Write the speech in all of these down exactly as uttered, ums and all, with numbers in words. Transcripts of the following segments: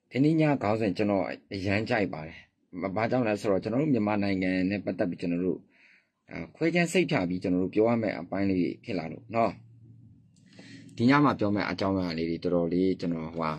ဒီနေ့ညခေါင်းစဉ်ကျွန်တော်အရန်ကြိုက်ပါတယ်။ဘာကြောင့်လဲဆိုတော့ကျွန်တော်တို့မြန်မာနိုင်ငံနဲ့ပတ်သက်ပြီးကျွန်တော်တို့ခွဲခြမ်းစိတ်ဖြာပြီးကျွန်တော်တို့ပြောရမယ့်အပိုင်းလေးဖြစ်လာလို့နော်။ဒီညမှာပြောမယ့်အကြောင်းအရာလေးတွေတော်တော်လေးကျွန်တော်ဟို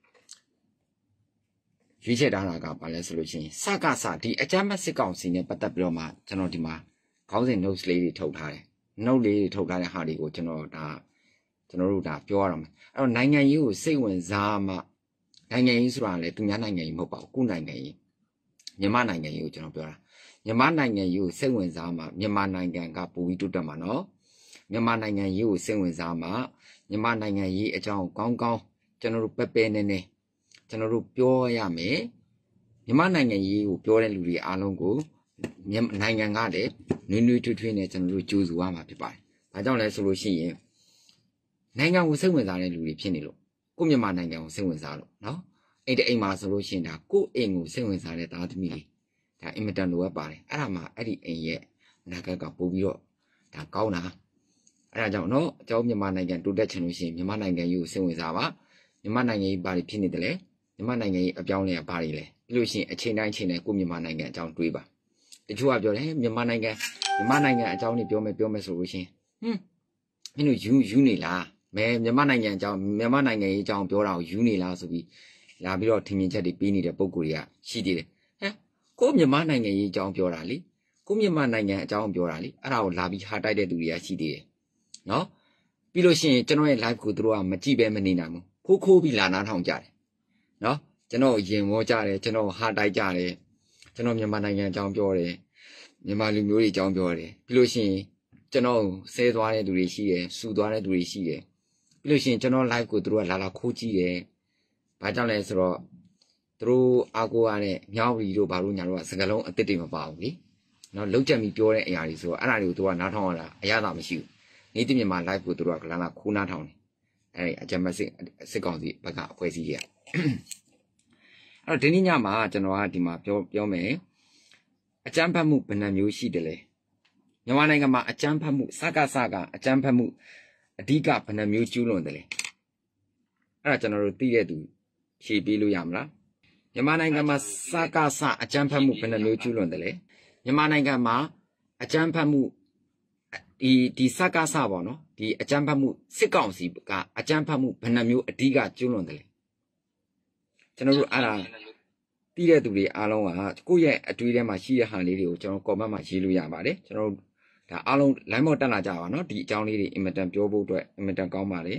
ရွေးချယ်ထားတာကဘာလဲဆိုလို့ရှိရင်စကစဒီအကြမ်းမဲ့စစ်ကောင်စီနဲ့ပတ်သက်ပြီးတော့မှကျွန်တော်ဒီမှာခေါင်းစဉ် notes လေးတွေထုတ်ထားတယ်။ note လေးတွေထုတ်ထားတဲ့ဟာတွေကိုကျွန်တော်ဒါကျွန်တော်တို့ဒါပြောရအောင်မယ်။အဲ့တော့နိုင်ငံရေးကိုစိတ်ဝင်စားမှနိုင်ငံရေးဆိုတာလေသူများနိုင်ငံရေးမဟုတ်ပါဘူးကိုနိုင်ငံရေးမြန်မာနိုင်ငံရေးကိုကျွန်တော်ပြောတာမြန်မာနိုင်ငံရေးကိုစိတ်ဝင်စားမှမြန်မာနိုင်ငံကပိုပြီးတိုးတက်မှာနော်မြန်မာနိုင်ငံရေးကိုစိတ်ဝင်စားမှမြန်မာနိုင်ငံရေးအကြောင်းကောင်းကောင်းကျွန်တော်တို့ပက်ပဲနေနေကျွန်တော်တို့ပြောရမယ်မြန်မာနိုင်ငံရေးကိုပြောတဲ့လူတွေအားလုံးကိုနိုင်ငံကလည်းနွေးနွေးထွေးထွေးနဲ့ကျွန်တော်တို့ကြိုးစားရမှာဖြစ်ပါတယ်။ဒါကြောင့်လဲဆိုလို့ရှိရင်နိုင်ငံကိုစိတ်ဝင်စားတဲ့လူတွေဖြစ်နေလို့ကိုမြန်မာနိုင်ငံကိုစိတ်ဝင်စားလို့နော်အဲ့ဒီအိမ်မှာဆိုလို့ရှိရင်ဒါကိုအိမ်ကိုစိတ်ဝင်စားတဲ့သားသမီးတွေဒါအင်မတန်လိုအပ်ပါတယ်အဲ့ဒါမှအဲ့ဒီအိမ်ရဲ့အနာဂတ်ကပို့ပြီးတော့ဒါကောင်းတာအဲ့ဒါကြောင့်နော်အကြောင်းမြန်မာနိုင်ငံတိုးတက်ချင်လို့ရှိရင်မြန်မာနိုင်ငံကြီးကိုစိတ်ဝင်စားပါမြန်မာနိုင်ငံကြီးဘာတွေဖြစ်နေတယ်လဲမြန်မာနိုင်ငံကြီးအပြောင်းလဲဘာတွေလဲပြီးလို့ရှိရင်အချိန်တိုင်းအချိန်တိုင်းကိုမြန်မာနိုင်ငံအကြောင်းတွေးပါတချို့ကပြောတယ်မြန်မာနိုင်ငံမြန်မာနိုင်ငံအကြောင်းတွေပြောမယ်ပြောမယ်ဆိုလို့ရှိရင်ဟွန်းမင်းတို့ယူယူနေလားမဲမြန်မာနိုင်ငံအကြောင်းမြန်မာနိုင်ငံရေးအကြောင်းပြောတာကိုယူနေလားဆိုပြီးလာပြီးတော့ထင်မြင်ချက်တွေပေးနေတဲ့ပုံကိုယ်တွေကရှိသေးတယ်ဟမ်ကိုမြန်မာနိုင်ငံရေးအကြောင်းပြောတာလေကိုမြန်မာနိုင်ငံအကြောင်းပြောတာလေအဲ့ဒါကိုလာပြီးဟာတိုက်တဲ့သူတွေကရှိသေးတယ်နော်ပြီးလို့ရှိရင်ကျွန်တော်ရဲ့ live ကိုသူတို့ကမကြည့်ပဲမနေနိုင်ဘူးခိုးခိုးပြီးလာနားထောင်ကြတယ်နော်ကျွန်တော်ရင်ဝေါ်ကြတယ်ကျွန်တော်ဟာတိုက်ကြတယ်ကျွန်တော်မြန်မာနိုင်ငံအကြောင်းပြောတယ်မြန်မာလူမျိုးတွေအကြောင်းပြောတယ်ပြီးလို့ရှိရင်ကျွန်တော်ဆဲသွားတဲ့သူတွေရှိတယ်စူသွားတဲ့သူတွေရှိတယ်ပြီးလို့ရှိရင်ကျွန်တော် live ကိုသူတို့ကလာလာခိုးကြည့်တယ်။ဘာကြောင့်လဲဆိုတော့သူတို့အားကိုးရတဲ့မြောက်ရီတို့ဘာလို့ညာတို့ကစကလုံးအစ်စ်တွေမပါဘူးလေ။နော်လုံးချက်ပြီးပြောတဲ့အရာတွေဆိုတော့အဲ့ဒါတွေကိုသူကနားထောင်ရတာအရသာမရှိဘူး။နေ့တည်းမြန်မာ live ကိုသူတို့ကလာလာခိုးနားထောင်တယ်။အဲ့ဒီအကြမ်းမစစ်စစ်ကောင်စီဘက်ကအဖွဲ့အစည်းကြီး။အဲ့တော့ဒီနေ့ညမှာကျွန်တော်ကဒီမှာပြောပြောမယ်အကြမ်းဖက်မှုဘယ်နှမျိုးရှိတယ်လဲ။မြန်မာနိုင်ငံမှာအကြမ်းဖက်မှုစကားစကားအကြမ်းဖက်မှုအဓိကဘယ်နှမျိုးကျူးလွန်တယ်လဲအဲ့ဒါကျွန်တော်တို့သိတဲ့သူဖြေပေးလို့ရမလားမြန်မာနိုင်ငံမှာစကားစအကြမ်းဖက်မှုဘယ်နှမျိုးကျူးလွန်တယ်လဲမြန်မာနိုင်ငံမှာအကြမ်းဖက်မှုဒီဒီစကားစပေါ့နော်ဒီအကြမ်းဖက်မှုစစ်ကောင်စီကအကြမ်းဖက်မှုဘယ်နှမျိုးအဓိကကျူးလွန်တယ်လဲကျွန်တော်တို့အဲ့ဒါသိတဲ့သူတွေအားလုံးကကိုယ့်ရဲ့အတွေ့အထဲမှာရှိတဲ့ဟာလေးတွေကိုကျွန်တော် comment မှာရေးလို့ရပါတယ်ကျွန်တော်ဒါအားလုံး line မော်တက်လာကြပါနော်ဒီအကြောင်းလေးတွေအင်မတန်ပြောဖို့အတွက်အင်မတန်ကောင်းပါလေ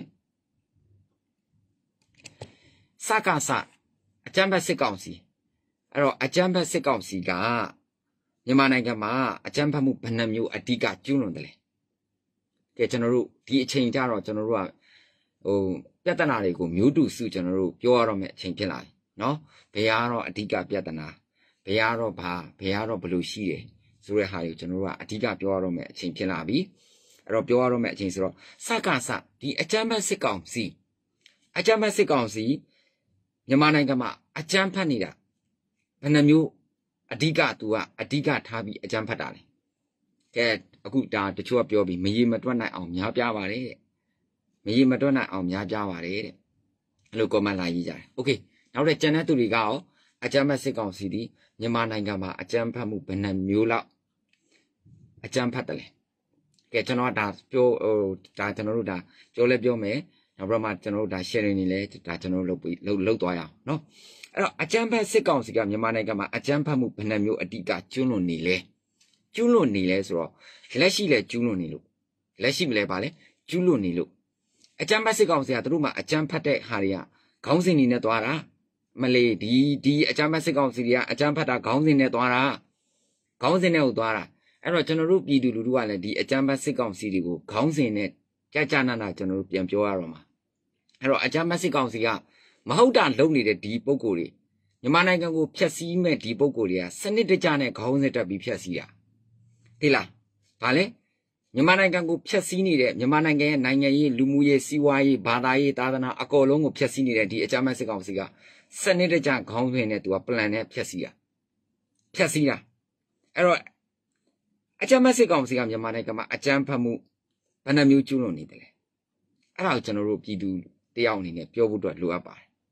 စကားစအကြမ်းဖက်စစ်ကောင်စီအဲ့တော့အကြမ်းဖက်စစ်ကောင်စီကမြန်မာနိုင်ငံမှာအကြမ်းဖက်မှုဘယ်နှမျိုးအဓိကကျူးလွန်တယ်လဲကဲကျွန်တော်တို့ဒီအချိန်ကြတော့ကျွန်တော်တို့ကဟိုပြဿနာတွေကိုမျိုးတူစုကျွန်တော်တို့ပြောရတော့မယ့်အချိန်ဖြစ်လာပြီနော်ဘယ်ကတော့အဓိကပြဿနာဘယ်ကတော့ဘာဘယ်ကတော့ဘယ်လိုရှိတယ်ဆိုတဲ့ဟာတွေကိုကျွန်တော်တို့ကအဓိကပြောရတော့မယ့်အချိန်ဖြစ်လာပြီအဲ့တော့ပြောရတော့မယ့်အချိန်ဆိုတော့စကားစဒီအကြမ်းဖက်စစ်ကောင်စီအကြမ်းဖက်စစ်ကောင်စီမြန်မာနိုင်ငံမှာအကြမ်းဖက်နေတာဘယ်နှမျိုးအဓိကသူကအဓိကထားပြီးအကြမ်းဖက်တာလေကဲအခုဒါတချို့ကပြောပြီးမရေမတွက်နိုင်အောင်များပြားပါတယ်တဲ့မရေမတွက်နိုင်အောင်များပြားပါတယ်တဲ့အဲ့လို comment လာရေးကြတယ်โอเคနောက်တဲ့ကျန်တဲ့သူတွေကရောအကြမ်းဖက်စစ်ကောင်စီဒီမြန်မာနိုင်ငံမှာအကြမ်းဖက်မှုဘယ်နှမျိုးလောက်အကြမ်းဖက်တယ်လေကဲကျွန်တော်ကဒါပြောဟိုဒါကျွန်တော်တို့ဒါပြောလဲပြောမယ်နောက်ပြီးမှကျွန်တော်တို့ဒါ sharing နေလဲဒါကျွန်တော်တို့လုပ်ပြီးလုပ်လုပ်သွားရအောင်နော်အဲ့တော့အကြမ်းဖက်စစ်ကောင်စီကမြန်မာနိုင်ငံမှာအကြမ်းဖက်မှုဘယ်နှမျိုးအဓိကကျူးလွန်နေလဲကျူးလွန်နေလဲဆိုတော့လက်ရှိလဲကျူးလွန်နေလို့လက်ရှိမလဲပါလဲကျူးလွန်နေလို့အကြမ်းဖက်စစ်ကောင်စီကတို့မှအကြမ်းဖက်တဲ့ဟာတွေကခေါင်းစဉ်နေနဲ့သွားတာမလေးဒီဒီအကြမ်းဖက်စစ်ကောင်စီတွေကအကြမ်းဖက်တာခေါင်းစဉ်နဲ့သွားတာခေါင်းစဉ်နဲ့ကိုသွားတာအဲ့တော့ကျွန်တော်တို့ပြည်သူလူထုကလည်းဒီအကြမ်းဖက်စစ်ကောင်စီတွေကိုခေါင်းစဉ်နဲ့ကြာကြာနာနာကျွန်တော်တို့ပြန်ပြောရတော့မှာအဲ့တော့အကြမ်းဖက်စစ်ကောင်စီကမဟုတ်တာလုပ်နေတဲ့ဒီပုံကိုယ်တွေမြန်မာနိုင်ငံကိုဖျက်ဆီးမဲ့ဒီပုံကိုယ်တွေကစနစ်တကျနဲ့ခေါင်းစဉ်တက်ပြီးဖျက်ဆီးတာသိလားဗာလဲမြန်မာနိုင်ငံကိုဖျက်ဆီးနေတဲ့မြန်မာနိုင်ငံရဲ့နိုင်ငံရေးလူမှုရေးစီးပွားရေးဘာသာရေးသာသနာအကုန်လုံးကိုဖျက်ဆီးနေတဲ့ဒီအကြမ်းဖက်စစ်ကောင်စီကစနစ်တကျခေါင်းစဉ်နဲ့သူက plan နဲ့ဖျက်ဆီးတာဖျက်ဆီးတာအဲ့တော့အကြမ်းဖက်စစ်ကောင်စီကမြန်မာနိုင်ငံမှာအကြမ်းဖက်မှုဘယ်နှမျိုးကျူးလွန်နေတယ်လဲအဲ့ဒါကိုကျွန်တော်တို့ပြည်သူတယောက်အနေနဲ့ပြောဖို့အတွက်လိုအပ်ပါတယ်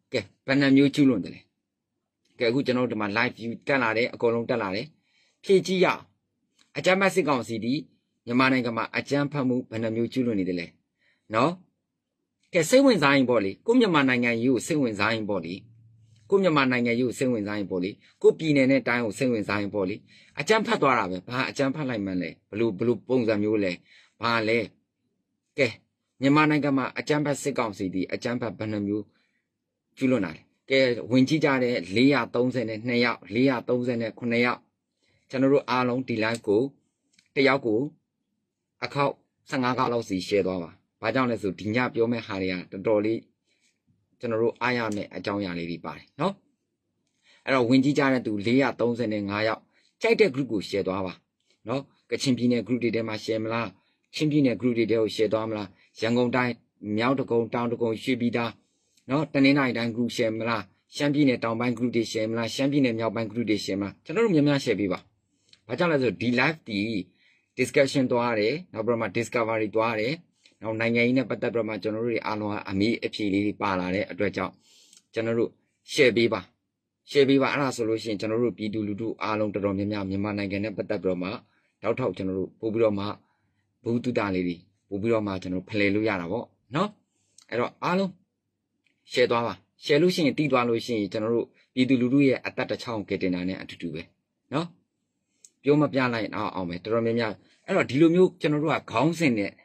ကဲဘယ်နှမျိုးကျူးလွန်တယ်လဲကဲအခုကျွန်တော်တို့ဒီမှာ live view တက်လာတယ်အကုန်လုံးတက်လာတယ်ဖြည့်ကြည့်ရအောင်အကြမ်းဖက်စစ်ကောင်စီဒီမြန်မာနိုင်ငံမှာအကြမ်းဖက်မှုဘယ်နှမျိုးကျူးလွန်နေတယ်လဲနော်ကဲစိတ်ဝင်စားရင်ပေါ့လေကိုမြန်မာနိုင်ငံကြီးကိုစိတ်ဝင်စားရင်ပေါ့လေကိုမြန်မာနိုင်ငံကြီးကိုစိတ်ဝင်စားရင်ပေါ့လေကိုပြည်နယ်နဲ့တိုင်းကိုစိတ်ဝင်စားရင်ပေါ့လေအကြမ်းဖက်သွားတာပဲဘာအကြမ်းဖက်လိုက်မှန်းလဲဘလို့ဘလို့ပုံစံမျိုးလဲဘာလဲကဲမြန်မာနိုင်ငံမှာအကြမ်းဖက်စစ်ကောင်စီဒီအကြမ်းဖက်ဘယ်နှမျိုးကျူးလွန်တာလဲကဲဝင်ကြည့်ကြတဲ့၄၃၂ယောက်၄၃၉ယောက်ကျွန်တော်တို့အားလုံးဒီ live ကိုတယောက်ကိုအခောက်၁၅ခါလောက်စီ share သွားပါဘာကြောင့်လဲဆိုဒီညပြောမဲ့ဟာတွေကတော်တော်လေးကျွန်တော်တို့အားရမယ်အကြောင်းအရာလေးတွေပါတယ်နော်အဲ့တော့ဝင်ကြည့်ကြတဲ့သူ၄၃၅ယောက်ကြိုက်တဲ့ group ကို share သွားပါနော်ကချင်ပြည်နယ် group တွေထဲမှာ share မလားချင်းပြည်နယ် group တွေထဲကို share သွားမလားရန်ကုန်တိုင်းမြောက်တကုံတောင်တကုံရွှေပြည်သာနော်တနင်္သာရီတိုင်း group share မလားရှမ်းပြည်နယ်တောင်ပိုင်း group တွေ share မလားရှမ်းပြည်နယ်မြောက်ပိုင်း group တွေ share မလားကျွန်တော်တို့များများ share ပေးပါဘာကြောင့်လဲဆိုဒီ live ဒီ discussion သွားရတယ်နောက်ပြီးတော့မှ discovery သွားရတယ်နောက်နိုင်ငံရေးနဲ့ပတ်သက်ပြီးတော့မှကျွန်တော်တို့တွေအားလုံးအမေးအဖြေလေးတွေပါလာတဲ့အတွက်ကြောင့်ကျွန်တော်တို့ share ပေးပါ share ပေးပါအဲ့ဒါဆိုလို့ရှိရင်ကျွန်တော်တို့ပြည်သူလူထုအားလုံးတော်တော်များများမြန်မာနိုင်ငံနဲ့ပတ်သက်ပြီးတော့မှတောက်ထောက်ကျွန်တော်တို့ပို့ပြီးတော့မှဘူတုတာလေးတွေပို့ပြီးတော့မှကျွန်တော်ဖလှယ်လို့ရတာပေါ့နော်အဲ့တော့အားလုံး share သွားပါ share လို့ရှိရင်တီးသွားလို့ရှိရင်ကျွန်တော်တို့ပြည်သူလူထုရဲ့အသက်တစ်ချောင်းကတင်တာနဲ့အတူတူပဲနော်ပြောမပြလိုက်အောင်အောင်ပဲတော်တော်များများအဲ့တော့ဒီလိုမျိုးကျွန်တော်တို့ကခေါင်းစဉ်နဲ့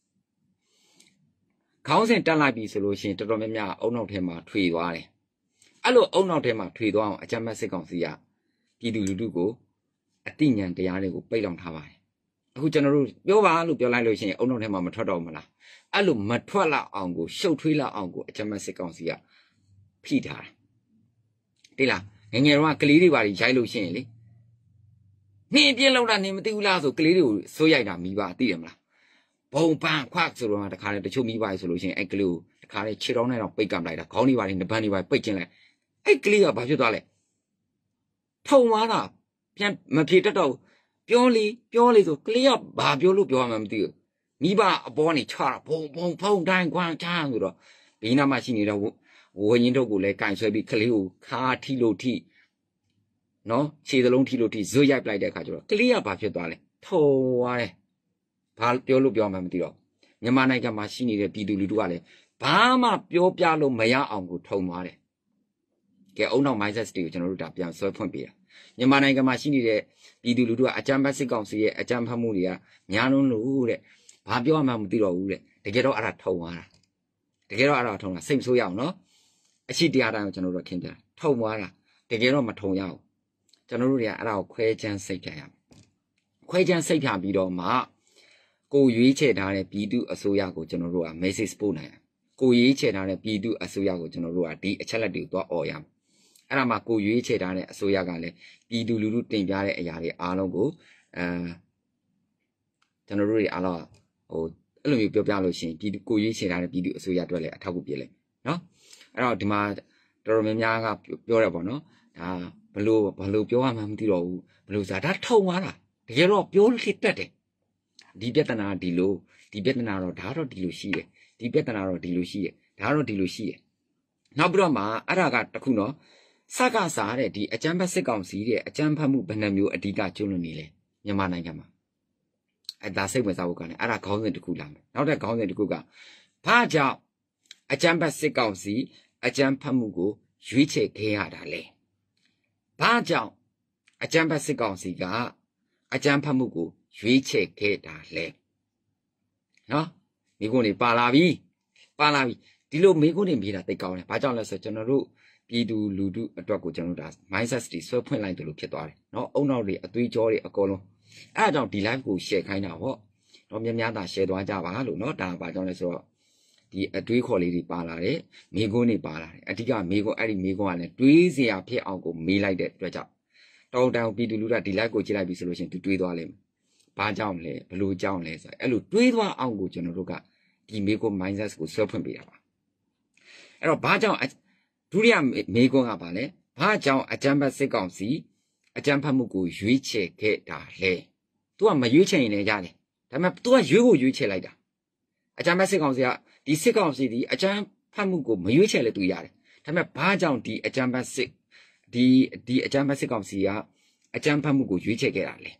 ခေါင်းစဉ်တက်လိုက်ပြီဆိုလို့ရှိရင်တော်တော်များများအုံနောက်ထဲမှာထွေသွားတယ်အဲ့လိုအုံနောက်ထဲမှာထွေသွားအောင်အကြမ်းဖက်စစ်ကောင်စီကပြည်သူလူထုကိုအတိညာဏ်တရားတွေကိုပိတ်လောင်ထားပါတယ်အခုကျွန်တော်တို့ပြောပါလို့ပြောလိုက်လို့ရှိရင်အုံနောက်ထဲမှာမထွက်တော့မလားအဲ့လိုမထွက်လောက်အောင်ကိုရှုပ်ထွေးလောက်အောင်ကိုအကြမ်းဖက်စစ်ကောင်စီကဖိထားတာတိလားငငယ်တော့ကလေးတွေပါရိုက်လို့ရှိရင်လေနင်းပြင်းလောက်တာနင်းမသိဘူးလားဆိုကလေးတွေကိုစိုးရိုက်တာမိပါသိတယ်မလားဘုံပန်းခွတ်ဆိုတော့တခါလေတချို့မိပါဆိုလို့ရှိရင်အဲ့ကလေးကိုတခါလေခြေထောက်နဲ့တော့ပိတ်ကပ်လိုက်တာခေါင်းတွေပါနေနှပန်းတွေပါပိတ်ကျင်းလိုက်အဲ့ကလေးကဘာဖြစ်သွားလဲထုံသွားတာပြန်မဖြေတတ်တော့ပြောလေပြောလေဆိုကလေးကဘာပြောလို့ပြောမှမသိဘူးမိဘအပေါ်နေချတာဘုံဘုံဖုံတိုင်းခွန်းချမ်းဆိုတော့ဒီနားမှာရှိနေတဲ့ဝဝရင်တို့ကိုလည်းကင်ဆွဲပြီးကလေးကိုခါထီလို့ထီနော်ခြေစလုံးထီလို့ထီဇွတ်ရိုက်ပလိုက်တဲ့အခါကျတော့ကလေးကဘာဖြစ်သွားလဲထုံသွားတယ်ဘာပြောလို့ပြောမှမသိတော့မြန်မာနိုင်ငံမှာရှိနေတဲ့ပြည်သူလူထုကလည်းဘာမှပြောပြလို့မရအောင်ကိုထုံသွားတယ်ကဲအုံနောက် mindset တွေကိုကျွန်တော်တို့ဒါပြန်ဆွဲဖွင့်ပေးတာမြန်မာနိုင်ငံမှာရှိနေတဲ့ပြည်သူလူထုကအကြမ်းဖက်စစ်ကောင်စီရဲ့အကြမ်းဖက်မှုတွေကများလုံးလို့တဲ့ဘာပြောမှမသိတော့ဘူးတဲ့တကယ်တော့အဲ့ဒါထုံသွားတာတကယ်တော့အဲ့ဒါထုံတာစိတ်ဆိုးရအောင်နော်အရှိတရားတိုင်းကိုကျွန်တော်တို့ခင်းပြထုံသွားတာတကယ်တော့မထုံရအောင်ကျွန်တော်တို့တွေကအဲ့ဒါကိုခွဲချမ်းစိတ်ကြရအောင်ခွဲချမ်းစိတ်ပြပြီးတော့မှကိုရွေးချယ်ထားတဲ့ပြည်သူအစိုးရကိုကျွန်တော်တို့က message ပို့နိုင်ကိုရွေးချယ်ထားတဲ့ပြည်သူအစိုးရကိုကျွန်တော်တို့ကဒီအချက်လက်တွေကိုသွားអော်ရမယ်အဲ့ဒါမှကိုရွေးချယ်ထားတဲ့အစိုးရကလည်းပြည်သူလူထုတင်ပြတဲ့အရာတွေအားလုံးကိုအဲကျွန်တော်တို့တွေအားလုံးဟိုအဲ့လိုမျိုးပြောပြလို့ရှိရင်ပြည်သူကိုရွေးချယ်ထားတဲ့ပြည်သူအစိုးရအတွက်လည်းအထောက်အကူပြလိုက်နော်အဲ့တော့ဒီမှာတော်တော်များများကပြောရပါတော့ဒါဘလို့ဘလို့ပြောရမှမသိတော့ဘူးဘလို့ဆိုတာဒါထုံသွားတာတကယ်တော့ပြောလို့တက်တယ်ဒီပြဿနာဒီလိုဒီပြဿနာတော့ဒါတော့ဒီလိုရှိတယ်ဒီပြဿနာတော့ဒီလိုရှိတယ်ဒါတော့ဒီလိုရှိတယ်နောက်ပြီးတော့မှအဲ့ဒါကတခုနော်စကစားတဲ့ဒီအကြမ်းဖက်စစ်ကောင်စီတဲ့အကြမ်းဖက်မှုဘယ်နှမျိုးအဓိကကျွလွန်နေလဲမြန်မာနိုင်ငံမှာအဲ့ဒါစိတ်ဝင်စားဖို့ကလည်းအဲ့ဒါခေါင်းစဉ်တစ်ခုလာမယ်နောက်တဲ့ခေါင်းစဉ်တစ်ခုကဘာကြောင့်အကြမ်းဖက်စစ်ကောင်စီအကြမ်းဖက်မှုကိုရွေးချယ်ခဲ့ရတာလဲဘာကြောင့်အကြမ်းဖက်စစ်ကောင်စီကအကြမ်းဖက်မှုကိုရွေးချယ်ခဲ့တာလဲနော်မိကုန်းနေပါလာပြီပါလာပြီဒီလိုမိကုန်းနေမိတာသိကောင်းတယ်ဘာကြောင့်လဲဆိုကျွန်တော်တို့ပြည်သူလူထုအတွက်ကိုကျွန်တော်တို့ဒါ mindset တွေဆွဲဖွင့်လိုက်တယ်လို့ဖြစ်သွားတယ်နော်အုံနောက်တွေအသွေးကြောတွေအကုန်လုံးအဲ့ဒါကြောင့်ဒီ live ကို share ခိုင်းတာပေါ့တော့များများသာ share သွားကြပါလို့နော်ဒါဘာကြောင့်လဲဆိုတော့ဒီအတွေးခေါ်လေးတွေပါလာတယ်မိကုန်းတွေပါလာတယ်အဓိကမိကုန်းအဲ့ဒီမိကုန်းကလည်းတွေးစရာဖြစ်အောင်ကိုမေးလိုက်တဲ့အတွက်ကြောင့်တောင်းတန်ပြည်သူလူထုကဒီ live ကိုကြည့်လိုက်ပြီဆိုလို့ရှိရင်သူတွေးသွားလိမ့်မယ်ဘာကြောင့်လဲဘလို့ကြောင့်လဲဆိုအဲ့လိုတွေးသွားအောင်ကိုကျွန်တော်တို့ကဒီမေကွန် mindset ကိုဆွဲဖွင့်ပေးတာပါအဲ့တော့ဘာကြောင့်ဒုတိယမေကွန်ကပါလဲဘာကြောင့်အကြမ်းဖက်စစ်ကောင်စီအကြမ်းဖက်မှုကိုရွေးချယ်ခဲ့တာလဲသူကမရွေးချယ်ရင်လည်းရတယ်ဒါပေမဲ့သူကရွေးကိုရွေးချယ်လိုက်တာအကြမ်းဖက်စစ်ကောင်စီကဒီစစ်ကောင်စီဒီအကြမ်းဖက်မှုကိုမရွေးချယ်လဲသူရတယ်ဒါပေမဲ့ဘာကြောင့်ဒီအကြမ်းဖက်စစ်ဒီဒီအကြမ်းဖက်စစ်ကောင်စီကအကြမ်းဖက်မှုကိုရွေးချယ်ခဲ့တာလဲ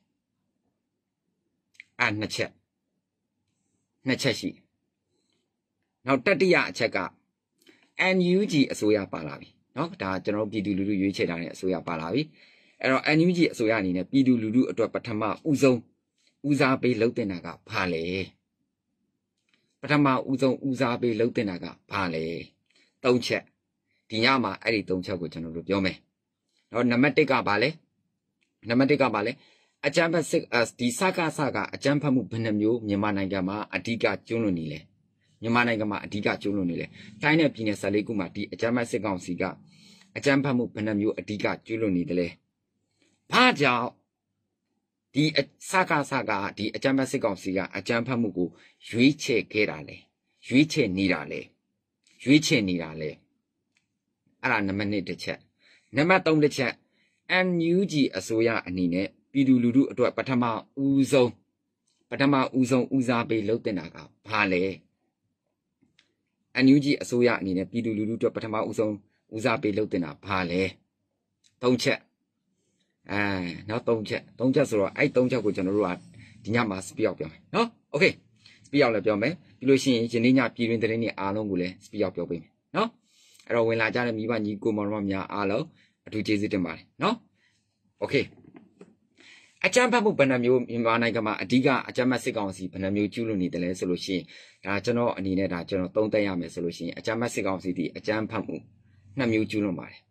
အဲ့နှစ်ချက်နှစ်ချက်ရှိနောက်တတိယအချက်က N U G အစိုးရပါလာပြီနော်ဒါကျွန်တော်ပြည်သူလူထုရွေးချယ်ထားတဲ့အစိုးရပါလာပြီအဲ့တော့ N U G အစိုးရအနေနဲ့ပြည်သူလူထုအတွက်ပထမဦးဆုံးဦးစားပေးလုပ်တင်တာကဘာလဲပထမဦးဆုံးဦးစားပေးလုပ်တင်တာကဘာလဲသုံးချက်ဒီညမှာအဲ့ဒီသုံးချက်ကိုကျွန်တော်တို့ပြောမယ်နော်နံပါတ်တစ်ကဘာလဲနံပါတ်တစ်ကဘာလဲအကြမ်းဖက်စစ်ဒီစကားစကားအကြမ်းဖက်မှုဘယ်နှမျိုးမြန်မာနိုင်ငံမှာအဓိကကျွလွန်နေလဲမြန်မာနိုင်ငံမှာအဓိကကျွလွန်နေလဲတိုင်းနဲ့ပြည်နယ်ဆယ်လေးခုမှာဒီအကြမ်းဖက်စစ်ကောင်စီကအကြမ်းဖက်မှုဘယ်နှမျိုးအဓိကကျွလွန်နေတယ်လဲဘာကြောင့်ဒီစကားစကားဒီအကြမ်းဖက်စစ်ကောင်စီကအကြမ်းဖက်မှုကိုရွေးချယ်ခဲ့တာလဲရွေးချယ်နေတာလဲရွေးချယ်နေတာလဲအဲ့ဒါနံပါတ်နှစ်တစ်ချက်နံပါတ်သုံးတစ်ချက် N U G အစိုးရအနေနဲ့ပြည်သူလူထုအတွက်ပထမဦးဆုံးပထမဦးဆုံးဦးစားပေးလုပ်တင်တာကဘာလဲ N U G အစိုးရအနေနဲ့ပြည်သူလူထုအတွက်ပထမဦးဆုံးဦးစားပေးလုပ်တင်တာဘာလဲသုံးချက်အဲနောက်သုံးချက်သုံးချက်ဆိုတော့အဲ့သုံးချက်ကိုကျွန်တော်တို့ကဒီညမှာ speed ရောက်ပြောမယ်နော် okay speed ရောက်လည်းပြောမယ်ပြီးလို့ရှိရင်ယနေ့ညပြည်တွင်သတင်းတွေအားလုံးကိုလည်း speed ရောက်ပြောပေးမယ်နော်အဲ့တော့ဝင်လာကြတဲ့မိဘညီကိုမောင်တို့များအားလုံးအထူးကျေးဇူးတင်ပါတယ်နော် okay အကြမ်းဖက်မှုဘယ်နှမျိုးမြန်မာနိုင်ငံမှာအဓိကအကြမ်းဖက်စစ်ကောင်စီဘယ်နှမျိုးကျူးလွန်နေတယ်လဲဆိုလို့ရှိရင်ဒါကျွန်တော်အနေနဲ့ဒါကျွန်တော်သုံးသပ်ရမယ်ဆိုလို့ရှိရင်အကြမ်းဖက်စစ်ကောင်စီဒီအကြမ်းဖက်မှုနှစ်မျိုးကျူးလွန်ပါတယ်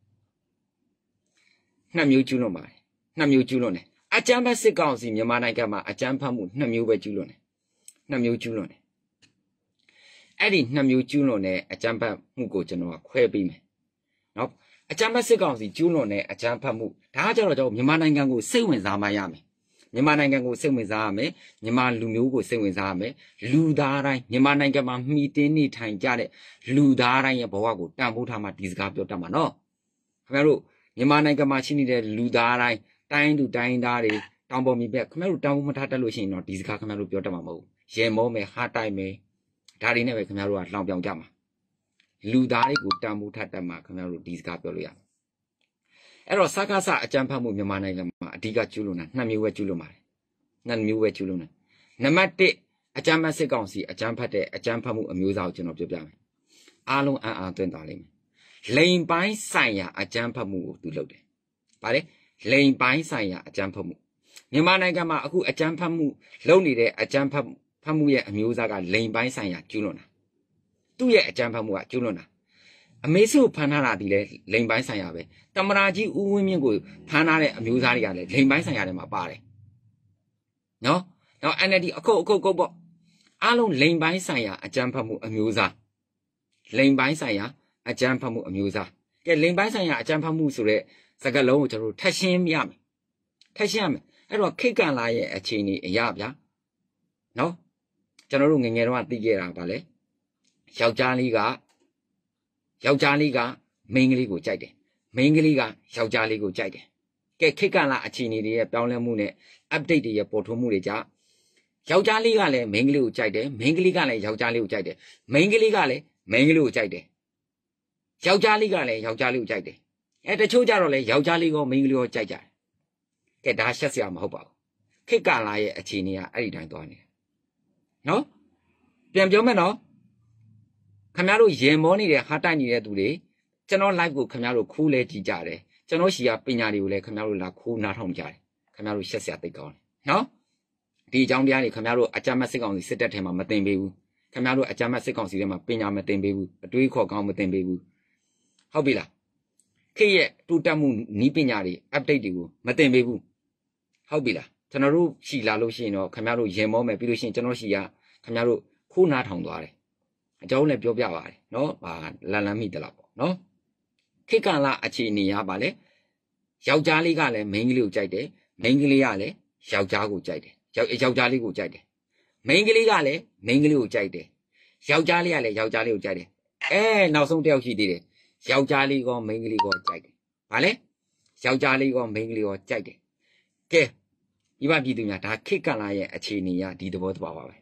နှစ်မျိုးကျူးလွန်ပါတယ်နှစ်မျိုးကျူးလွန်တယ်အကြမ်းဖက်စစ်ကောင်စီမြန်မာနိုင်ငံမှာအကြမ်းဖက်မှုနှစ်မျိုးပဲကျူးလွန်တယ်နှစ်မျိုးကျူးလွန်တယ်အဲ့ဒီနှစ်မျိုးကျူးလွန်တဲ့အကြမ်းဖက်မှုကိုကျွန်တော်ကခွဲပေးမယ်နော်အကြမ်းဖက်စစ်ကောင်စီကျူးလွန်တဲ့အကြမ်းဖက်မှုဒါကကြတော့ကျွန်တော်မြန်မာနိုင်ငံကိုစိတ်ဝင်စားမှရမယ်မြန်မာနိုင်ငံကိုစိတ်ဝင်စားရမယ်မြန်မာလူမျိုးကိုစိတ်ဝင်စားရမယ်လူသားတိုင်းမြန်မာနိုင်ငံမှာမှီတင်းနေထိုင်ကြတဲ့လူသားတိုင်းရဲ့ဘဝကိုတန်ဖိုးထားမှဒီစကားပြောတတ်မှာနော်ခင်ဗျားတို့မြန်မာနိုင်ငံမှာရှိနေတဲ့လူသားတိုင်းတိုင်းသူတိုင်းသားတွေတောင်ပေါ်မြေပြက်ခင်ဗျားတို့တောင်ပေါ်မထားတတ်လို့ရှိရင်တော့ဒီစကားခင်ဗျားတို့ပြောတတ်မှာမဟုတ်ရေမောမယ်ဟာတိုက်မယ်ဒါတွေနဲ့ပဲခင်ဗျားတို့ကလောင်ပြောင်ကြမှာလူသားတွေကိုတန်ဖိုးထားတတ်မှာခင်ဗျားတို့ဒီစကားပြောလို့ရအဲ့တော့စကားစအကြမ်းဖက်မှုမြန်မာနိုင်ငံမှာအဓိကကျူးလွန်တာနှစ်မျိုးပဲကျူးလွန်ပါတယ်နှစ်မျိုးပဲကျူးလွန်တယ်နံပါတ်တစ်အကြမ်းဖက်စစ်ကောင်စီအကြမ်းဖက်တဲ့အကြမ်းဖက်မှုအမျိုးအစားကိုကျွန်တော်ပြောပြမယ်အားလုံးအံ့အားသင့်သွားလိမ့်မယ်လိန်ပိုင်းဆိုင်ရာအကြမ်းဖက်မှုကိုသူလုပ်တယ်ဗါလေလိန်ပိုင်းဆိုင်ရာအကြမ်းဖက်မှုမြန်မာနိုင်ငံမှာအခုအကြမ်းဖက်မှုလုပ်နေတဲ့အကြမ်းဖက်ဖက်မှုရဲ့အမျိုးအစားကလိန်ပိုင်းဆိုင်ရာကျူးလွန်တာသူ့ရဲ့အကြမ်းဖက်မှုကကျူးလွန်တာအမေစုဖမ်းထားတာဒီလေလိန်ပိုင်းဆိုင်ရာပဲတမနာကြီးဦးဝင်းမြင့်ကိုဖမ်းထားတဲ့အမျိုးသားတွေကလည်းလိန်ပိုင်းဆိုင်ရာတွေမှာပါတယ်နော်နော် N L D အခုအခုအခုပေါ့အားလုံးလိန်ပိုင်းဆိုင်ရာအကြမ်းဖက်မှုအမျိုးအစားလိန်ပိုင်းဆိုင်ရာအကြမ်းဖက်မှုအမျိုးအစားကဲလိန်ပိုင်းဆိုင်ရာအကြမ်းဖက်မှုဆိုတဲ့စကားလုံးကိုကျွန်တော်တို့ထပ်ရှင်းရမယ်ထပ်ရှင်းရမယ်အဲ့တော့ခိတ်ကန်လာရဲ့အခြေအနေအရာဗျာနော်ကျွန်တော်တို့ငငယ်တော့သိခဲ့တာဗာလေယောက်ျားလေးကယောက်ျားလေးကမိန်းကလေးကိုကြိုက်တယ်မိန်းကလေးကယောက်ျားလေးကိုကြိုက်တယ်ကဲခိတ်ကန်လာအခြေအနေတွေရဲ့ပြောင်းလဲမှုနဲ့ update တွေရဲ့ပေါ်ထွန်းမှုတွေကြောင့်ယောက်ျားလေးကလည်းမိန်းကလေးကိုကြိုက်တယ်မိန်းကလေးကလည်းယောက်ျားလေးကိုကြိုက်တယ်မိန်းကလေးကလည်းမိန်းကလေးကိုကြိုက်တယ်ယောက်ျားလေးကလည်းယောက်ျားလေးကိုကြိုက်တယ်အဲတချို့ကြတော့လေယောက်ျားလေးကောမိန်းကလေးကောကြိုက်ကြတယ်ကဲဒါရှက်စရာမဟုတ်ပါဘူးခိတ်ကန်လာရဲ့အခြေအနေကအဲ့ဒီတိုင်းသွားနေတယ်နော်ပြန်ပြောမယ်နော်ခင်ဗျားတို့ရင်မောနေတဲ့ဟာတိုက်နေတဲ့သူတွေကျွန်တော် live ကိုခင်ဗျားတို့ခိုးလဲကြည့်ကြတယ်ကျွန်တော်ရှီကပညာတွေကိုလည်းခင်ဗျားတို့လာခိုးနားထောင်ကြတယ်ခင်ဗျားတို့ရှက်စရာသိကောင်းတယ်နော်ဒီအကြောင်းတရားတွေခင်ဗျားတို့အကြမ်းမဲ့စစ်ကောင်စီစစ်တပ်ထဲမှာမတင်ပေးဘူးခင်ဗျားတို့အကြမ်းမဲ့စစ်ကောင်စီထဲမှာပညာမတင်ပေးဘူးအတွေးခေါ်ကောင်းမတင်ပေးဘူးဟုတ်ပြီလားခေရဲ့တူတက်မှုနီးပညာတွေ update တွေကိုမတင်ပေးဘူးဟုတ်ပြီလားကျွန်တော်တို့ရှီလာလို့ရှိရင်တော့ခင်ဗျားတို့ရင်မောမယ်ပြီးလို့ရှိရင်ကျွန်တော်ရှီကခင်ဗျားတို့ခိုးနားထောင်သွားတယ်အကြောင်းလည်းပြောပြပါတယ်နော်ဘာလန်လန်မိတလားပေါ့နော်ခိကလာအခြေအနေရပါလေယောက်ျားလေးကလည်းမိန်းကလေးကိုကြိုက်တယ်မိန်းကလေးကလည်းယောက်ျားကိုကြိုက်တယ်ယောက်ယောက်ျားလေးကိုကြိုက်တယ်မိန်းကလေးကလည်းမိန်းကလေးကိုကြိုက်တယ်ယောက်ျားလေးကလည်းယောက်ျားလေးကိုကြိုက်တယ်အဲနောက်ဆုံးတစ်ယောက်ရှိသေးတယ်ယောက်ျားလေးကောမိန်းကလေးကောကြိုက်တယ်ဗါလေယောက်ျားလေးကောမိန်းကလေးကောကြိုက်တယ်ကဲဒီဘာပြည်သူများဒါခိကလာရဲ့အခြေအနေရဒီသဘောတဘာပါပဲ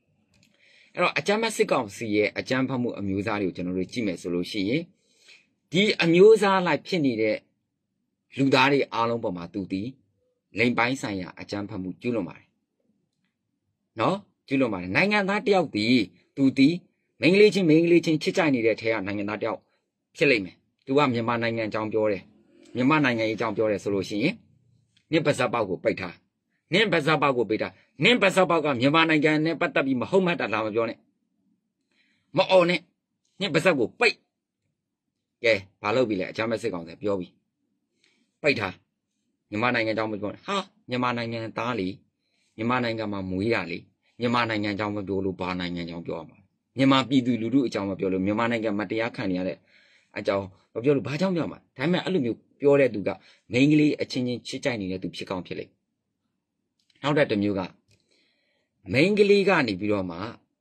အဲ့တော့အကြမ်းဖက်စစ်ကောင်စီရဲ့အကြမ်းဖက်မှုအမျိုးအစားတွေကိုကျွန်တော်တို့ကြည့်မယ်ဆိုလို့ရှိရင်ဒီအမျိုးသားလိုက်ဖြစ်နေတဲ့လူသားတွေအားလုံးပေါ်မှာသူဒီလိမ်ပိုင်းဆိုင်ရာအကြမ်းဖက်မှုကျူးလွန်ပါတယ်နော်ကျူးလွန်ပါတယ်နိုင်ငံသားတယောက်ဒီသူဒီမင်္ဂလိချင်းမင်္ဂလိချင်းချစ်ကြိုက်နေတဲ့ထဲကနိုင်ငံသားတယောက်ဖြစ်လိမ့်မယ်သူကမြန်မာနိုင်ငံအကြောင်းပြောတယ်မြန်မာနိုင်ငံအကြောင်းပြောတယ်ဆိုလို့ရှိရင်နင့်ပါဇက်ပေါက်ကိုပိတ်ထားနင့်ပါဇက်ပေါက်ကိုပိတ်ထားနင့်ပါဇက်ပေါက်ကမြန်မာနိုင်ငံနဲ့ပတ်သက်ပြီးမဟုတ်မှတ်တာလာမပြောနဲ့မအော်နဲ့နင့်ပါဇက်ကိုပိတ်ကဲဘာလုပ်ပြီလဲအကြမ်းဖက်စစ်ကောင်စီပြောပြီပိတ်ထားမြန်မာနိုင်ငံအကြောင်းမပြောနဲ့ဟာမြန်မာနိုင်ငံသားလေမြန်မာနိုင်ငံမှာမွေးရလေမြန်မာနိုင်ငံအကြောင်းမပြောလို့ဘာနိုင်ငံအကြောင်းပြောရမှာမြန်မာပြည်သူလူထုအကြောင်းမပြောလို့မြန်မာနိုင်ငံမှာတရားခံနေရတဲ့အကြောင်းမပြောလို့ဘာကြောင့်ပြောမှာဒါပေမဲ့အဲ့လိုမျိုးပြောတဲ့သူကမိန်းကလေးအချင်းချင်းချစ်ကြိုက်နေတဲ့သူဖြစ်ကောင်းဖြစ်လိမ့်နောက်တဲ့တစ်မျိုးကမိန်းကလေးကနေပြီးတော့မှ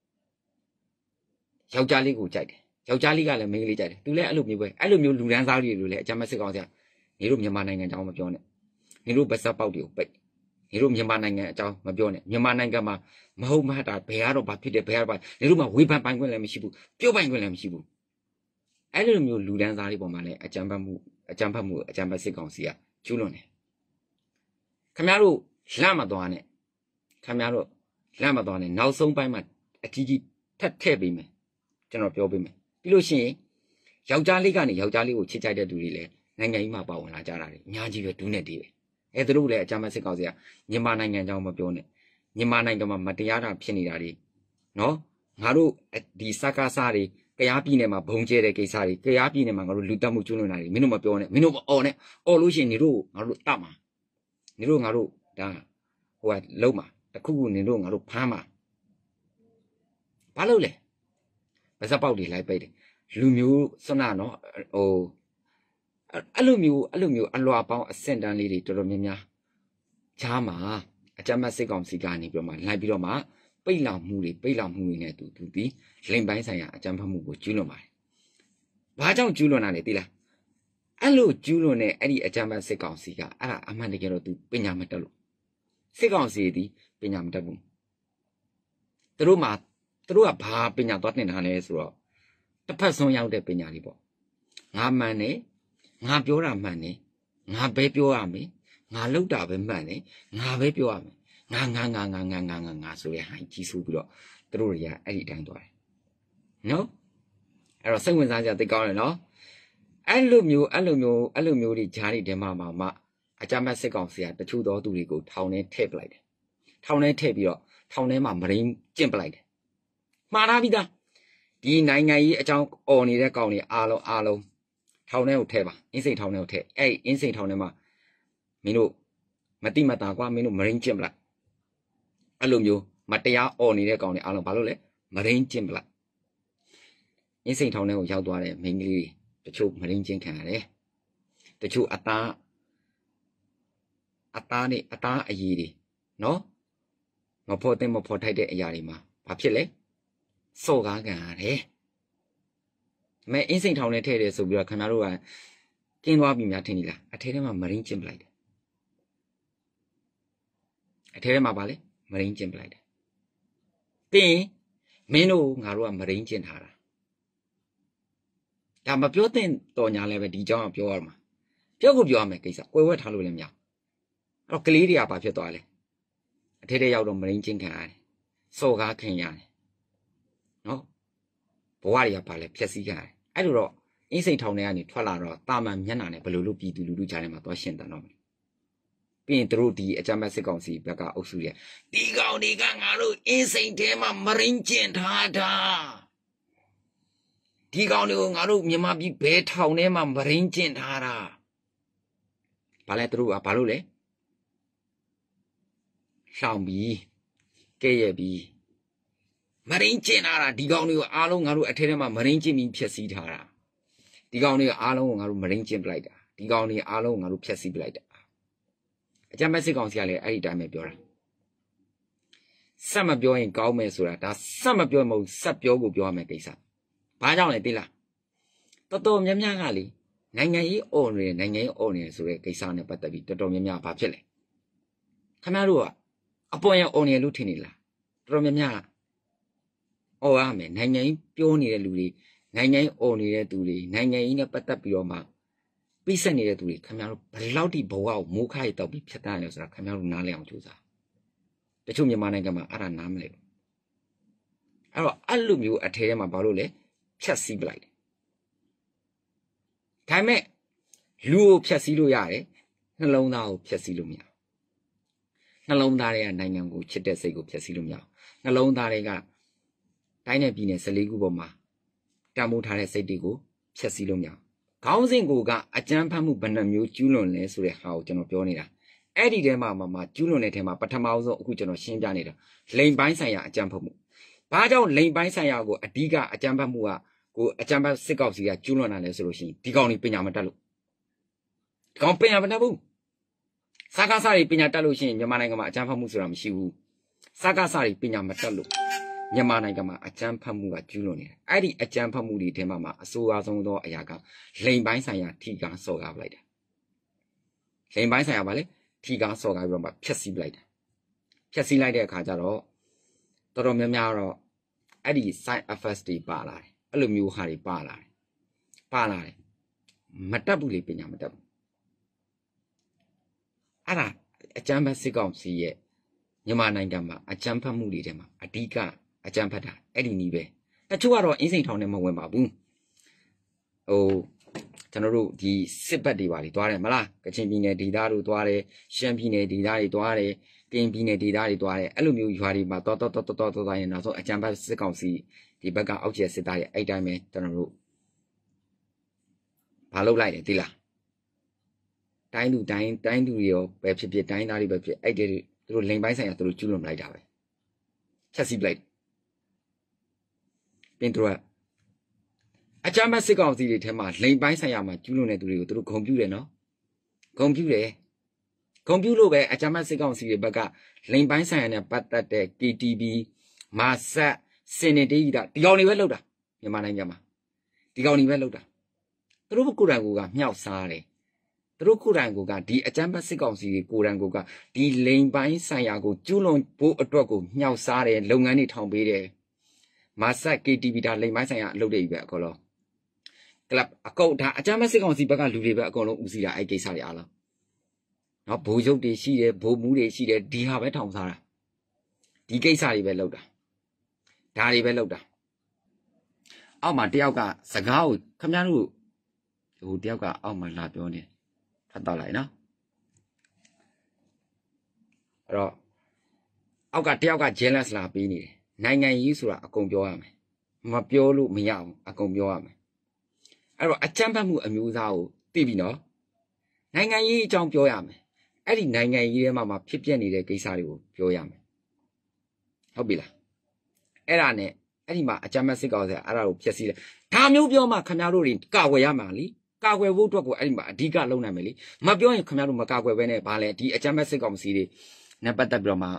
ယောက်ျားလေးကိုကြိုက်တယ်ယောက်ျားလေးကလည်းမိန်းကလေးကြိုက်တယ်သူလည်းအဲ့လိုမျိုးပဲအဲ့လိုမျိုးလူဒန်းစားတွေလိုလည်းအကြမ်းမစစ်ကောင်းစရာနေတို့မြန်မာနိုင်ငံအကြောင်းမပြောနဲ့နေတို့ဗစက်ပေါက်တွေကိုပိတ်နေတို့မြန်မာနိုင်ငံအကြောင်းမပြောနဲ့မြန်မာနိုင်ငံမှာမဟုတ်မှတာဘယ်ကတော့ဘာဖြစ်တယ်ဘယ်ကတော့ဘာနေတို့မှာဝေဖန်ပိုင်ခွင့်လည်းမရှိဘူးပြုတ်ပိုင်ခွင့်လည်းမရှိဘူးအဲ့လိုမျိုးလူဒန်းစားတွေပေါ်မှာလည်းအကြမ်းဖက်မှုအကြမ်းဖက်မှုအကြမ်းဖက်စစ်ကောင်စီကကျူးလွန်တယ်ခင်ဗျားတို့လန့်မသွားနဲ့ခင်ဗျားတို့လန့်မသွားနဲ့နောက်ဆုံးပိုင်းမှာအကြီးကြီးထပ်ထည့်ပေးမယ်ကျွန်တော်ပြောပေးမယ်ပြီးလို့ရှိရင်ယောက်ျားလေးကနေယောက်ျားလေးကိုချစ်ကြိုက်တဲ့သူတွေလည်းနိုင်ငံကြီးမှာပါဝင်လာကြတာတွေအများကြီးပဲဒူးနဲ့တည်းပဲအဲသူတို့လည်းအကြမ်းဖက်စစ်ကောင်စီကမြန်မာနိုင်ငံအကြောင်းမပြောနဲ့မြန်မာနိုင်ငံမှာမတရားတာဖြစ်နေတာတွေနော်ငါတို့ဒီစကားစားတွေကြားပြည်နယ်မှာဘုံကျဲတဲ့ကိစ္စတွေကြားပြည်နယ်မှာငါတို့လူတက်မှုကျွလွန်တာတွေမင်းတို့မပြောနဲ့မင်းတို့မအော်နဲ့အော်လို့ရှိရင်နေတို့ငါတို့တတ်မှာနေတို့ငါတို့ဒါဟိုကလုံးမှာတခုခုနေတို့ငါတို့ဖမ်းမှာဘာလို့လဲဗစက်ပေါက်တွေလိုက်ပိတ်တယ်လူမျိုးစွနာနော်ဟိုအဲ့လိုမျိုးအဲ့လိုမျိုးအလွာပေါင်းအဆင့်တန်းလေးတွေတော်တော်များများချားမှာအကြမ်းဖက်စစ်ကောင်စီကနေပြီးတော့မှလိုက်ပြီးတော့မှပိတ်လောင်မှုတွေပိတ်လောင်မှုတွေနဲ့တူတူပြီးလိမ်ပိုင်းဆိုင်ရာအကြမ်းဖက်မှုကိုကျူးလွန်ပါတယ်။ဘာကြောင့်ကျူးလွန်တာလဲသိလား။အဲ့လိုကျူးလွန်တဲ့အဲ့ဒီအကြမ်းဖက်စစ်ကောင်စီကအဲ့ဒါအမှန်တကယ်တော့သူပညာမတတ်လို့စစ်ကောင်စီသည်ပညာမတတ်ဘူး။သူတို့မှာသူတို့ကဘာပညာသွားတင်တာလဲဆိုတော့တစ်ဖက်ဆုံးရောက်တဲ့ပညာတွေပေါ့။ငါမှန်တယ်ငါပြောတာမှန်တယ်ငါပဲပြောရမယ်ငါလုပ်တာပဲမှန်တယ်ငါပဲပြောရမယ်ငါငါငါငါငါငါငါငါဆိုရဟိုင်းကြီးဆိုပြီးတော့သူတို့တွေကအဲ့ဒီအတိုင်းသွားတယ်နော်အဲ့တော့စိတ်ဝင်စားကြသိကောင်းတယ်နော်အဲ့လိုမျိုးအဲ့လိုမျိုးအဲ့လိုမျိုးတွေဂျားတွေတဲမှာမှမှအကြမ်းဖက်စစ်ကောင်စီကတချို့သောသူတွေကိုထောင်ထဲထည့်ပလိုက်တယ်ထောင်ထဲထည့်ပြီးတော့ထောင်ထဲမှာမရင်းကျင့်ပလိုက်တယ်မှားထားပြီးသားဒီနိုင်ငံကြီးအကြောင်းអော်နေတဲ့ကောင်တွေအားလုံးအားလုံးထောင်ထဲကိုထည့်ပါအင်းစိန်ထောင်ထဲကိုထည့်အဲ့အင်းစိန်ထောင်ထဲမှာမင်းတို့မတိမတာကွာမင်းတို့မရင်းကျင့်ပလိုက်အဲ့လိုမျိုးမတရားអော်နေတဲ့ကောင်တွေအားလုံးဘာလို့လဲမရင်းကျင့်ပလိုက်အင်းစိန်ထောင်ထဲကိုရောက်သွားတဲ့မိန်းကလေးတချို့မရင်းကျင့်ခံရတယ်တချို့အသားအသားနဲ့အသားအရည်တွေနော်မဖော်တဲ့မဖော်ထိုက်တဲ့အရာတွေမှာဘာဖြစ်လဲစော်ကားခံရတယ်မဲအင်းစိန်ထောင်ထဲထည့်တယ်ဆိုပြီးတော့ခင်ဗျားတို့ကကျင်းသွားပြီများထင်နေလားအထဲထဲမှာမရင်းကျင့်ပလိုက်တယ်အထဲထဲမှာပါလေမရင်းကျင့်ပလိုက်တယ်ပြီးရင်မင်းတို့ငါတို့ကမရင်းကျင့်ထားတာဒါမပြောတဲ့တော်ညာလည်းပဲဒီเจ้าကပြောရမှာပြောကိုပြောရမယ်ကိစ္စကွယ်ဝဲထားလို့လည်းမရအဲ့တော့ကလေးတွေကဘာဖြစ်သွားလဲအထဲထဲရောက်တော့မရင်းကျင့်ခံရတယ်စော်ကားခံရတယ်နော်ဘဝတွေကဘာလဲဖြက်စီးခံရတယ်အဲ့လိုတော့အင်းစိန်ထောင်ထဲကနေထွက်လာတော့တာမန်မျက်နှာနဲ့ဘယ်လိုလုပ်ပြည်သူလူထုကြားထဲမှာသွားရှင်းတန်တော့မယ်ပြီးရင်တို့ဒီအကြမ်းဖက်စစ်ကောင်စီဘက်ကအုပ်စုရဲ့ဒီကောင်တွေကငါတို့အင်းစိန်ထဲမှာမရင်းကျင့်ထားတာဒီကောင်တွေကိုငါတို့မြန်မာပြည်ဘဲထောင်ထဲမှာမရင်းကျင့်ထားတာဘာလဲတို့ကဘာလို့လဲရှောင်ပြီးကဲ့ရဲ့ပြီးမရင်းကျင့်ထားတာဒီကောင်တွေကိုအားလုံးငါတို့အထဲထဲမှာမရင်းကျင့်ပြီးဖြက်စီးထားတာဒီကောင်တွေအားလုံးကိုငါတို့မရင်းကျင့်ပလိုက်တာဒီကောင်တွေအားလုံးကိုငါတို့ဖြက်စီးပလိုက်တာအကြမ်းဖက်စစ်ကောင်စီကလည်းအဲ့ဒီတိုင်းပဲပြောတာဆက်မပြောရင်ကောင်းမယ်ဆိုတာဒါဆက်မပြောမဟုတ်ဆက်ပြောကိုပြောရမယ်ကိစ္စဘာကြောင့်လဲသိလားတော်တော်များများကလေနိုင်ငံရေးអော်နေနိုင်ငံရေးអော်နေဆိုတဲ့ကိစ္စနဲ့ပတ်သက်ပြီးတော်တော်များများဘာဖြစ်လဲခင်ဗျားတို့ကအပေါ်ရអော်နေလို့ထင်နေလားတော်တော်များများអော်ရမယ်နိုင်ငံရေးပြောနေတဲ့လူတွေနိုင်ငံရေးအော်နေတဲ့သူတွေနိုင်ငံရေးနဲ့ပတ်သက်ပြီးတော့မှပြည့်စက်နေတဲ့သူတွေခင်ဗျားတို့ဘယ်လောက်ထိဘဝကိုမိုးခါရီတောက်ပြီးဖြတ်တန်းရလဲဆိုတာခင်ဗျားတို့နားလည်အောင်ကြိုးစားတချို့မြန်မာနိုင်ငံမှာအဲ့ဒါနားမလဲဘူးအဲ့တော့အဲ့လိုမျိုးအထဲထဲမှာဘာလို့လဲဖြတ်စည်းပလိုက်တယ်ဒါပေမဲ့လူကိုဖြတ်စည်းလို့ရတယ်နှလုံးသားကိုဖြတ်စည်းလို့မရနှလုံးသားတွေကနိုင်ငံကိုချစ်တဲ့စိတ်ကိုဖြတ်စည်းလို့မရနှလုံးသားတွေကတိုင်းနယ်ပြည်နယ်၁၄ခုပေါ်မှာတံမိုးထားတဲ့စိတ်တွေကိုဖြတ်စည်းလို့မရခေါင်းစဉ်ကိုကအကြမ်းဖက်မှုဘယ်နှမျိုးကျူးလွန်လဲဆိုတဲ့ဟာကိုကျွန်တော်ပြောနေတာအဲ့ဒီထဲမှာမှကျူးလွန်တဲ့ထဲမှာပထမဆုံးအခုကျွန်တော်ရှင်းပြနေတာလိန်ပိုင်းဆိုင်ရာအကြမ်းဖက်မှုဘာကြောင့်လိန်ပိုင်းဆိုင်ရာကိုအဓိကအကြမ်းဖက်မှုကကိုအကြမ်းဖက်စစ်ကောက်စီကကျူးလွန်တာလဲဆိုလို့ရှိရင်ဒီကောင်တွေပညာမတတ်လို့ဒီကောင်ပညာမတတ်ဘူးစကားစားတွေပညာတတ်လို့ရှိရင်မြန်မာနိုင်ငံမှာအကြမ်းဖက်မှုဆိုတာမရှိဘူးစကားစားတွေပညာမတတ်လို့မြန်မာနိုင်ငံမှာအကြမ်းဖက်မှုကကျူးလွန်နေတယ်အဲ့ဒီအကြမ်းဖက်မှုတွေထဲမှာမှာအဆိုးအဆုံးသောအရာကလိန်ပိုင်းဆိုင်ရာထိကားစော်ကားပလိုက်တယ်လိန်ပိုင်းဆိုင်ရာပါလေထိကားစော်ကားပြီးတော့မှဖျက်ဆီးပလိုက်တယ်ဖျက်ဆီးလိုက်တဲ့အခါကျတော့တော်တော်များများတော့အဲ့ဒီ side effects တွေပါလာတယ်အဲ့လိုမျိုးဟာတွေပါလာတယ်ပါလာတယ်မတတ်ဘူးလေပညာမတတ်ဘူးအဲ့ဒါအကြမ်းဖက်စစ်ကောင်စီရဲ့မြန်မာနိုင်ငံမှာအကြမ်းဖက်မှုတွေထဲမှာအဓိကအကြမ်းဖက်တာအဲ့ဒီနည်းပဲတချို့ကတော့အင်းစိန်ထောင်ထဲမဝင်ပါဘူးဟိုကျွန်တော်တို့ဒီစစ်ဘက်တွေပါလေသွားတယ်မလားကချင်ပြည်နယ်ဒေသတို့သွားတယ်ရှမ်းပြည်နယ်ဒေသတွေသွားတယ်ကရင်ပြည်နယ်ဒေသတွေသွားတယ်အဲ့လိုမျိုးရွာတွေမှာတော်တော်တော်တော်တော်တော်ရင်နောက်ဆုံးအကြမ်းဖက်စစ်ကောင်စီဒီဘက်ကအောက်ကျစစ်သားတွေအဲ့တိုင်းပဲကျွန်တော်တို့မလုပ်လိုက်တယ်ဒီလားတိုင်းသူတိုင်းတိုင်းသူတွေရောပဲဖြစ်ဖြစ်တိုင်းသားတွေပဲဖြစ်အဲ့ဒီသူတို့လိန်ပိုင်းဆိုင်ရာသူတို့ကျူးလွန်လိုက်တာပဲချက်စီပလိုက်ပြင်သူကအကြမ်းဖက်စစ်ကောင်စီတွေထဲမှာလိန်ပိုင်းဆိုင်ရာမှာကျူးလွန်တဲ့သူတွေကိုသူတို့ဂုံပြူတယ်နော်ဂုံပြူတယ်ဂုံပြူလို့ပဲအကြမ်းဖက်စစ်ကောင်စီတွေဘက်ကလိန်ပိုင်းဆိုင်ရာနဲ့ပတ်သက်တဲ့ K T V မာဆက်စင်နေတေးကြီးတာဒီကောင်တွေပဲလောက်တာမြန်မာနိုင်ငံမှာဒီကောင်တွေပဲလောက်တာသူတို့ကိုယ်တိုင်ကမြောက်စားတယ်သူတို့ကိုယ်တိုင်ကဒီအကြမ်းဖက်စစ်ကောင်စီတွေကိုယ်တိုင်ကဒီလိန်ပိုင်းဆိုင်ရာကိုကျူးလွန်ဖို့အတွက်ကိုမြောက်စားတယ်လုပ်ငန်းတွေထောင်ပေးတယ်မာဆက် K T V ဒါလိန်ပိုင်းဆိုင်ရာအလုပ်တွေပဲအကုန်လုံးကလပ်အကုန်ဒါအကြမ်းဖက်စစ်ကောင်စီဘက်ကလူတွေပဲအကုန်လုံးဦးစီးတာအဲ့ကိစ္စတွေအားလုံးနော်ဘိုးရုပ်တွေရှိတယ်ဘိုးမူးတွေရှိတယ်ဒီဟာပဲထောင်စားတာဒီကိစ္စတွေပဲလုပ်တာဒါတွေပဲလုပ်တာအောက်မှာတယောက်ကစကားကိုခမရတို့ဟိုတယောက်ကအောက်မှာလာပြောနေဖတ်တော့လိုက်နော်အဲ့တော့အောက်ကတယောက်က jealous လာပေးနေတယ်နိုင်ငံရေးဆိုတာအကုန်ပြောရမယ်မပြောလို့မရဘူးအကုန်ပြောရမယ်အဲ့တော့အချမ်းဖတ်မှုအမျိုးအစားကိုသိပြီနော်နိုင်ငံရေးအကြောင်းပြောရမယ်အဲ့ဒီနိုင်ငံရေးထဲမှာမှဖြစ်ပျက်နေတဲ့ကိစ္စတွေကိုပြောရမယ်ဟုတ်ပြီလားအဲ့ဒါနဲ့အဲ့ဒီမှာအချမ်းဖတ်စစ်ကောင်စီအဲ့ဒါကိုဖျက်ဆီးတယ်ဒါမျိုးပြောမှခင်ဗျားတို့တွေကာကွယ်ရမှာလीကာကွယ်ဖို့အတွက်ကိုအဲ့ဒီမှာအဓိကလုပ်နိုင်မယ်လीမပြောရင်ခင်ဗျားတို့မကာကွယ်ဘဲနဲ့ဗာလဲဒီအချမ်းဖတ်စစ်ကောင်စီတွေနဲ့ပတ်သက်ပြီးတော့မှ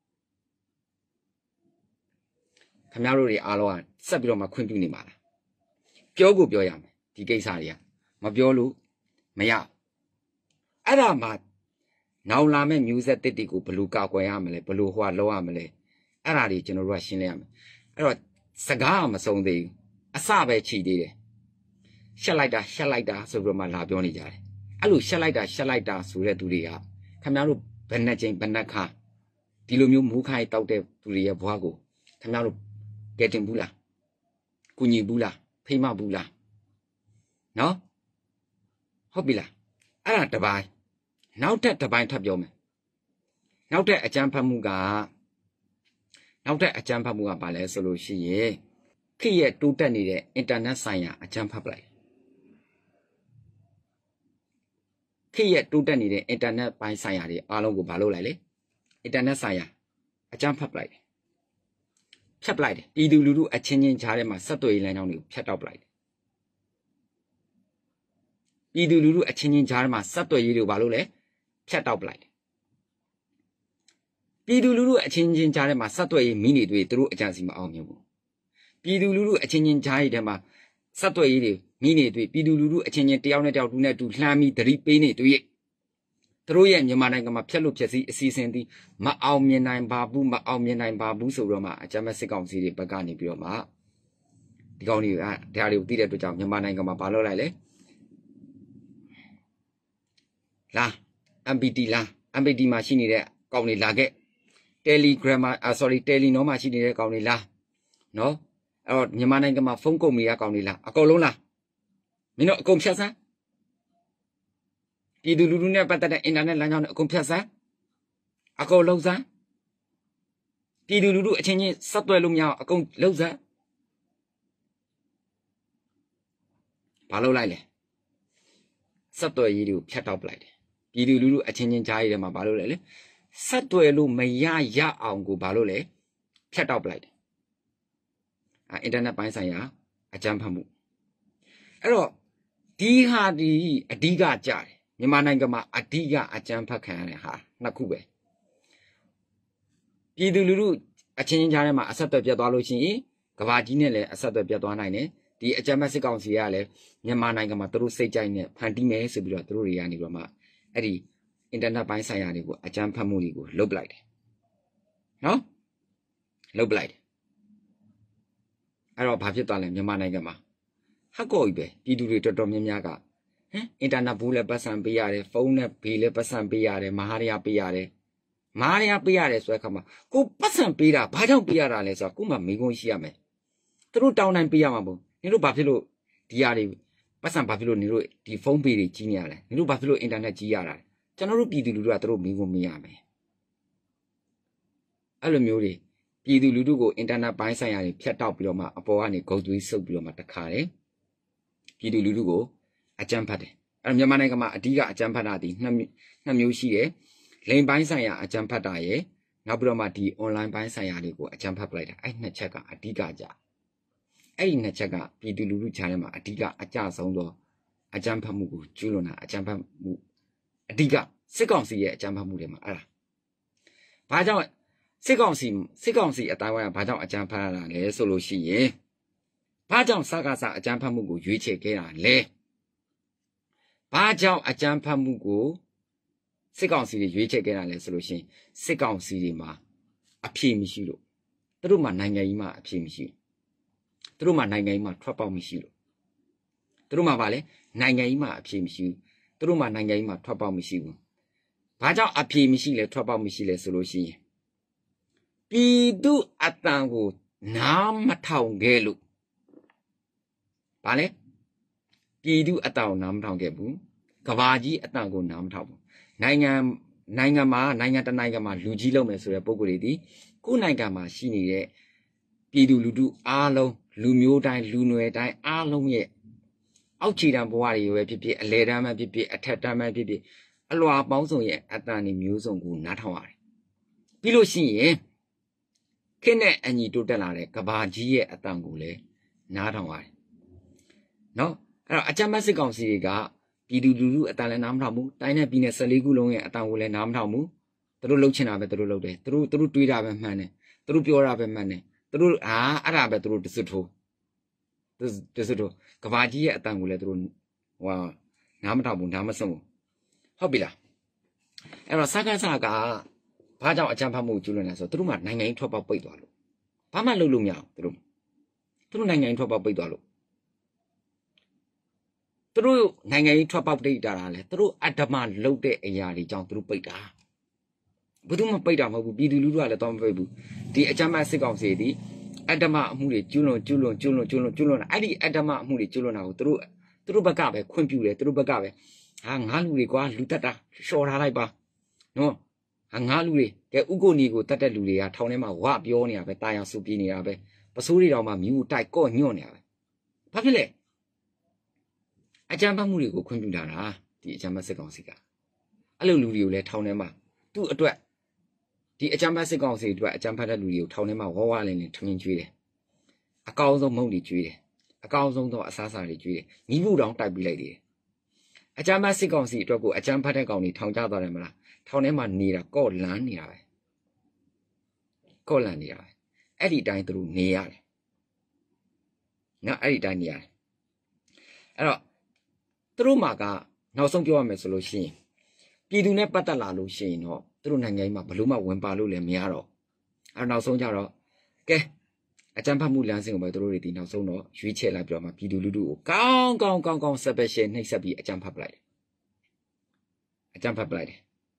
ခင်ဗျားတို့တွေအားလုံးကဆက်ပြီးတော့မှခွင့်ပြုနေမှာလားပြောကိုပြောရမယ်ဒီကိစ္စတွေကမပြောလို့မရအဲ့ဒါမှနောင်လာမဲ့မျိုးဆက်တစ်တွေကိုဘယ်လိုကာကွယ်ရမလဲဘယ်လိုဟွာလောက်ရမလဲအဲ့ဒါတွေကျွန်တော်တို့ကရှင်းလဲရမယ်အဲ့တော့စကားကမဆုံးသေးဘူးအစပဲခြိသေးတယ်ရှက်လိုက်တာရှက်လိုက်တာဆိုပြီးတော့မှလာပြောနေကြတယ်အဲ့လိုရှက်လိုက်တာရှက်လိုက်တာဆိုတဲ့သူတွေကခင်ဗျားတို့ဘယ်နှချိန်ဘယ်နှခါဒီလိုမျိုးမူးခိုင်းတောက်တဲ့သူတွေရဲ့ဘဝကိုခင်ဗျားတို့ကဲတင်ဘူးလားကုညီဘူးလားဖိမဘူးလားနော်ဟုတ်ပြီလားအဲ့ဒါတပိုင်းနောက်ထပ်တပိုင်းထပ်ပြောမယ်နောက်ထပ်အကြမ်းဖက်မှုကနောက်ထပ်အကြမ်းဖက်မှုကဘာလဲဆိုလို့ရှိရင်ခေတ်ရဲ့တိုးတက်နေတဲ့ internet ဆိုင်ရာအကြမ်းဖက်ပလိုက်ခေတ်ရဲ့တိုးတက်နေတဲ့ internet ပိုင်းဆိုင်ရာတွေအားလုံးကိုဘာလုပ်လိုက်လဲ internet ဆိုင်ရာအကြမ်းဖက်ပလိုက်ဖြတ်ပလိုက်တယ်ပြည်သူလူထုအချင်းချင်းကြားထဲမှာဆက်သွယ်ရေးလမ်းကြောင်းတွေကိုဖြတ်တောက်ပလိုက်တယ်ပြည်သူလူထုအချင်းချင်းကြားထဲမှာဆက်သွယ်ရေးတွေကိုဘာလုပ်လဲဖြတ်တောက်ပလိုက်တယ်ပြည်သူလူထုအချင်းချင်းကြားထဲမှာဆက်သွယ်ရေးမိနေတွေသူတို့အကြံစီမအောင်မြင်ဘူးပြည်သူလူထုအချင်းချင်းကြားရေးထဲမှာဆက်သွယ်ရေးတွေမိနေတွေပြည်သူလူထုအချင်းချင်းတယောက်နဲ့တယောက်တူနဲ့တူလှမ်းပြီးသတိပေးနေတွေသူတို့ရဲ့မြန်မာနိုင်ငံမှာဖြတ်လို့ဖြတ်စည်းအစီအစဉ်သည်မအောင်မြင်နိုင်ပါဘူးမအောင်မြင်နိုင်ပါဘူးဆိုတော့မှအကြမ်းဖက်စစ်ကောင်စီတွေဘက်ကနေပြီးတော့မှတဒီကောင်တွေကဒါတွေကိုသိတဲ့အတွက်ကြောင့်မြန်မာနိုင်ငံမှာဘာလုပ်လိုက်လဲလာ M P T လာ M P T မှာရှိနေတဲ့ကောင်တွေလာခဲ့ Telegram မှာ sorry Telenor မှာရှိနေတဲ့ကောင်တွေလာနော်အဲ့တော့မြန်မာနိုင်ငံမှာဖုန်းကုမ္ပဏီကကောင်တွေလာအကုန်လုံးလာမင်းတို့အကုန်ဖြတ်စမ်းပြည်သူလူထုနဲ့ပတ်သက်တဲ့အင်တာနက်လမ်းကြောင်းနဲ့အကုန်ဖြတ်စမ်းအကုန်လုံးစမ်းပြည်သူလူထုအချင်းချင်းဆက်သွယ်လို့မရအောင်အကုန်လုံးစမ်းဘာလုပ်လိုက်လဲဆက်သွယ်ရေးတွေကိုဖြတ်တောက်ပလိုက်တယ်ပြည်သူလူထုအချင်းချင်းကြားရတဲ့မှာဘာလုပ်လဲလဲဆက်သွယ်လို့မရရအောင်ကိုဘာလုပ်လဲဖြတ်တောက်ပလိုက်တယ်အင်တာနက်ပိုင်းဆိုင်ရာအကြမ်းဖက်မှုအဲ့တော့ဒီဟာဒီအဓိကကြတယ်မြန်မာနိုင်ငံမှာအဓိကအကြမ်းဖက်ခံရတဲ့ဟာနှစ်ခုပဲပြည်သူလူထုအချင်းချင်းကြားထဲမှာအဆက်အသွယ်ပြတ်သွားလို့ရှိရင်ကဘာကြီးနဲ့လည်းအဆက်အသွယ်ပြတ်သွားနိုင်တယ်ဒီအကြမ်းဖက်စစ်ကောင်စီကလည်းမြန်မာနိုင်ငံမှာသူတို့စိတ်ကြိုက်နဲ့ဖန်တီးမယ်ဆိုပြီးတော့သူတို့တွေကနေပြီးတော့မှအဲ့ဒီအင်တာနက်ပိုင်းဆိုင်ရာတွေကိုအကြမ်းဖက်မှုတွေကိုလုပ်ပလိုက်တယ်နော်လုပ်ပလိုက်တယ်အဲ့တော့ဘာဖြစ်သွားလဲမြန်မာနိုင်ငံမှာဟက်ကော်ကြီးပဲပြည်သူတွေတော်တော်များများကဟမ်အင်တာနက်ဘူးလည်းပတ်စံပေးရတယ်ဖုန်းနဲ့ဘေးလည်းပတ်စံပေးရတယ်မဟာရရပေးရတယ်မဟာရပေးရတယ်ဆိုတဲ့အခါမှာကိုပတ်စံပေးတာဘာကြောင့်ပေးရတာလဲဆိုတော့ကိုမှမိကုန်းရှိရမယ်သူတို့တောင်းတိုင်းပေးရမှာပေါ့နင်တို့ဘာဖြစ်လို့ဒီဟာတွေပတ်စံဘာဖြစ်လို့နင်တို့ဒီဖုန်းပေးတွေကြီးနေရလဲနင်တို့ဘာဖြစ်လို့အင်တာနက်ကြီးရတာလဲကျွန်တော်တို့ပြည်သူလူထုကသူတို့မိကုန်းမရမယ်အဲ့လိုမျိုးတွေပြည်သူလူထုကိုအင်တာနက်ပိုင်းဆိုင်ရာတွေဖြတ်တောက်ပြီးတော့မှအပေါ်ကနေဂုတ်သွေးဆုပ်ပြီးတော့မှတခါတယ်ပြည်သူလူထုကိုအကြမ်းဖက်တယ်အဲ့တော့မြန်မာနိုင်ငံမှာအဓိကအကြမ်းဖက်တာဒီနှစ်နှစ်မျိုးရှိတယ်လိန်ပိုင်းဆိုင်ရာအကြမ်းဖက်တာရယ်နောက်ပြီးတော့မှဒီ online ပိုင်းဆိုင်ရာတွေကိုအကြမ်းဖက်ပလိုက်တာအဲ့နှစ်ချက်ကအဓိကကြအဲ့ဒီနှစ်ချက်ကပြည်သူလူထုကြားထဲမှာအဓိကအကြဆုံးသောအကြမ်းဖက်မှုကိုကျူးလွန်တာအကြမ်းဖက်မှုအဓိကစစ်ကောင်စီရဲ့အကြမ်းဖက်မှုတွေမှာအဲ့ဒါဘာကြောင့်စစ်ကောင်စီစစ်ကောင်စီအတိုင်းဝိုင်းကဘာကြောင့်အကြမ်းဖက်ရတာလဲဆိုလို့ရှိရင်ဘာကြောင့်စကားစအကြမ်းဖက်မှုကိုရွေးချယ်ခဲ့တာလဲဘာကြောင့်အကြမ်းဖက်မှုကိုစစ်ကောင်စီတွေရွေးချယ်ခဲ့တာလဲဆိုလို့ရှိရင်စစ်ကောင်စီတွေမှာအဖြေမရှိလို့သူတို့မှာနိုင်ငံကြီးမှာအဖြေမရှိသူတို့မှာနိုင်ငံကြီးမှာထွက်ပေါက်မရှိလို့သူတို့မှာဗာလဲနိုင်ငံကြီးမှာအဖြေမရှိဘူးသူတို့မှာနိုင်ငံကြီးမှာထွက်ပေါက်မရှိဘူးဘာကြောင့်အဖြေမရှိလဲထွက်ပေါက်မရှိလဲဆိုလို့ရှိရင်ပြည်သူအတန်ကိုနားမထောင်ခဲ့လို့ဗာလဲပြည်သူအတန်ကိုနားမထောင်ခဲ့ဘူးကဘာကြီးအတန်ကိုနားမထောင်ဘူးနိုင်ငံနိုင်ငံမှာနိုင်ငံတနိုင်ငံမှာလူကြီးလုပ်မယ်ဆိုတဲ့ပုံကိုယ်တွေဒီကိုယ်နိုင်ငံမှာရှိနေတဲ့ပြည်သူလူထုအားလုံးလူမျိုးတိုင်းလူနွယ်တိုင်းအားလုံးရဲ့အောက်ခြေတန်းဘဝတွေပဲဖြစ်ဖြစ်အလဲတန်းပဲဖြစ်ဖြစ်အထက်တန်းပဲဖြစ်ဖြစ်အလွာပေါင်းစုံရဲ့အတန်တွေမျိုးစုံကိုနားထောင်ရတယ်ပြီးလို့ရှိရင်ခင်းနဲ့အညီတိုးတက်လာတဲ့ကဘာကြီးရဲ့အတန်ကိုလည်းနားထောင်ရတယ်နော်အဲ့တော့အကြမ်းဖက်စစ်ကောင်စီတွေကပြည်သူလူထုအတန်လည်းနားမထောင်ဘူးတိုင်းနဲ့ပြည်နယ်၁၄ခုလုံးရဲ့အတန်ကိုလည်းနားမထောင်ဘူးသူတို့လှုပ်ချင်တာပဲသူတို့လှုပ်တယ်သူတို့သူတို့တွေးတာပဲမှန်တယ်သူတို့ပြောတာပဲမှန်တယ်သူတို့အာအဲ့ဒါပဲသူတို့တစွတ်ထိုးတစွတ်ထိုးကဘာကြီးရဲ့အတန်ကိုလည်းသူတို့ဟိုနားမထောင်ဘူးနားမဆုံးဘူးဟုတ်ပြီလားအဲ့တော့စကားစကားဘာကြောင့်အကြမ်းဖက်မှုကျူးလွန်လဲဆိုတော့သူတို့မှနိုင်ငံရေးထွက်ပေါက်ပိတ်သွားလို့ဘာမှလုပ်လို့မရဘူးသူတို့သူတို့နိုင်ငံရေးထွက်ပေါက်ပိတ်သွားလို့သူတို့နိုင်ငံရေးထွက်ပေါက်ပိတ်တာလဲသူတို့အဓမ္မလုပ်တဲ့အရာတွေကြောင့်သူတို့ပိတ်တာဘယ်သူမှပိတ်တာမဟုတ်ဘူးပြည်သူလူထုကလည်းတော့မပိတ်ဘူးဒီအကြမ်းဖက်စစ်ကောင်စီဒီအဓမ္မအမှုတွေကျူးလွန်ကျူးလွန်ကျူးလွန်ကျူးလွန်ကျူးလွန်တာအဲ့ဒီအဓမ္မအမှုတွေကျူးလွန်တာကိုသူတို့သူတို့ဘက်ကပဲခွင့်ပြုတယ်သူတို့ဘက်ကပဲဟာငါလူတွေကွာလူတက်တာလျှော်ထားလိုက်ပါနော်ဟာငါလူတွေကဲဥကိုနီကိုတတ်တဲ့လူတွေကထောင်ထဲမှာဝါပြောနေတာပဲတာယာဆူပြေးနေတာပဲပစိုးတွေတောင်မှမြူတိုက်ကော့ညွန့်နေတာပဲဘာဖြစ်လဲအကြမ်းဖက်မှုတွေကိုခွင့်ပြုတာလားဒီအကြမ်းဖက်စစ်ကောင်စီကအဲ့လိုလူတွေကိုလည်းထောင်ထဲမှာသူ့အတွက်ဒီအကြမ်းဖက်စစ်ကောင်စီအတွက်အကြမ်းဖက်တဲ့လူတွေကိုထောင်ထဲမှာဝါဝါလင်းလင်းထမင်းကျွေးတယ်အကောင်းဆုံးမုံတွေကျွေးတယ်အကောင်းဆုံးသောအစားအစာတွေကျွေးတယ်မိဖို့တောင်တိုက်ပြီးလိုက်တယ်အကြမ်းဖက်စစ်ကောင်စီအတွက်ကိုအကြမ်းဖက်တဲ့ကောင်တွေထောင်ကျသွားတယ်မလားထောင်ထဲမှာနေတာကော့လန်းနေတာပဲကော့လန်းနေတာပဲအဲ့ဒီအတိုင်းသူတို့နေရတယ်နော်အဲ့ဒီအတိုင်းနေရတယ်အဲ့တော့သူတို့မှာကနောက်ဆုံးပြောရမယ်ဆိုလို့ရှိရင်ပြည်သူနဲ့ပတ်သက်လာလို့ရှိရင်တော့သူတို့နိုင်ငံကြီးမှာဘလို့မှဝင်ပါလို့လည်းမရတော့အဲ့နောက်ဆုံးကြတော့ကဲအကြမ်းဖက်မှုလမ်းစဉ်ကိုပဲသူတို့တွေဒီနောက်ဆုံးတော့ရွေးချယ်လိုက်ပြီးတော့မှပြည်သူလူထုကိုကောင်းကောင်းကောင်းကောင်းဆက်ပဲရှယ်နှိပ်စက်ပြီးအကြမ်းဖက်ပလိုက်တယ်အကြမ်းဖက်ပလိုက်တယ်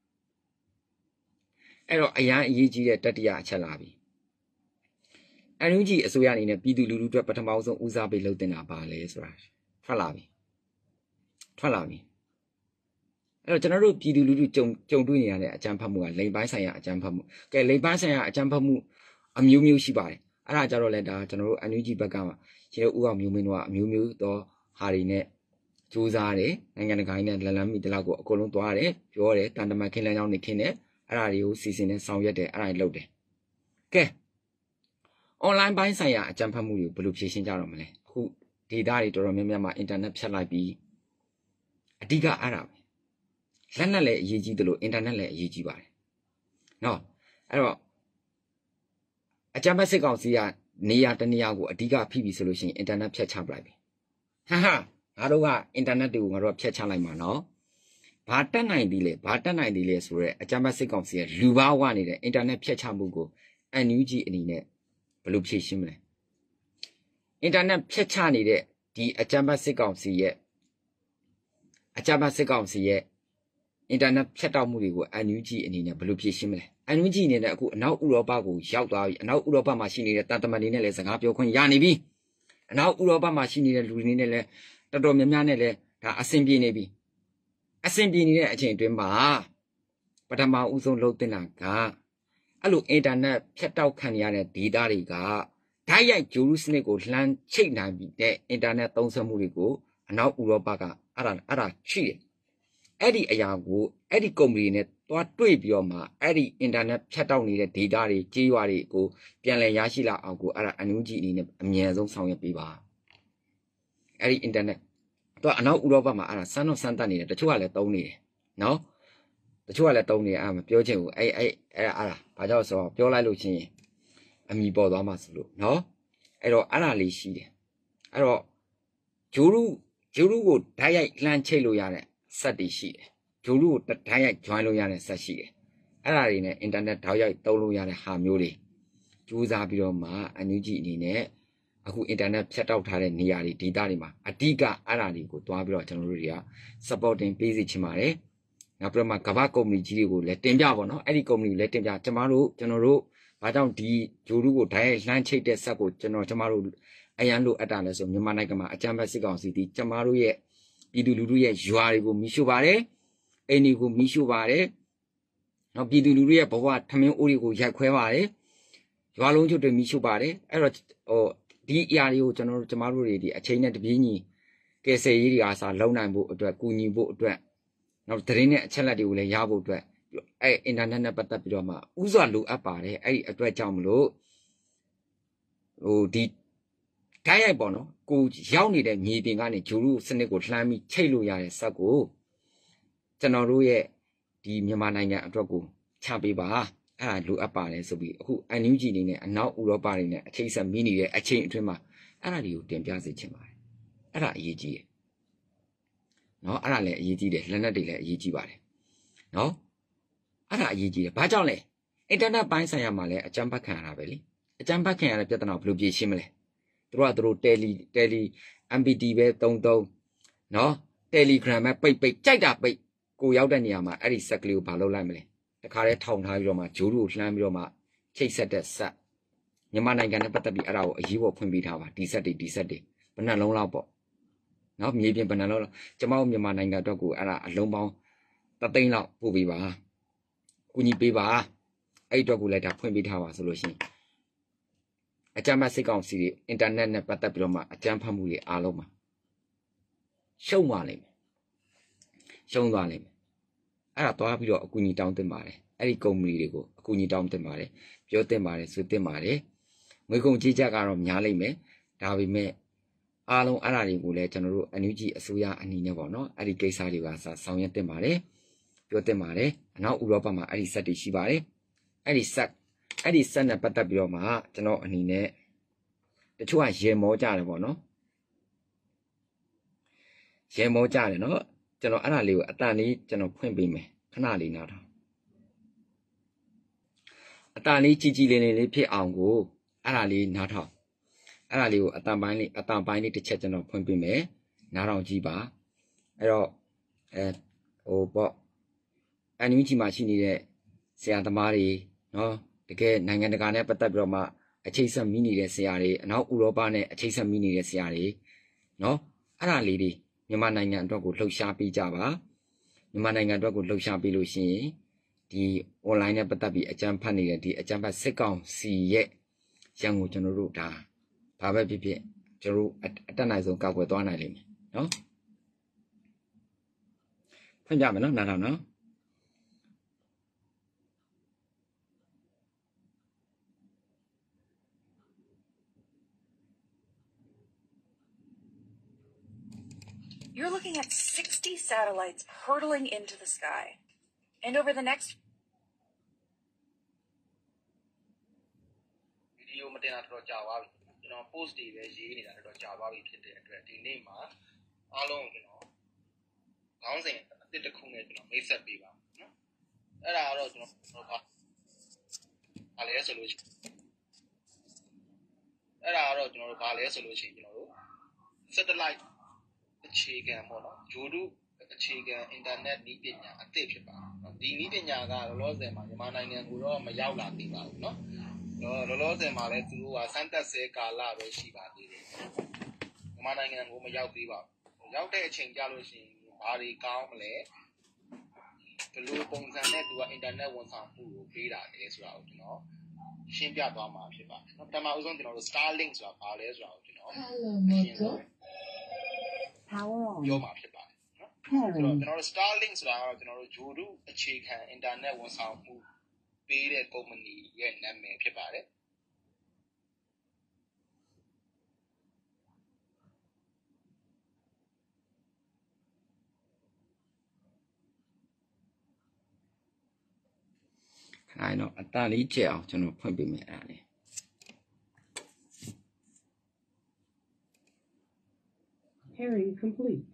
အဲ့တော့အရန်အရေးကြီးတဲ့တတိယအချက်လာပြီအန်ယူဂျီအစိုးရအနေနဲ့ပြည်သူလူထုအတွက်ပထမဆုံးဦးစားပေးလုပ်တင်တာပါလေဆိုတာထွက်လာပြီထွက်လာပြီအဲ့တော့ကျွန်တော်တို့ပြည်သူလူထုကြုံကြုံတွေ့နေရတဲ့အကြမ်းဖက်မှုကလိမ်ပိုင်းဆိုင်ရာအကြမ်းဖက်မှုကဲလိမ်ပိုင်းဆိုင်ရာအကြမ်းဖက်မှုအမျိုးမျိုးရှိပါတယ်အဲ့ဒါကြတော့လဲဒါကျွန်တော်တို့အန်ယူဂျီဘက်ကမှရှင်တို့ဦးအောင်မျိုးမင်းတို့ကအမျိုးမျိုးသောဟာတွေနဲ့စူးစမ်းတယ်နိုင်ငံတကာနဲ့လက်လန်းမိတလောက်ကိုအကုန်လုံးသွားတယ်ပြောတယ်တန်တမန်ခင်းလန်းကြောင်းနေခင်းတယ်အဲ့ဒါတွေကိုစီစဉ်နေဆောင်ရွက်တယ်အဲ့ဒါတွေလုပ်တယ်ကဲ online ဘိုင်းဆိုင်ရာအကြံဖတ်မှုတွေကိုဘယ်လိုဖြေရှင်းကြတော့မလဲအခု data တွေတော်တော်များများမှာ internet ဖြတ်လိုက်ပြီးအဓိကအဲ့ဒါပဲလက်နက်လည်းအရေးကြီးတယ်လို့ internet လည်းအရေးကြီးပါတယ်နော်အဲ့တော့အကြံဖတ်စစ်ကောင်စီကနေရာတနေရာကိုအဓိကဖိပြီးဆိုလို့ရှိရင် internet ဖြတ်ချပလိုက်ပြီဟာဟာငါတို့က internet တွေကိုငါတို့ကဖြတ်ချလိုက်မှာနော်ဘာတက်နိုင်သည်လဲဘာတက်နိုင်သည်လဲဆိုတော့အကြမ်းဖက်စစ်ကောင်စီရဲ့လူဘာဝနေတဲ့ internet ဖြတ်ချမှုကို အန်ယူဂျီ အနေနဲ့ဘယ်လိုဖြေရှင်းမလဲ internet ဖြတ်ချနေတဲ့ဒီအကြမ်းဖက်စစ်ကောင်စီရဲ့အကြမ်းဖက်စစ်ကောင်စီရဲ့ internet ဖြတ်တောက်မှုတွေကို အန်ယူဂျီ အနေနဲ့ဘယ်လိုဖြေရှင်းမလဲ အန်ယူဂျီ အနေနဲ့အခုအနောက်ဥရောပကိုရောက်သွားပြီအနောက်ဥရောပမှာရှိနေတဲ့တာတမန်တွေနဲ့လည်းစကားပြောခွင့်ရနေပြီအနောက်ဥရောပမှာရှိနေတဲ့လူတွေနဲ့လည်းတော်တော်များများနဲ့လည်းဒါအဆင်ပြေနေပြီအဆင်ပြေနေတဲ့အချိန်အတွင်းမှာပထမဦးဆုံးလုပ်တင်တာကအဲ့လိုအင်တာနက်ဖြတ်တောက်ခံရတဲ့ဒေတာတွေကဓာတ်ရိုက်ဂျိုရုစနစ်ကိုလှမ်းချိတ်နိုင်ပြီးတဲ့အင်တာနက်သုံးစွဲမှုတွေကိုအနောက်ဥရောပကအဲ့ဒါအဲ့ဒါရှိတယ်အဲ့ဒီအရာကိုအဲ့ဒီကုမ္ပဏီနဲ့တွားတွေ့ပြီးတော့မှအဲ့ဒီအင်တာနက်ဖြတ်တောက်နေတဲ့ဒေတာတွေကြေးရွာတွေကိုပြန်လည်ရရှိလာအောင်ကိုအဲ့ဒါအန်ယူဂျီအနေနဲ့အမြန်ဆုံးဆောင်ရွက်ပေးပါအဲ့ဒီအင်တာနက်တော့အနောက်ဥရောပမှာအဲ့ဒါစမ်းတော့စမ်းတတ်နေတယ်တချို့ကလည်းသုံးနေတယ်နော်တချို့ကလည်းသုံးနေအဲ့မပြောချင်ဘူးအဲ့အဲ့အဲ့အဲ့ဒါဘာကြောင့်ဆိုတော့ပြောလိုက်လို့ချင်းအမိပေါ်သွားမှဆိုလို့နော်အဲ့တော့အဲ့ဒါလေးရှိတယ်အဲ့တော့ဂျိုရုဂျိုရုကိုဓာတ်ရိုက်လှမ်းချိတ်လို့ရတဲ့ဆက်တွေရှိတယ်ဂျိုရုကိုဓာတ်ရိုက် join လို့ရတဲ့ဆက်ရှိတယ်အဲ့ဒါတွေနဲ့ internet ဓာတ်ရိုက်သုံးလို့ရတဲ့ဟာမျိုးတွေကြိုးစားပြီးတော့မှအန်ယူဂျီအနေနဲ့အခု internet ဖြတ်တောက်ထားတဲ့နေရာတွေ data တွေမှာအဓိကအဲ့ဒါတွေကိုတွားပြီးတော့ကျွန်တော်တို့တွေက supporting ပေးစီချင်ပါတယ်နောက်ပြီးတော့မှကမ္ဘာကုမ္ပဏီကြီးတွေကိုလည်းတင်ပြပါတော့အဲ့ဒီကုမ္ပဏီကိုလည်းတင်ပြကျမတို့ကျွန်တော်တို့ဘာကြောင့်ဒီဂျိုရုကိုဓာတ်ရိုက်လှမ်းချိတ်တဲ့ဆက်ကိုကျွန်တော်ကျမတို့အရန်လို့အပ်တာလဲဆိုမြန်မာနိုင်ငံမှာအကြမ်းဖက်စစ်ကောင်စီတီကျမတို့ရဲ့ပြည်သူလူထုရဲ့ရွာတွေကိုမိရှို့ပါတယ်အိမ်တွေကိုမိရှို့ပါတယ်နောက်ပြည်သူလူထုရဲ့ဘဝထမင်းအိုးတွေကိုရိုက်ခွဲပါတယ်ရွာလုံးကျွတ်တွေမိရှို့ပါတယ်အဲ့တော့ဟိုဒီအရာတွေကိုကျွန်တော်တို့ကျမတို့တွေဒီအချိန်နဲ့တပြေးညီကယ်ဆယ်ရေးတွေအားစားလုံနိုင်ဖို့အတွက်ကူညီဖို့အတွက်နောက်သတင်းနဲ့အချက်လက်တွေကိုလည်းရဖို့အတွက်အဲ့အင်တာနက်နဲ့ပတ်သက်ပြီးတော့မှဥစွာလိုအပ်ပါတယ်အဲ့ဒီအတွက်ကြောင့်မလို့ဟိုဒီဓာတ်ရိုက်ပေါ့နော်ကိုရောက်နေတဲ့မြေပြင်ကနေဂျိုရုစနစ်ကိုလှမ်းပြီးချိတ်လို့ရတဲ့ဆက်ကိုကျွန်တော်တို့ရဲ့ဒီမြန်မာနိုင်ငံအတွက်ကိုချပေးပါအဲ့ဒါလိုအပ်ပါတယ်ဆိုပြီးအခုအန်ယူဂျီနေနဲ့အနောက်ဥရောပတွေနဲ့အချိန်ဆက်မိနေတဲ့အချိန်အတွင်းမှာအဲ့ဒါတွေကိုတင်ပြစေချင်ပါတယ်အဲ့ဒါအရေးကြီးတယ်နော်အဲ့ဒါလည်းအရေးကြီးတယ်လက်နက်တွေလည်းအရေးကြီးပါတယ်နော်အဲ့ဒါအရေးကြီးတယ်ဘာကြောင့်လဲအင်တာနက်ပိုင်းဆိုင်ရာမှာလည်းအကြမ်းဖက်ခံရတာပဲလေအကြမ်းဖက်ခံရတဲ့ပြဿနာကိုဘယ်လိုဖြေရှင်းမလဲသူတို့ကသူတို့ tele tele အမ် ပီ တီ ပဲသုံးသုံးနော် Telegram ပဲပိတ်ပိတ်ကြိုက်တာပိတ်ကိုရောက်တဲ့နေရာမှာအဲ့ဒီဆက်ကလေးကိုဘာလုပ်လိုက်မလဲတခါတည်းထောင်ထားပြီးတော့မှဂျိုးတို့လှမ်းပြီးတော့မှချိတ်ဆက်တဲ့ဆက်မြန်မာနိုင်ငံနဲ့ပတ်သက်ပြီးအဲ့ဒါကိုအရေးပေါ်ဖွင့်ပေးထားပါဒီဆက်တွေဒီဆက်တွေဘယ်နှလုံးလောက်ပေါ့နော်မြေပြင်ဘယ်နှလုံးလောက်ကျမတို့မြန်မာနိုင်ငံအတွက်ကိုအဲ့ဒါအလုံးပေါင်းတသိန်းလောက်ပို့ပေးပါကူညီပေးပါအဲ့အတွက်ကိုလည်းဒါဖွင့်ပေးထားပါဆိုလို့ရှိရင်အကြမ်းဖက်စစ်ကောင်စီတွေအင်တာနက်နဲ့ပတ်သက်ပြီးတော့မှအကြမ်းဖက်မှုတွေအားလုံးမှာရှုံးသွားလိမ့်မယ်ရှုံးသွားလိမ့်မယ်အဲ့ဒါသွားပြီးတော့အကူအညီတောင်းတင်ပါတယ်အဲ့ဒီကုမ္ပဏီတွေကိုအကူအညီတောင်းတင်ပါတယ်ပြောတင်ပါတယ်ဆိုတင်ပါတယ်ငွေကုန်ကြေးကျကတော့များလိမ့်မယ်ဒါပေမဲ့အားလုံးအဲ့ဒါတွေကိုလည်းကျွန်တော်တို့အန်ယူဂျီအစိုးရအနေနဲ့ပေါ့နော်အဲ့ဒီကိစ္စတွေကဆောင်ရွက်တင်ပါတယ်ပြောတင်ပါတယ်အနောက်ဥရောပမှာအဲ့ဒီဆက်တွေရှိပါတယ်အဲ့ဒီဆက်အဲ့ဒီဆက်နဲ့ပတ်သက်ပြီးတော့မှကျွန်တော်အနေနဲ့တချို့ကရေမောကြတယ်ပေါ့နော်ရေမောကြတယ်နော်ကျွန်တော်အဲ့ဒါလေးကိုအတန်လေးကျွန်တော်ဖွင့်ပေးမယ်ခဏလေးနားထောင်အတန်လေးကြီးကြီးလေးလေးဖြစ်အောင်ကိုအဲ့ဒါလေးနားထောင်အဲ့ဒါလေးကိုအတန်ပိုင်းလေးအတန်ပိုင်းလေးတစ်ချက်ကျွန်တော်ဖွင့်ပြမယ်နားထောင်ကြည့်ပါအဲ့တော့အဲဟိုပေါ့အန်ယူဂျီမှာရှိနေတဲ့ဆရာသမားတွေနော်တကယ်နိုင်ငံတကာနဲ့ပတ်သက်ပြီးတော့မှအခြေဆက်မိနေတဲ့ဆရာတွေအနောက်ဥရောပနဲ့အခြေဆက်မိနေတဲ့ဆရာတွေနော်အဲ့ဒါလေးတွေမြန်မာနိုင်ငံအတွက်ကိုလှုပ်ရှားပေးကြပါမြန်မာနိုင်ငံအတွက်ကိုလှုပ်ရှားပေးလို့ရှိရင်ဒီ online နဲ့ပတ်သက်ပြီးအကြမ်းဖက်နေတဲ့ဒီအကြမ်းဖက်စစ်ကောင်စီရဲ့ရန်ကိုကျွန်တော်တို့ဒါဘာပဲဖြစ်ဖြစ်ကျွန်တော်တို့အတက်နိုင်ဆုံးကောက်ွယ်သွားနိုင်လိမ့်မယ်နော်ဖွင့်ကြမယ်နော်နားထောင်နော် You're looking at sixty satellites hurtling into the sky. And over the next video မတင်တာတော့ကြာပါပြီကျွန်တော် post တွေပဲရေးနေတာတော့ကြာပါပြီဖြစ်တဲ့အတွက်ဒီနေ့မှာအားလုံးကျွန်တော်ခေါင်းစဉ်အသစ်တစ်ခုနဲ့ကျွန်တော်မိတ်ဆက်ပေးပါနော်အဲ့ဒါကတော့ကျွန်တော်ဘာဘာလဲဆိုလို့ရှိရင်အဲ့ဒါကတော့ကျွန်တော်တို့ဘာလဲဆိုလို့ရှိရင်ကျွန်တော်တို့ satellite အခြေခံပေါ့နော်ဂျိုဒုအခြေခံ internet နည်းပညာအသစ်ဖြစ်ပါတယ်ဒီနည်းပညာကလောလောဆယ်မှာမြန်မာနိုင်ငံကိုတော့မရောက်လာသေးပါဘူးเนาะလောလောဆယ်မှာလည်းသူတို့ကစမ်းသပ်ဆဲကာလပဲရှိပါသေးတယ်မြန်မာနိုင်ငံကိုမရောက်သေးပါဘူးရောက်တဲ့အချိန်ကြလို့ရှိရင်ဘာတွေကောင်းမလဲဘယ်လိုပုံစံနဲ့သူက internet ဝန်ဆောင်မှုကိုပေးတာလဲဆိုတာကိုကျွန်တော်ရှင်းပြသွားမှာဖြစ်ပါတယ်เนาะပထမဦးဆုံးကျွန်တော်တို့ Starlink ဆိုတာဘာလဲဆိုတာကိုကျွန်တော်ရှင်းပြ Power on ပြောမှာဖြစ်ပါတယ်နော်ဆိုတော့ကျွန်တော်တို့ Starlink ဆိုတာကတော့ကျွန်တော်တို့ဂျိုဒုအခြေခံ internet ဝန်ဆောင်မှုပေးတဲ့ကုမ္ပဏီရဲ့နာမည်ဖြစ်ပါတယ်ခဏတော့အတန်လေးကျက်အောင်ကျွန်တော်ဖွင့်ပြမယ်အဲ့ဒါလေး Pairing complete.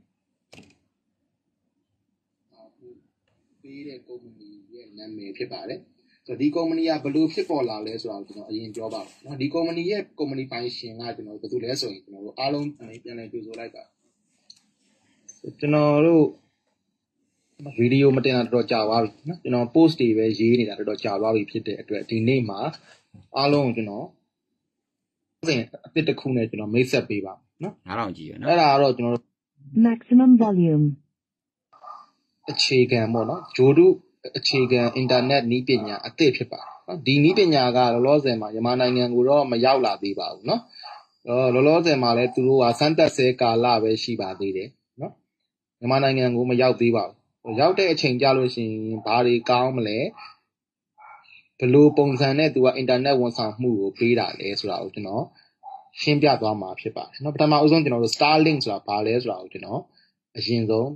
ပေးတဲ့ကုမ္ပဏီရဲ့နာမည်ဖြစ်ပါတယ်ဆိုတော့ဒီကုမ္ပဏီကဘယ်လိုဖြစ်ပေါ်လာလဲဆိုတာကိုကျွန်တော်အရင်ပြောပါမယ်เนาะဒီကုမ္ပဏီရဲ့ကုမ္ပဏီပိုင်ရှင်ကကျွန်တော်ဘယ်သူလဲဆိုရင်ကျွန်တော်တို့အားလုံးပြန်လည်ကြိုဆိုလိုက်ပါကျွန်တော်တို့ဗီဒီယိုမတင်တာတော်တော်ကြာသွားပြီเนาะကျွန်တော် post တွေပဲရေးနေတာတော်တော်ကြာသွားပြီဖြစ်တဲ့အတွက်ဒီနေ့မှာအားလုံးကျွန်တော်စဉ်အသစ်တစ်ခုနဲ့ကျွန်တော်မိတ်ဆက်ပေးပါเนาะနားထောင်ကြည့်ရနော်အဲ့ဒါကတော့ကျွန်တော်တို့ Maximum volume. အခြေခံပေါ့နော်ဂျိုဒုအခြေခံ internet နည်းပညာအသစ်ဖြစ်ပါတယ်နော်ဒီနည်းပညာကလောလောဆယ်မှာမြန်မာနိုင်ငံကိုတော့မရောက်လာသေးပါဘူးเนาะလောလောဆယ်မှာလည်းသူတို့ကစမ်းသပ်ဆဲကာလပဲရှိပါသေးတယ်เนาะမြန်မာနိုင်ငံကိုမရောက်သေးပါဘူးရောက်တဲ့အချိန်ကြလို့ရှိရင်ဘာတွေကောင်းမလဲဘယ်လိုပုံစံနဲ့သူက internet ဝန်ဆောင်မှုကိုပေးတာလဲဆိုတာကိုကျွန်တော်ရှင်းပြသွားမှာဖြစ်ပါတယ်เนาะပထမအဆုံးကျွန်တော်တို့ Starlink ဆိုတာဘာလဲဆိုတာကိုကျွန်တော်အရင်ဆုံး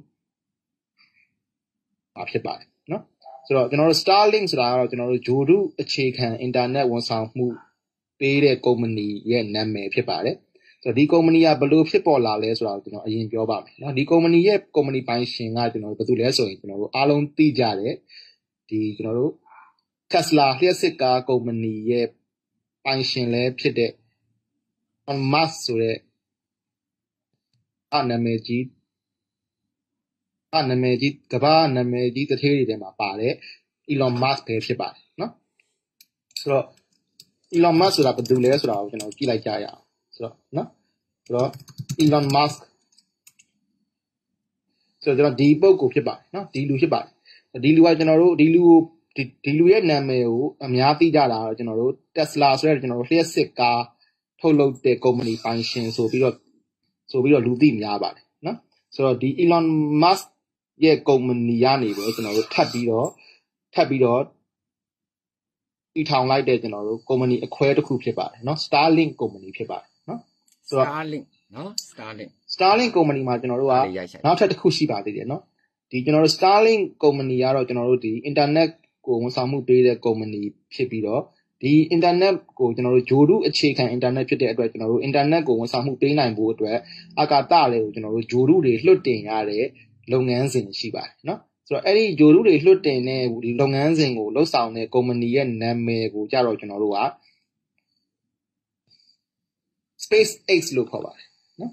ဘာဖြစ်ပါတယ်เนาะဆိုတော့ကျွန်တော်တို့ Starlink ဆိုတာကတော့ကျွန်တော်တို့ဂျိုဒုအခြေခံ internet ဝန်ဆောင်မှုပေးတဲ့ကုမ္ပဏီရဲ့နာမည်ဖြစ်ပါတယ်ဆိုတော့ဒီကုမ္ပဏီကဘယ်လိုဖြစ်ပေါ်လာလဲဆိုတာကိုကျွန်တော်အရင်ပြောပါမယ်เนาะဒီကုမ္ပဏီရဲ့ကုမ္ပဏီပိုင်ရှင်ကကျွန်တော်တို့ဘယ်သူလဲဆိုရင်ကျွန်တော်တို့အားလုံးသိကြတယ်ဒီကျွန်တော်တို့ Tesla လျှပ်စစ်ကားကုမ္ပဏီရဲ့ပိုင်ရှင်လည်းဖြစ်တဲ့ Elon Musk ဆိုတဲ့အနာမည်ကြီးအနာမည်ကြီးကမ္ဘာနာမည်ကြီးတစ်ထေးတွေထဲမှာပါတယ် Elon Musk ပဲဖြစ်ပါတယ်เนาะဆိုတော့ Elon Musk ဆိုတာဘယ်သူလဲဆိုတာကိုကျွန်တော်ကြည့်လိုက်ကြရအောင်ဆိုတော့เนาะဆိုတော့ Elon Musk ဆိုတော့ကျွန်တော်ဒီပုဂ္ဂိုလ်ဖြစ်ပါတယ်เนาะဒီလူဖြစ်ပါတယ်ဒီလူကကျွန်တော်တို့ဒီလူကိုဒီဒီလူရဲ့နာမည်ကိုအများသိကြတာတော့ကျွန်တော်တို့ Tesla ဆိုတဲ့ကျွန်တော်တို့လျှပ်စစ်ကားထုတ်လုပ်တဲ့ကုမ္ပဏီပိုင်ရှင်ဆိုပြီးတော့ဆိုပြီးတော့လူသိများပါတယ်เนาะဆိုတော့ဒီ Elon Musk ရဲ့ကုမ္ပဏီကနေပဲကျွန်တော်တို့ထပ်ပြီးတော့ထပ်ပြီးတော့တည်ထောင်လိုက်တဲ့ကျွန်တော်တို့ကုမ္ပဏီအခွဲတစ်ခုဖြစ်ပါတယ်เนาะ Starlink ကုမ္ပဏီဖြစ်ပါတယ်เนาะဆိုတော့ Starlink နော် Starlink Starlink ကုမ္ပဏီမှာကျွန်တော်တို့ကနောက်ထပ်တစ်ခုရှိပါသေးတယ်เนาะဒီကျွန်တော်တို့ Starlink ကုမ္ပဏီကတော့ကျွန်တော်တို့ဒီ internet ကိုဝန်ဆောင်မှုပေးတဲ့ကုမ္ပဏီဖြစ်ပြီးတော့ဒီ internet ကိုကျွန်တော်တို့ဂျိုဒုအခြေခံ internet ဖြစ်တဲ့အတွက်ကျွန်တော်တို့ internet ကိုဝန်ဆောင်မှုပေးနိုင်ဖို့အတွက်အာကာသလေးကိုကျွန်တော်တို့ဂျိုဒုတွေလွှတ်တင်ရတဲ့လုပ်ငန်းစဉ်ရှိပါတယ်เนาะဆိုတော့အဲ့ဒီဂျိုဒုတွေလွှတ်တင်တဲ့လုပ်ငန်းစဉ်ကိုလှုပ်ဆောင်တဲ့ကုမ္ပဏီရဲ့နာမည်ကိုကြတော့ကျွန်တော်တို့က SpaceX လို့ခေါ်ပါတယ်နော်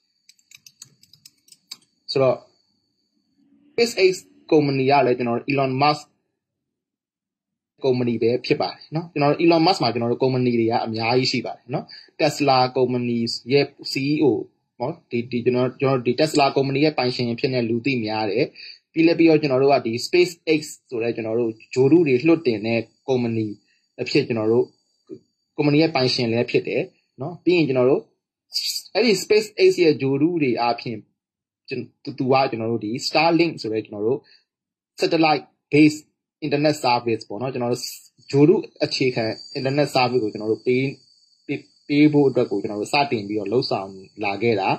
ဆိုတော့ SpaceX ကုမ္ပဏီကလည်းကျွန်တော်တို့ Elon Musk ကုမ္ပဏီပဲဖြစ်ပါတယ်เนาะကျွန်တော်တို့ Elon Musk မှာကျွန်တော်တို့ကုမ္ပဏီတွေကအများကြီးရှိပါတယ်เนาะ Tesla ကုမ္ပဏီရဲ့ C E O เนาะဒီဒီကျွန်တော်ကျွန်တော်ဒီ Tesla ကုမ္ပဏီရဲ့ပိုင်ရှင်ဖြစ်နေလူသိများတယ်ပြီးလည်းပြီးတော့ကျွန်တော်တို့ကဒီ SpaceX ဆိုတဲ့ကျွန်တော်တို့ဂျိုဒုတွေလွှတ်တင်တဲ့ကုမ္ပဏီအဖြစ်ကျွန်တော်တို့ကုမ္ပဏီရဲ့ပိုင်ရှင်လည်းဖြစ်တယ်เนาะပြီးရင်ကျွန်တော်တို့အဲ့ဒီ SpaceX ရဲ့ဂျိုဒုတွေအားဖြင့်တူတူကကျွန်တော်တို့ဒီ Starlink ဆိုတဲ့ကျွန်တော်တို့ satellite based internet service ပေါ့နော်ကျွန်တော်တို့ဂျိုဒုအခြေခံ internet service ကိုကျွန်တော်တို့ပေးပေးဖို့အတွက်ကိုကျွန်တော်တို့စတင်ပြီးတော့လှုပ်ဆောင်လာခဲ့တာ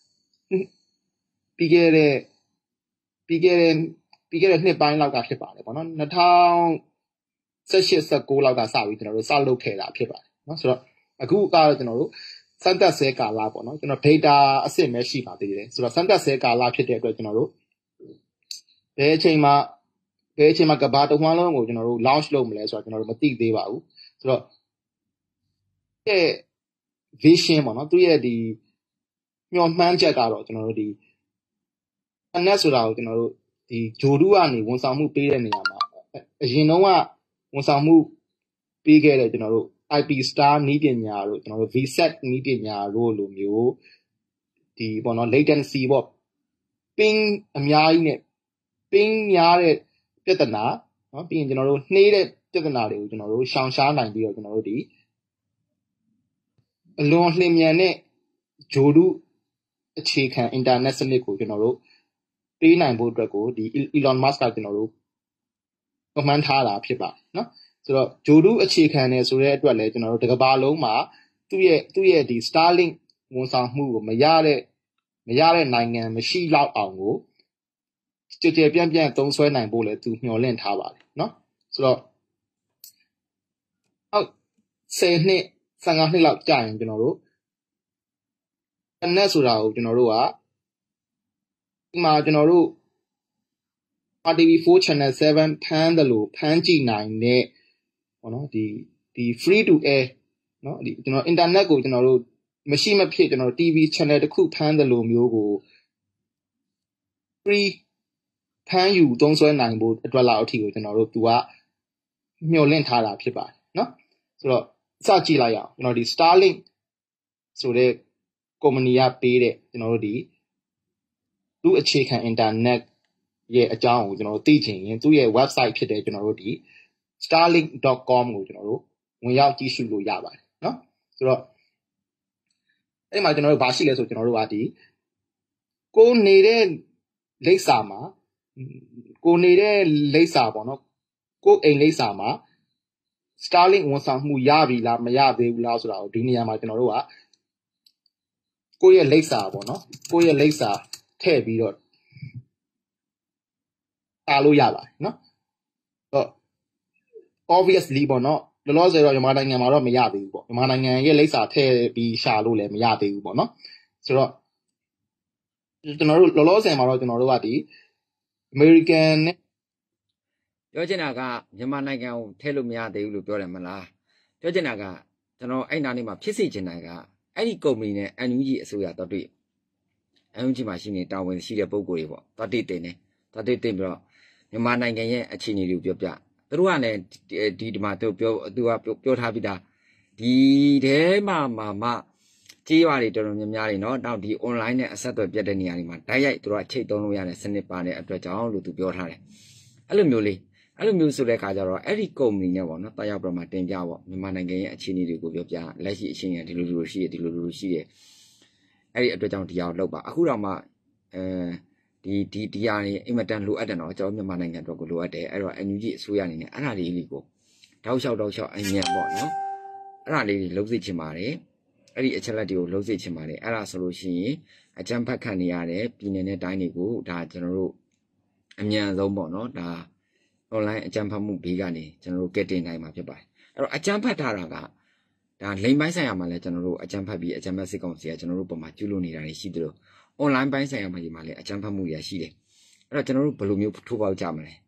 ပြီးခဲ့တဲ့ပြီးခဲ့တဲ့ပြီးခဲ့တဲ့နှစ်ပိုင်းလောက်ကဖြစ်ပါတယ်ပေါ့နော်၂၀၁၈ ၁၉လောက်ကစပြီးကျွန်တော်တို့စလုပ်ခဲ့တာဖြစ်ပါတယ်နော်ဆိုတော့အခုကတော့ကျွန်တော်တို့စမ်းသပ်ဆဲကာလပေါ့နော်ကျွန်တော် data အစစ်မဲ့ရှိပါသေးတယ်ဆိုတော့စမ်းသပ်ဆဲကာလဖြစ်တဲ့အတွက်ကျွန်တော်တို့ဘယ်အချိန်မှာဘယ်အချိန်မှာကဘာတဝန်းလုံးကိုကျွန်တော်တို့ launch လုပ်မလဲဆိုတော့ကျွန်တော်တို့မသိသေးပါဘူးဆိုတော့တဲ့ vision ပေါ့နော်သူရဲ့ဒီမျှော်မှန်းချက်ကတော့ကျွန်တော်တို့ဒီ internet ဆိုတာကိုကျွန်တော်တို့ဒီဂျိုဒုကနေဝန်ဆောင်မှုပေးတဲ့နေရာမှာအရင်တော့ကဝန်ဆောင်မှုပေးခဲ့တဲ့ကျွန်တော်တို့ I P star နည်းပညာတို့ကျွန်တော်တို့ V SAT နည်းပညာတို့လိုမျိုးဒီပေါ့နော် latency ပေါ့ ping အများကြီးနဲ့ ping များတဲ့ပြဿနာเนาะပြီးရင်ကျွန်တော်တို့နှေးတဲ့ပြဿနာတွေကိုကျွန်တော်တို့ရှောင်ရှားနိုင်ပြီးတော့ကျွန်တော်တို့ဒီအလွန်လျင်မြန်တဲ့ဂျိုဒုအခြေခံ internet စနစ်ကိုကျွန်တော်တို့ပေးနိုင်ဖို့အတွက်ကိုဒီ Elon Musk ကကျွန်တော်တို့အမှန်ထားတာဖြစ်ပါတယ်เนาะဆိုတော့ဂျိုဒုအခြေခံနေဆိုတဲ့အတွက်လည်းကျွန်တော်တို့တစ်ကမ္ဘာလုံးမှာသူ့ရဲ့သူ့ရဲ့ဒီ Starlink ဝန်ဆောင်မှုကိုမရတဲ့မရတဲ့နိုင်ငံမရှိတော့အောင်ကိုကြည်ကြဲပြန့်ပြန့်သုံးဆွဲနိုင်ဖို့လည်းသူမျှော်လင့်ထားပါတယ်เนาะဆိုတော့အောက်ဆယ်နှစ်ဆယ်ငါးနှစ်လောက်ကြာရင်ကျွန်တော်တို့ internet ဆိုတာကိုကျွန်တော်တို့ကဒီမှာကျွန်တော်တို့ R T V four channel seven ဖမ်းတယ်လို့ဖမ်းကြည့်နိုင်တဲ့ပေါ့နော်ဒီဒီ free to air เนาะဒီကျွန်တော် internet ကိုကျွန်တော်တို့မရှိမဖြစ်ကျွန်တော် T V channel တစ်ခုဖမ်းတယ်လို့မျိုးကို free ဖမ်းယူသုံးစွဲနိုင်ဖို့အတွက်လောက်အထိကိုကျွန်တော်တို့သူကမျှော်လင့်ထားတာဖြစ်ပါတယ်เนาะဆိုတော့စကြည့်လိုက်အောင်ကျွန်တော်ဒီ Starlink ဆိုတဲ့ကုမ္ပဏီကပေးတဲ့ကျွန်တော်တို့ဒီသူ့အခြေခံ internet ရဲ့အကြောင်းကိုကျွန်တော်တို့သိချင်ရင်သူ့ရဲ့ website ဖြစ်တဲ့ကျွန်တော်တို့ဒီ starlink dot com ကိုကျွန်တော်တို့ဝင်ရောက်ကြည့်ရှုလို့ရပါတယ်เนาะဆိုတော့အဲ့ဒီမှာကျွန်တော်တို့ဘာရှိလဲဆိုကျွန်တော်တို့ကဒီကိုနေတဲ့လိပ်စာမှာကိုနေတဲ့လိပ်စာပေါ့နော်ကိုအိမ်လိပ်စာမှာ Starlink ဝန်ဆောင်မှုရပြီလားမရသေးဘူးလားဆိုတာကိုဒီနေရာမှာကျွန်တော်တို့ကကိုရဲ့လိပ်စာပေါ့နော်ကိုရဲ့လိပ်စာထည့်ပြီးတော့တာလို့ရပါတယ်เนาะတော့ obviously ပေါ့နော်လောလောဆယ်တော့မြန်မာနိုင်ငံမှာတော့မရသေးဘူးပေါ့မြန်မာနိုင်ငံရဲ့လိပ်စာထည့်ပြီးရှာလို့လည်းမရသေးဘူးပေါ့နော်ဆိုတော့ကျွန်တော်တို့လောလောဆယ်မှာတော့ကျွန်တော်တို့ကဒီ American နဲ့ပြောချင်တာကမြန်မာနိုင်ငံကိုထည့်လို့မရသေးဘူးလို့ပြောတယ်မလားပြောချင်တာကကျွန်တော်အဲ့နာနေမှာဖြစ်စေချင်တာကအဲ့ဒီကုမ္ပဏီနဲ့ N U G အစိုးရတော့တွေ့ N U G မှာရှိနေတာဝန်ရှိတဲ့ပုဂ္ဂိုလ်တွေပေါ့တော်တိတင်နေတော်တိတင်ပြီးတော့မြန်မာနိုင်ငံရဲ့အခြေအနေတွေကိုပြောပြသူတို့ကလည်းဒီဒီမှာသူပြောသူကပြောထားပြီးသားဒီထဲမှာမှာမှကြေးရွာတွေတော်တော်များများတွေเนาะနောက်ဒီ online နဲ့အဆက်အသွယ်ပြတ်တဲ့နေရာတွေမှာတိုက်ရိုက်သူတို့ကချိတ်သုံးလို့ရတဲ့စနစ်ပါတဲ့အတွက်ကြောင့်လို့သူပြောထားတယ်အဲ့လိုမျိုးလေးအဲ့လိုမျိုးဆိုတဲ့အခါကျတော့အဲ့ဒီကုမ္ပဏီနဲ့ပေါ့နော်တာရောက်ပြမှာတင်ပြပေါ့မြန်မာနိုင်ငံရဲ့အခြေအနေတွေကိုပြောပြလက်ရှိအခြေအနေဒီလိုလိုရှိရဒီလိုလိုရှိရအဲ့ဒီအတွက်ကြောင့်ဒီအောင်လောက်ပါအခုတော့မှအဲဒီဒီဒီဟာနေအင်မတန်လိုအပ်တယ်နော်ကျွန်တော်မြန်မာနိုင်ငံအတွက်ကိုလိုအပ်တယ်အဲ့တော့ N U G အစိုးရအနေနဲ့အဲ့ဒါလေးလေးကိုတောက်လျှောက်တောက်လျှောက်အញ្ញံပေါ့နော်အဲ့ဒါလေးလှုပ်စေချင်ပါတယ်အဲ့ဒီအချက်လက်တွေကိုလှုပ်စေချင်ပါတယ်အဲ့ဒါဆိုလို့ရှိရင်အကြံဖတ်ခံနေရတဲ့ပြည်နယ်နဲ့တိုင်းတွေကိုဒါကျွန်တော်တို့အမြန်ဆုံးပေါ့နော်ဒါ online အကြံဖတ်မှုဘေးကနေကျွန်တော်တို့ကဲတင်နိုင်မှာဖြစ်ပါတယ်အဲ့တော့အကြံဖတ်ထားတာကဒါလိမ်ပိုင်းဆိုင်ရာမှာလည်းကျွန်တော်တို့အကြံဖတ်ပြီးအကြံဖတ်စစ်ကောင်စီကကျွန်တော်တို့ပုံမှာကျူးလွန်နေတာတွေရှိတယ်လို့ online ပိုင်းဆိုင်ရာမှာဒီမှာလည်းအကြံဖတ်မှုတွေရှိတယ်အဲ့တော့ကျွန်တော်တို့ဘယ်လိုမျိုးထိုးပေါက်ကြမလဲ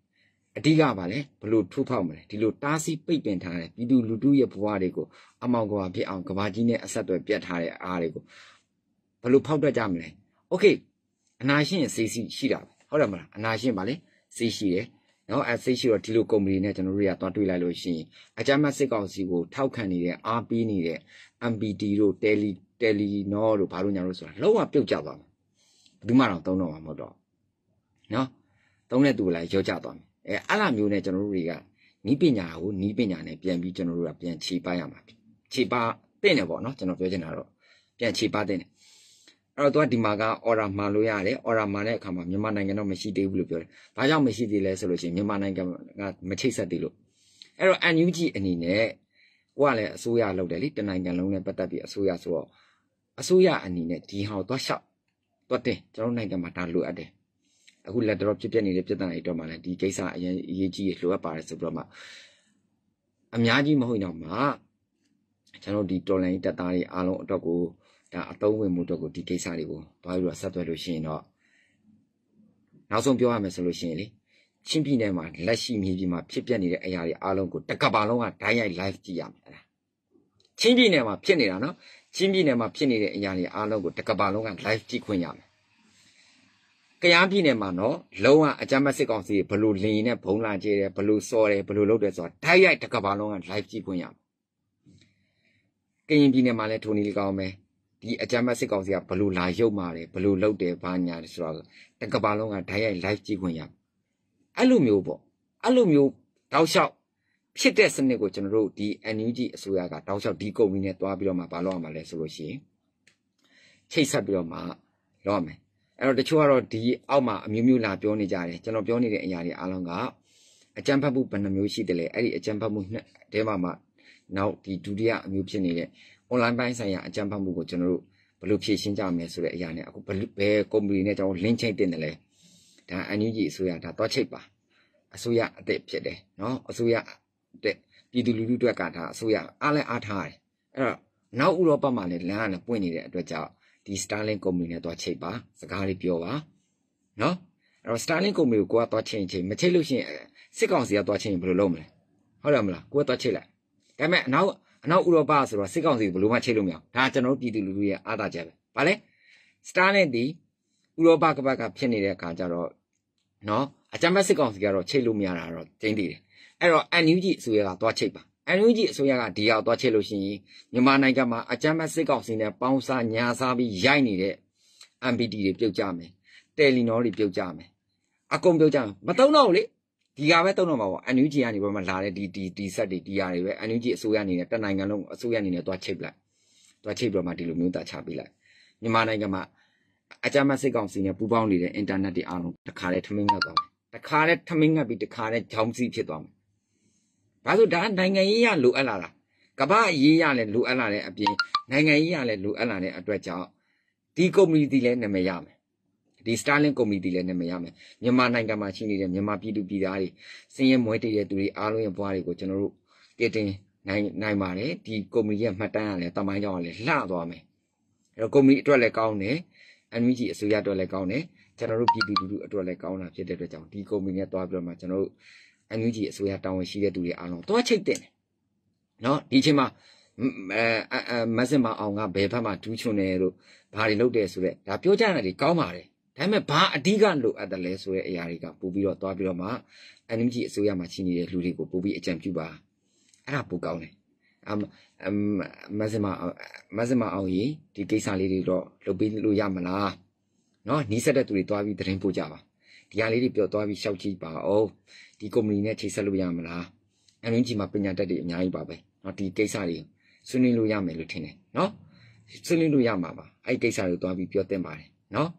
အဓိကပါလေဘလို့ထိုးဖောက်မလဲဒီလိုတားဆီးပိတ်ပင်ထားတယ်ပြည်သူလူထုရဲ့ဘဝတွေကိုအမောင်ကဘာဖြစ်အောင်ကဘာကြီးနဲ့အဆက်အသွယ်ပြတ်ထားတဲ့အားတွေကိုဘလို့ဖောက်ထွက်ကြမလဲโอเคအနာရှင်စေးစီရှိတာဟုတ်တယ်မလားအနာရှင်ပါလေစေးရှိတယ်နော်အဲစေးရှိတော့ဒီလိုကုမ္ပဏီနဲ့ကျွန်တော်တို့ရသွားတွေ့လိုက်လို့ရှိရင်အကြမ်းမဲ့စစ်ကောင်စီကိုထောက်ခံနေတဲ့အားပေးနေတဲ့ M P D တို့ Tele Telenor တို့ဘာလို့ညာလို့ဆိုတာလုံးဝပြုတ်ကျသွားမှာဘယ်သူမှတော့သုံးတော့မှာမဟုတ်တော့နော်သုံးတဲ့သူလည်းရောကြသွားမယ်အဲအဲ့လိုမျိုးနဲ့ကျွန်တော်တို့တွေကနီးပညာကိုနီးပညာနဲ့ပြန်ပြီးကျွန်တော်တို့ကပြန်ခြေပါရမှာခြေပါတဲ့နေပေါ့နော်ကျွန်တော်ပြောချင်တာတော့ပြန်ခြေပါတဲ့နေအဲ့တော့သူကဒီမှာက order မှာလို့ရတယ် order မှာတဲ့အခါမှာမြန်မာနိုင်ငံတော့မရှိသေးဘူးလို့ပြောတယ်ဘာကြောင့်မရှိသေးလဲဆိုလို့ရှိရင်မြန်မာနိုင်ငံကမချိတ်ဆက်သေးလို့အဲ့တော့ N U G အနေနဲ့ကိုကလည်းအစိုးရလုပ်တယ်လေတနိုင်ငံလုံးနဲ့ပတ်သက်ပြီးအစိုးရဆိုတော့အစိုးရအနေနဲ့ဒီဟာကိုသွားလျှောက်သွားတင်ကျွန်တော်နိုင်ငံမှာဒါလိုအပ်တယ်အခုလက်တော့ဖြစ်ပြနေတဲ့ပြဿနာတွေတော့မှလည်းဒီကိစ္စအရင်အရေးကြီးရလိုအပ်ပါတယ်ဆိုပြီးတော့မှအများကြီးမဟုတ်တော့မှကျွန်တော်ဒီတော်လိုင်းတက်သားတွေအားလုံးအတွက်ကိုဒါအသုံးဝင်မှုအတွက်ကိုဒီကိစ္စတွေကိုတွားပြီးတော့ဆက်သွယ်လို့ရှိရင်တော့နောက်ဆုံးပြောရမယ်ဆိုလို့ရှိရင်လေချင်းပြည်နယ်မှာလက်ရှိမြေပြင်မှာဖြစ်ပျက်နေတဲ့အရာတွေအားလုံးကိုတကဘာလုံးကဓာတ်ရိုက် live ကြည့်ရမယ်အဲ့ဒါချင်းပြည်နယ်မှာဖြစ်နေတာနော်ချင်းပြည်နယ်မှာဖြစ်နေတဲ့အရာတွေအားလုံးကိုတကဘာလုံးက live ကြည့်ခွင့်ရမယ်ကယားပြည်နယ်မှာနော်လုံးဝအကြမ်းဖက်စစ်ကောင်စီဘလို့လင်းနဲ့ဘုံလာကျဲတယ်ဘလို့စော်တယ်ဘလို့လုပ်တယ်ဆိုတာဓာတ်ရိုက်တကဘာလုံးက live ကြည့်ခွင့်ရမယ်ကရင်ပြည်နယ်မှာလည်းထိုနည်းလေးကောင်းမယ်ဒီအကြမ်းဖက်စစ်ကောင်စီကဘလို့လာရုပ်မာတယ်ဘလို့လုပ်တယ်ဘာညာတယ်ဆိုတော့တကဘာလုံးကဓာတ်ရိုက် live ကြည့်ခွင့်ရအဲ့လိုမျိုးပေါ့အဲ့လိုမျိုးတောက်လျှောက်ဖြစ်တဲ့စနစ်ကိုကျွန်တော်တို့ဒီ N U G အစိုးရကတောက်လျှောက်ဒီကုမ္ပဏီနဲ့တွားပြီးတော့မှဘာလုပ်ရမှာလဲဆိုလို့ရှိရင်ချိတ်ဆက်ပြီးတော့မှလုပ်ရမယ်အဲ့တော့တချို့ကတော့ဒီအောက်မှာအမျိုးမျိုးလာပြောနေကြတယ်ကျွန်တော်ပြောနေတဲ့အရာတွေအားလုံးကအကြမ်းဖက်မှုဘယ်နှမျိုးရှိတယ်လဲအဲ့ဒီအကြမ်းဖက်မှုနဲ့တဲမှာမှနောက်ဒီဒုတိယအမျိုးဖြစ်နေတဲ့ online ပိုင်းဆိုင်ရာအကြမ်းဖက်မှုကိုကျွန်တော်တို့ဘယ်လိုဖြေရှင်းကြမလဲဆိုတဲ့အရာနဲ့အခုဘယ်ကုမ္ပဏီနဲ့ကျွန်တော် link ချိတ်တင်တယ်လဲဒါ N U G အစိုးရဒါတော့ချိတ်ပါအစိုးရအစ်ဖြစ်တယ်နော်အစိုးရတဲ့ပြည်သူလူထုအတွက်ကဒါအစိုးရအားလဲအားထားတယ်အဲ့တော့နောက်ဥရောပမှာလည်းလမ်းကလည်းပွင့်နေတဲ့အတွက်ကြောင့်ဒီ Starlink ကုမ္ပဏီနဲ့တော့ချိတ်ပါစကားလေးပြောပါနော်အဲ့တော့ Starlink ကုမ္ပဏီကိုကိုကတော့ချိန်ချိန်မချိတ်လို့ရှိရင်စစ်ကောင်စီကတော့ချိန်ဘယ်လိုလုပ်မလဲဟုတ်တယ်မလားကိုကတော့ချိတ်လိုက်ဒါပေမဲ့အနောက်အနောက်ဥရောပဆိုတော့စစ်ကောင်စီဘယ်လိုမှချိတ်လို့မရဘူးဒါကျွန်တော်တို့ပြည်သူလူထုရဲ့အားသာချက်ပဲဗါလဲ Starlink ဒီဥရောပကပတ်ကဖြစ်နေတဲ့အခါကျတော့နော်အကြမ်းဖက်စစ်ကောင်စီကတော့ချိတ်လို့မရတာတော့ကျင်းတည်တယ်အဲ့တော့ N U G အစိုးရကသွားချိတ်ပါ N U G အစိုးရကဒီဟာသွားချိတ်လို့ရှိရင်မြန်မာနိုင်ငံမှာအကြမ်းဖက်စစ်ကောင်စီနဲ့ပေါင်းစားညာစားပြီးရိုက်နေတဲ့ M P D တွေပြုတ်ကြမယ် Telenor တွေပြုတ်ကြမယ်အကုန်ပြုတ်ကြမယ်မတုံးတော့ဘူးလေဒီကပဲတုံးတော့မှာပေါ့ N U G ကနေဘာမှလာတဲ့ဒီဒီဒီဆက်တွေဒီဟာတွေပဲ N U G အစိုးရအနေနဲ့တနိုင်ငံလုံးအစိုးရအနေနဲ့သွားချိတ်လိုက်သွားချိတ်ပြီးတော့မှဒီလိုမျိုးတာချပေးလိုက်မြန်မာနိုင်ငံမှာအကြမ်းဖက်စစ်ကောင်စီနဲ့ပူးပေါင်းနေတဲ့ internet တွေအားလုံးတခါလဲထမင်းငတ်သွားမယ်တခါလဲထမင်းငတ်ပြီးတခါလဲဂျောင်းစီဖြစ်သွားမယ်ဘာလို့ဒါနိုင်ငံရေးရလိုအပ်လာတာကမ္ဘာရေးရလဲလိုအပ်လာတဲ့အပြင်နိုင်ငံရေးရလဲလိုအပ်လာတဲ့အတွက်ကြောင့်ဒီကုမ္ပဏီတွေလည်းနာမည်ရမယ်ဒီ Starlink ကုမ္ပဏီတွေလည်းနာမည်ရမယ်မြန်မာနိုင်ငံမှာရှိနေတဲ့မြန်မာပြည်သူပြည်သားတွေစင်ရဲမွဲတည်တဲ့သူတွေအားလုံးရဲ့ဘဝတွေကိုကျွန်တော်တို့တည်တင်နိုင်နိုင်ပါတယ်ဒီကုမ္ပဏီရဲ့မှတ်တမ်းရလဲတမိုင်းကြောင်းရလဲလှသွားမယ်အဲ့တော့ကုမ္ပဏီအတွက်လည်းကောင်းတယ်N U G အစိုးရအတွက်လည်းကောင်းတယ်ကျွန်တော်တို့ပြည်သူလူထုအတွက်လည်းကောင်းတာဖြစ်တဲ့အတွက်ကြောင့်ဒီကုမ္ပဏီနဲ့တွားပြီးတော့မှကျွန်တော်တို့ N U G အစိုးရတာဝန်ရှိတဲ့သူတွေအားလုံးတွားချိတ်တင်တယ်နော်ဒီအချိန်မှာအဲမဆင်မအောင်ကဘယ်ဘက်မှာဒူးချွန်တယ်လို့ဘာတွေလုပ်တယ်ဆိုတော့ဒါပြောကြတာတွေကောင်းပါတယ်ဒါပေမဲ့ဘာအဓိကလိုအပ်တယ်လဲဆိုတဲ့အရာတွေကပို့ပြီးတော့တွားပြီးတော့မှ N U G အစိုးရမှာရှိနေတဲ့လူတွေကိုပို့ပြီးအကြံပြုပါအဲ့ဒါပိုကောင်းတယ်အမ်မဆင်မမဆင်မအောင်ကြီးဒီကိစ္စလေးတွေတော့လုပ်ပြီးလို့ရမလားနော်နီးစက်တဲ့သူတွေတွားပြီးသတင်းပို့ကြပါဒီဟာလေးတွေပြောတွားပြီးရှောက်ကြည့်ပါအောင်ဒီကုမ္ပဏီနဲ့ချိတ်ဆက်လို့ရမလားအန်ရင်းကြီးမှာပညာတတ်တွေအများကြီးပါပဲနော်ဒီကိစ္စတွေဆွေးနွေးလို့ရမယ်လို့ထင်တယ်နော်ဆွေးနွေးလို့ရမှာပါအဲ့ဒီကိစ္စတွေကိုတွားပြီးပြောသင့်ပါတယ်နော်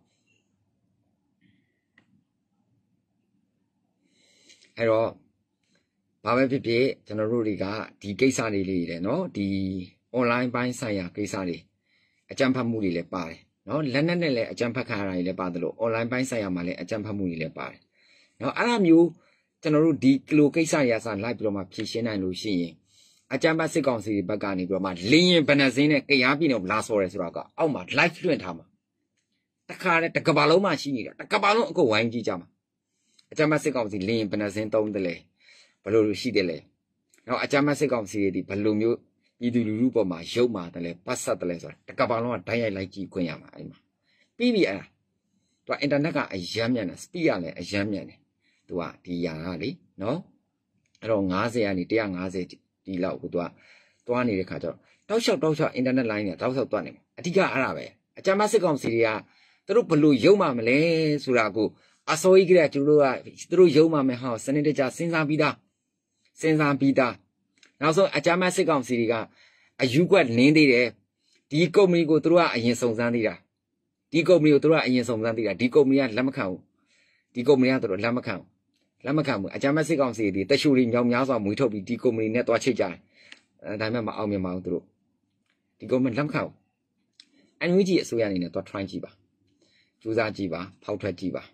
အဲ့တော့ဘာပဲဖြစ်ဖြစ်ကျွန်တော်တို့တွေကဒီကိစ္စလေးလေးတွေနော်ဒီ online ပိုင်းဆိုင်ရာကိစ္စတွေအကြံဖတ်မှုတွေလည်းပါတယ်နော်လက်နက်နဲ့လည်းအကြံဖတ်ခံရတာတွေလည်းပါတယ်လို့ online ပိုင်းဆိုင်ရာမှာလည်းအကြံဖတ်မှုတွေလည်းပါတယ်နော်အဲ့ဒါမျိုးကျွန်တော်တို့ဒီကလိုကိစ္စရာစာလိုက်ပြီးတော့မှဖြည့်ရှင်းနိုင်လို့ရှိရင်အကြံဖတ်စစ်ကောင်စီဘက်ကနေပြီးတော့မှလင်းရင်ဗနဇင်းနဲ့ကြားပြည်နယ်ကိုလာဆော်ရဲဆိုတာကအောက်မှာ live လွှင့်ထားမှာတခါတည်းတကဘာလုံးမှရှိနေတာတကဘာလုံးအကုန်ဝိုင်းကြည့်ကြမှာအကြမ်းစစ်ကောင်စီလင်းဘယ်နှစင်းသုံးတယ်လဲဘယ်လိုရှိတယ်လဲနော်အကြမ်းစစ်ကောင်စီတွေဒီဘယ်လိုမျိုးပြည်သူလူထုပေါ်မှာရုပ်မာတယ်လဲပတ်ဆက်တယ်လဲဆိုတာတကဘာလုံးကဓာတ်ရိုက်လိုက်ကြည့်ခွင့်ရမှာအဲ့မှာပြီးပြီအဲ့ဒါသူကအင်တာနက်ကအယမ်းမြန်တယ်စပီးကလည်းအယမ်းမြန်တယ်သူကဒီຢာကလေနော်အဲ့တော့၅၀ကနေ၁၅၀ဒီလောက်ကိုသူကတွားနေတဲ့ခါကျတော့တောက်လျှောက်တောက်လျှောက်အင်တာနက်လိုင်းနဲ့တောက်လျှောက်တွားနေမှာအဓိကအဲ့ဒါပဲအကြမ်းစစ်ကောင်စီတွေကသူတို့ဘလို့ရုံမှမလဲဆိုတာကိုအစိုးရကလည်းသူတို့ကသူတို့ရုံမှမယ်ဟောစနစ်တကျစဉ်းစားပြီးသားစဉ်းစားပြီးသားနောက်ဆုံးအကြမ်းစစ်ကောင်စီတွေကအယူကွက်နင်းသေးတယ်ဒီကုမ္ပဏီကိုသူတို့ကအရင်စုံစမ်းသေးတာဒီကုမ္ပဏီကိုသူတို့ကအရင်စုံစမ်းသေးတာဒီကုမ္ပဏီကလက်မခံဘူးဒီကုမ္ပဏီကသူတို့လက်မခံဘူးလက်မခံဘူးအကြမ်းစစ်ကောင်စီတွေတရှူတွေညောင်များစွာမွေးထုတ်ပြီးဒီကုမ္ပဏီနဲ့တွားချိတ်ကြတယ်အဲဒါမှမအောင်မြင်ပါဘူးသူတို့ဒီကုမ္ပဏီလက်မခံဘူးအန်ယူဂျီအစိုးရအနေနဲ့တွား try ကြည့်ပါကြိုးစားကြည့်ပါဖောက်ထွက်ကြည့်ပါ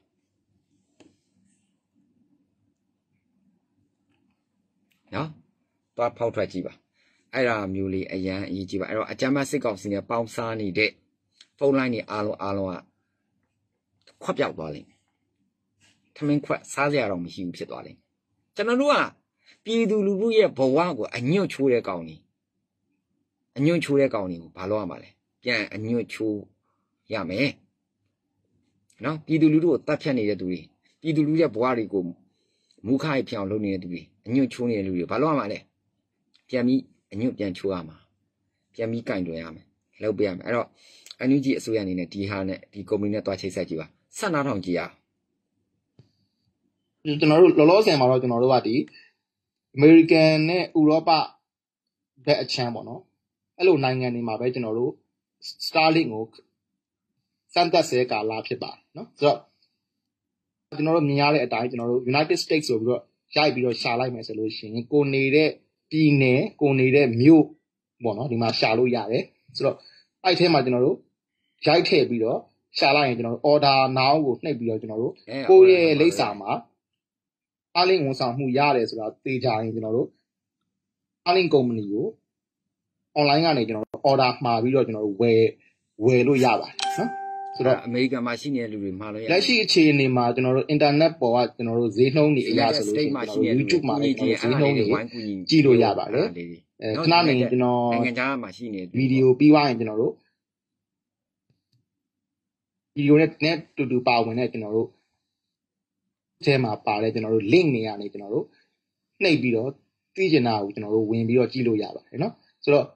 နော်တွားဖောက်ထွက်ကြည့်ပါအဲ့ဒါမျိုးလေးအရန်အရေးကြီးပါအဲ့တော့အကြမ်းစစ်ကောင်စီနဲ့ပေါင်းစားနေတဲ့ဖုန်းလိုင်းတွေအားလုံးအားလုံးကခွက်ပြောက်သွားလိမ့်မယ်ထမင်းခွက်စားစရာတော့မရှိဘူးဖြစ်သွားလိမ့်မယ်ကျွန်တော်တို့ကပြည်သူလူထုရဲ့ဘဝကိုအညွတ်ချိုးတဲ့ကောင်ကြီးအညွတ်ချိုးတဲ့ကောင်ကြီးကိုဘာလို့ရမှာလဲပြန်အညွတ်ချိုးရမယ်နော်ပြည်သူလူထုကိုတတ်ဖြတ်နေတဲ့သူတွေပြည်သူလူထုရဲ့ဘဝတွေကိုမူခရိုက်ဖြောင်လုပ်နေတဲ့သူတွေအညွတ်ချိုးနေတဲ့လူတွေဘာလို့ရမှာလဲပြန်ပြီးအညွတ်ပြန်ချိုးရမှာပြန်ပြီးကင်တွယ်ရမယ်လုပ်ပြရမယ်အဲ့တော့အန်ယူဂျီအစိုးရအနေနဲ့ဒီဟာနဲ့ဒီကုမ္ပဏီနဲ့တွားချိတ်ဆက်ကြည့်ပါဆက်နာထောင်ကြည့်ရကျွန်တော်တို့လောလောဆယ်မှာတော့ကျွန်တော်တို့ကဒီအမေရိကန်နဲ့ဥရောပဘက်အချမ်းပေါ့နော်အဲ့လိုနိုင်ငံတွေမှာပဲကျွန်တော်တို့ Starlink ကိုစမ်းသပ်ဆဲကာလဖြစ်ပါတယ်နော်ဆိုတော့ကျွန်တော်တို့မြင်ရတဲ့အတိုင်းကျွန်တော်တို့ United States ဆိုပြီးတော့ရိုက်ပြီးတော့ရှာလိုက်မယ်ဆိုလို့ရှိရင်ကိုနေတဲ့ပြည်နယ်ကိုနေတဲ့မြို့ပေါ့နော်ဒီမှာရှာလို့ရတယ်ဆိုတော့အဲ့ထဲမှာကျွန်တော်တို့ရိုက်ထည့်ပြီးတော့ရှာလိုက်ရင်ကျွန်တော်တို့ order now ကိုနှိပ်ပြီးတော့ကျွန်တော်တို့ကိုယ့်ရဲ့လိပ်စာမှာအားလင်းဝန်ဆောင်မှုရတယ်ဆိုတာသိကြရင်ကျွန်တော်တို့အားလင်းကုမ္ပဏီကို online ကနေကျွန်တော်တို့ order မှာပြီးတော့ကျွန်တော်တို့ဝယ်ဝယ်လို့ရပါတယ်နော်ဆိုတော့အမေရိကန်မှာရှိနေတဲ့လူတွေမှာလို့ရလက်ရှိအခြေအနေမှာကျွန်တော်တို့ internet ပေါ်ကကျွန်တော်တို့ဈေးနှုန်းတွေအရဆိုလို့ရှိရင်ကျွန်တော်တို့ YouTube မှာလည်းကျွန်တော်ဈေးနှုန်းတွေကြည့်လို့ရပါတယ်အဲခဏနေကျွန်တော်နိုင်ငံခြားမှာရှိနေဗီဒီယိုပြီးသွားရင်ကျွန်တော်တို့ဗီဒီယိုနဲ့နဲ့တူတူပါဝင်တဲ့ကျွန်တော်တို့အဲမှာပါတယ်ကျွန်တော်တို့ link တွေကနေကျွန်တော်တို့နှိပ်ပြီးတော့သိချင်တာကိုကျွန်တော်တို့ဝင်ပြီးတော့ကြည့်လို့ရပါတယ်နော်ဆိုတော့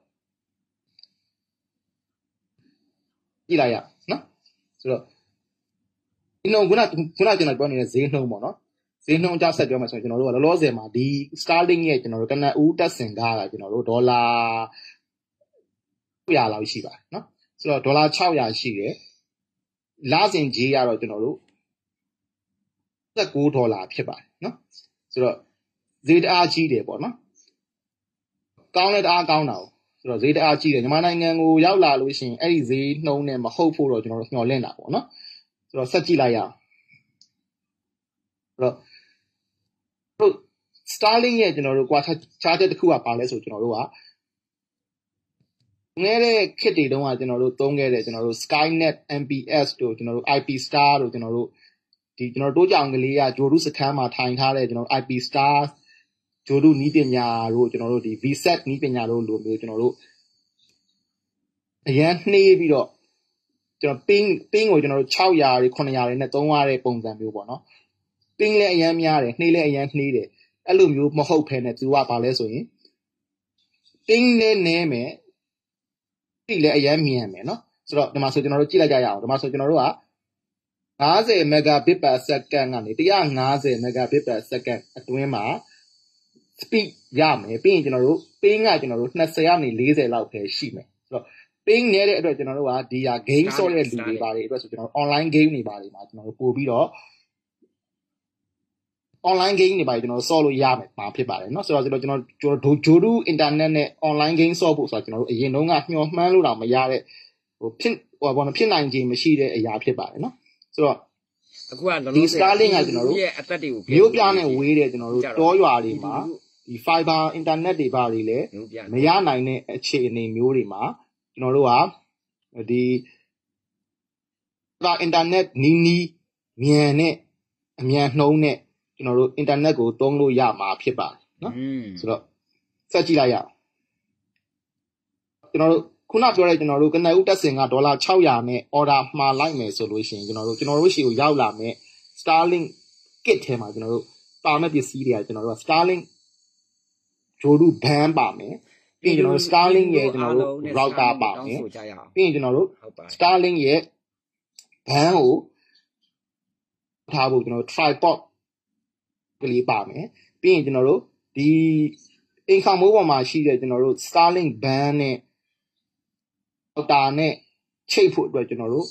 ကြည့်လိုက်ရနော်ဆိုတော့ဒီနှုန်းခုနခုနကျွန်တော်ပြောနေတဲ့ဈေးနှုန်းပေါ့နော်ဈေးနှုန်းအကျဆက်ပြောမှဆိုရင်ကျွန်တော်တို့ကလောလောဆယ်မှာဒီ Starlink ရဲ့ကျွန်တော်တို့ကနဦးတက်ဆင်ကားတာကျွန်တော်တို့ဒေါ်လာ၆၀၀လောက်ရှိပါတယ်နော်ဆိုတော့ဒေါ်လာ၆၀၀ရှိတယ်လစဉ်ကြီးရတော့ကျွန်တော်တို့၁၉ဒေါ်လာဖြစ်ပါတယ်နော်ဆိုတော့ဈေးတအားကြီးတယ်ပေါ့နော်ကောင်းလဲတအားကောင်းတာဆိုတော့ဈေးတအားကြီးတယ်မြန်မာနိုင်ငံကိုရောက်လာလို့ရှိရင်အဲ့ဒီဈေးနှုန်းနဲ့မဟုတ်ဖို့တော့ကျွန်တော်တို့ညှော်လင့်တာပေါ့နော်ဆိုတော့ဆက်ကြည့်လိုက်ရအောင်ဆိုတော့တို့ Starlink ရဲ့ကျွန်တော်တို့ကွာချားချက်တစ်ခုကပါလဲဆိုကျွန်တော်တို့ကငဲတဲ့ခစ်တွေတုန်းကကျွန်တော်တို့သုံးခဲ့တဲ့ကျွန်တော်တို့ Skynet M P S တို့ကျွန်တော်တို့ I P Star တို့ကျွန်တော်တို့ဒီကျွန်တော်တို့တိုးကြောင်ကလေးကဂျိုရုစခန်းမှာထိုင်ထားတဲ့ကျွန်တော်တို့ I P Star ဂျိုရုနီးပညာတို့ကျွန်တော်တို့ဒီ V SAT နီးပညာတို့လိုမျိုးကျွန်တော်တို့အရန်နှေးပြီးတော့ကျွန်တော် ping ping ကိုကျွန်တော်တို့၆၀၀တွေ၇၀၀တွေနဲ့သုံးရတဲ့ပုံစံမျိုးပေါ့နော် ping လည်းအရန်များတယ်နှေးလည်းအရန်နှေးတယ်အဲ့လိုမျိုးမဟုတ်ဖ ೇನೆ သူကဘာလဲဆိုရင် ping လည်းနည်းမယ်တိလည်းအရန်မြန်မယ်နော်ဆိုတော့ဒီမှာဆိုကျွန်တော်တို့ကြည့်လိုက်ကြရအောင်ဒီမှာဆိုကျွန်တော်တို့က50 megabit per second ကနေ150 megabit per second အတွင်းမှာ speed ရမယ်ပြီးရင်ကျွန်တော်တို့ ping ကကျွန်တော်တို့20ကနေ40လောက်ပဲရှိမယ်ဆိုတော့ ping နေတဲ့အတွက်ကျွန်တော်တို့ကဒီဟာ game ဆော့တဲ့လူတွေပါတယ်အတွက်ဆိုကျွန်တော် online game တွေပါတယ်မှာကျွန်တော်တို့ပို့ပြီးတော့ online game တွေပါတယ်ကျွန်တော်တို့ဆော့လို့ရမယ်မှာဖြစ်ပါတယ်เนาะဆိုတော့ကျွန်တော်ကျွန်တော်ဂျိုဒူ internet နဲ့ online game ဆော့ဖို့ဆိုတာကျွန်တော်တို့အရင်တုန်းကညှော်မှန်းလို့တော့မရတဲ့ဟိုဖြစ်ဟိုဘောနော်ဖြစ်နိုင်ခြင်းမရှိတဲ့အရာဖြစ်ပါတယ်เนาะဆိုတော့အခုကလောလောဆယ်ဒီ Starlink ကကျွန်တော်တို့ရဲ့အသက်တွေကိုမျိုးပြနဲ့ဝေးတယ်ကျွန်တော်တို့တောရွာတွေမှာဒီ fiber internet တွေပါတွေလည်းမရနိုင်တဲ့အခြေအနေမျိုးတွေမှာကျွန်တော်တို့ကဒီဒါ internet နီးနီးမြန်နဲ့အမြန်နှုံးနဲ့ကျွန်တော်တို့ internet ကိုသုံးလို့ရမှာဖြစ်ပါတယ်နော်อืมဆိုတော့ဆက်ကြည့်လိုက်ရအောင်ကျွန်တော်တို့ခုနပြောတဲ့ကျွန်တော်တို့ကနဦးတက်စင်ကဒေါ်လာ၆ရာနဲ့ order မှာလိုက်မယ်ဆိုလို့ရှိရင်ကျွန်တော်တို့ကျွန်တော်တို့ရှေ့ကိုရောက်လာမယ် Starlink kit ထဲမှာကျွန်တော်တို့ပါမဲ့ပစ္စည်းတွေကကျွန်တော်တို့ Starlink ဂျိုဒူဘန်ပါမယ်ပြီးရင်ကျွန်တော်တို့ Starlink ရဲ့ကျွန်တော်တို့ router ပါမယ်ပြီးရင်ကျွန်တော်တို့ Starlink ရဲ့ဘန်ကိုထားဖို့ကျွန်တော်တို့ tripod ကလေးပါမယ်ပြီးရင်ကျွန်တော်တို့ဒီအင်ခါမိုးပေါ်မှာရှိတဲ့ကျွန်တော်တို့ Starlink band နဲ့ router နဲ့ချိတ်ဖို့အတွက်ကျွန်တော်တို့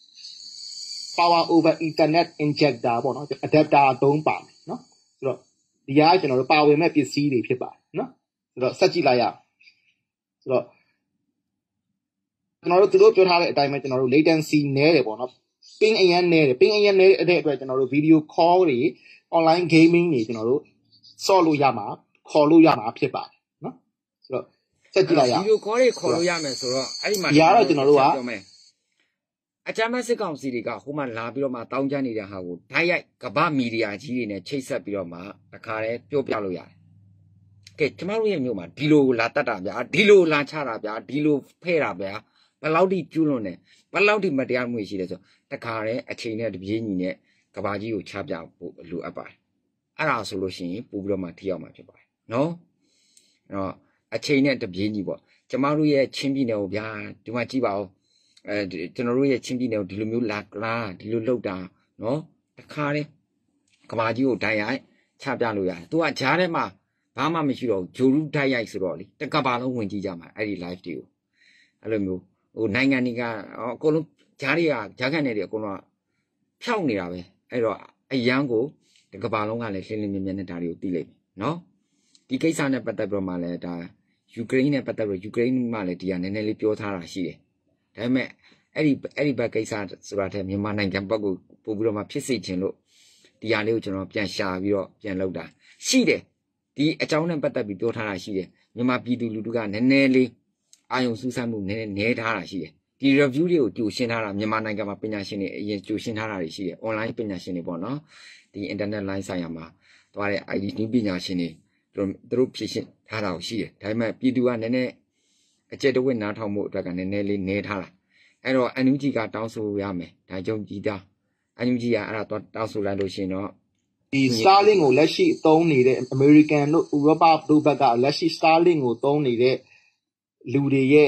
power over ethernet injector ပေါ့နော် adapter သုံးပါမယ်နော်ဆိုတော့ဒီကကျွန်တော်တို့ပါဝင်မဲ့ပစ္စည်းတွေဖြစ်ပါတယ်နော်ဆိုတော့ဆက်ကြည့်လိုက်ရအောင်ဆိုတော့ကျွန်တော်တို့သူတို့ပြောထားတဲ့အတိုင်းပဲကျွန်တော်တို့ latency နည်းတယ်ပေါ့နော် ping အရင်နည်းတယ် ping အရင်နည်းတဲ့အတွက်ကျွန်တော်တို့ video call တွေ online gaming တွေကျွန်တော်တို့ဆော့လို့ရမှာခေါ်လို့ရမှာဖြစ်ပါတယ်နော်ဆိုတော့ဆက်ကြည့်လိုက်ရအောင် video call တွေခေါ်လို့ရမယ်ဆိုတော့အဲ့ဒီမှာဒီကတော့ကျွန်တော်တို့ကပြောမယ်အကြမ်းဖက်စစ်ကောင်စီတွေကဟိုမှာလာပြီးတော့မှတောင်းကြနေတဲ့ဟာကိုဓာတ်ရိုက်ကမ္ဘာမီဒီယာကြီးတွေနဲ့ချိတ်ဆက်ပြီးတော့မှတခါတည်းပြောပြလို့ရတယ်ကဲကျမတို့ရဲ့မြို့မှာဒီလိုလာတတ်တာဗျာဒီလိုလာချတာဗျာဒီလိုဖဲ့တာဗျာဘယ်လောက်ထိကျူးလွန်နေဘယ်လောက်ထိမတရားမှုရှိလဲဆိုတခါတည်းအချိန်နဲ့တပြေးညီနဲ့ကဘာကြီးကိုချပြဖို့လိုအပ်ပါတယ်အဲ့ဒါဆိုလို့ရှိရင်ပို့ပြီးတော့မှထိရောက်မှာဖြစ်ပါတယ်နော်အဲ့တော့အချိန်နဲ့တပြေးညီပေါ့ကျမတို့ရဲ့ချင်းပြည်နယ်ကိုဗျာဒီမှာကြည့်ပါဦးအဲကျွန်တော်တို့ရဲ့ချင်းပြည်နယ်ကိုဒီလိုမျိုးလာလားဒီလိုလောက်တာနော်တခါတည်းကဘာကြီးကိုဓာတ်ရိုက်ချပြလို့ရတယ်သူကဂျားထဲမှာဘာမှမရှိတော့ဂျိုရူဓာတ်ရိုက်ဆိုတော့လေတကဘာလုံးဝင်ကြည့်ကြမှာအဲ့ဒီ live တွေကိုအဲ့လိုမျိုးဟိုနိုင်ငံတွေကအကုန်လုံးဂျားတွေကဂျားကန်တွေအကုန်လုံးဖြောက်နေတာပဲအဲ့တော့အရန်ကိုတကဘာလုံးကလည်းရှင်းလင်းမြင်မြင်နဲ့ဒါတွေကိုသိလိုက်ပြီနော်ဒီကိစ္စနဲ့ပတ်သက်ပြီးမှလည်းဒါယူကရိန်းနဲ့ပတ်သက်ပြီးယူကရိန်းမှလည်းဒီကနည်းနည်းလေးပြောထားတာရှိတယ်ဒါပေမဲ့အဲ့ဒီအဲ့ဒီဘက်ကိစ္စဆိုတာတဲ့မြန်မာနိုင်ငံဘက်ကိုပို့ပြီးတော့မှဖြစ်စေခြင်းလို့ဒီဟာလေးကိုကျွန်တော်ပြန်ရှာပြီးတော့ပြန်လုပ်တာရှိတယ်ဒီအကြောင်းနဲ့ပတ်သက်ပြီးပြောထားတာရှိတယ်မြန်မာပြည်သူလူထုကနည်းနည်းလေးအာယုံစူးစမ်းမှုနည်းနည်းနဲထားတာရှိတယ်ဒီ review တွေကိုကြိုရှင်းထားတာမြန်မာနိုင်ငံမှာပညာရှင်တွေအရင်ကြိုရှင်းထားတာတွေရှိတယ် online ပညာရှင်တွေပေါ့နော်ဒီ internet line ဆိုင်ရာမှာသွားတဲ့ I D နည်းပညာရှင်တွေသူတို့ဖြည့်ရှင်းထားတာရှိတယ်ဒါပေမဲ့ပြည်သူကနည်းနည်းအကျက်တဝက်နားထောင်မှုအတွက်ကနည်းနည်းလေးနဲထားတာအဲ့တော့ N U G ကတောင်းဆိုရမယ်ဒါကြောင့်ကြည်သား N U G ကအဲ့ဒါတောင်းဆိုလိုက်လို့ရှိရင်တော့ဒီ Starlink ကိုလက်ရှိသုံးနေတဲ့ American တို့ Europe တို့ဘက်ကလက်ရှိ Starlink ကိုသုံးနေတဲ့လူတွေရဲ့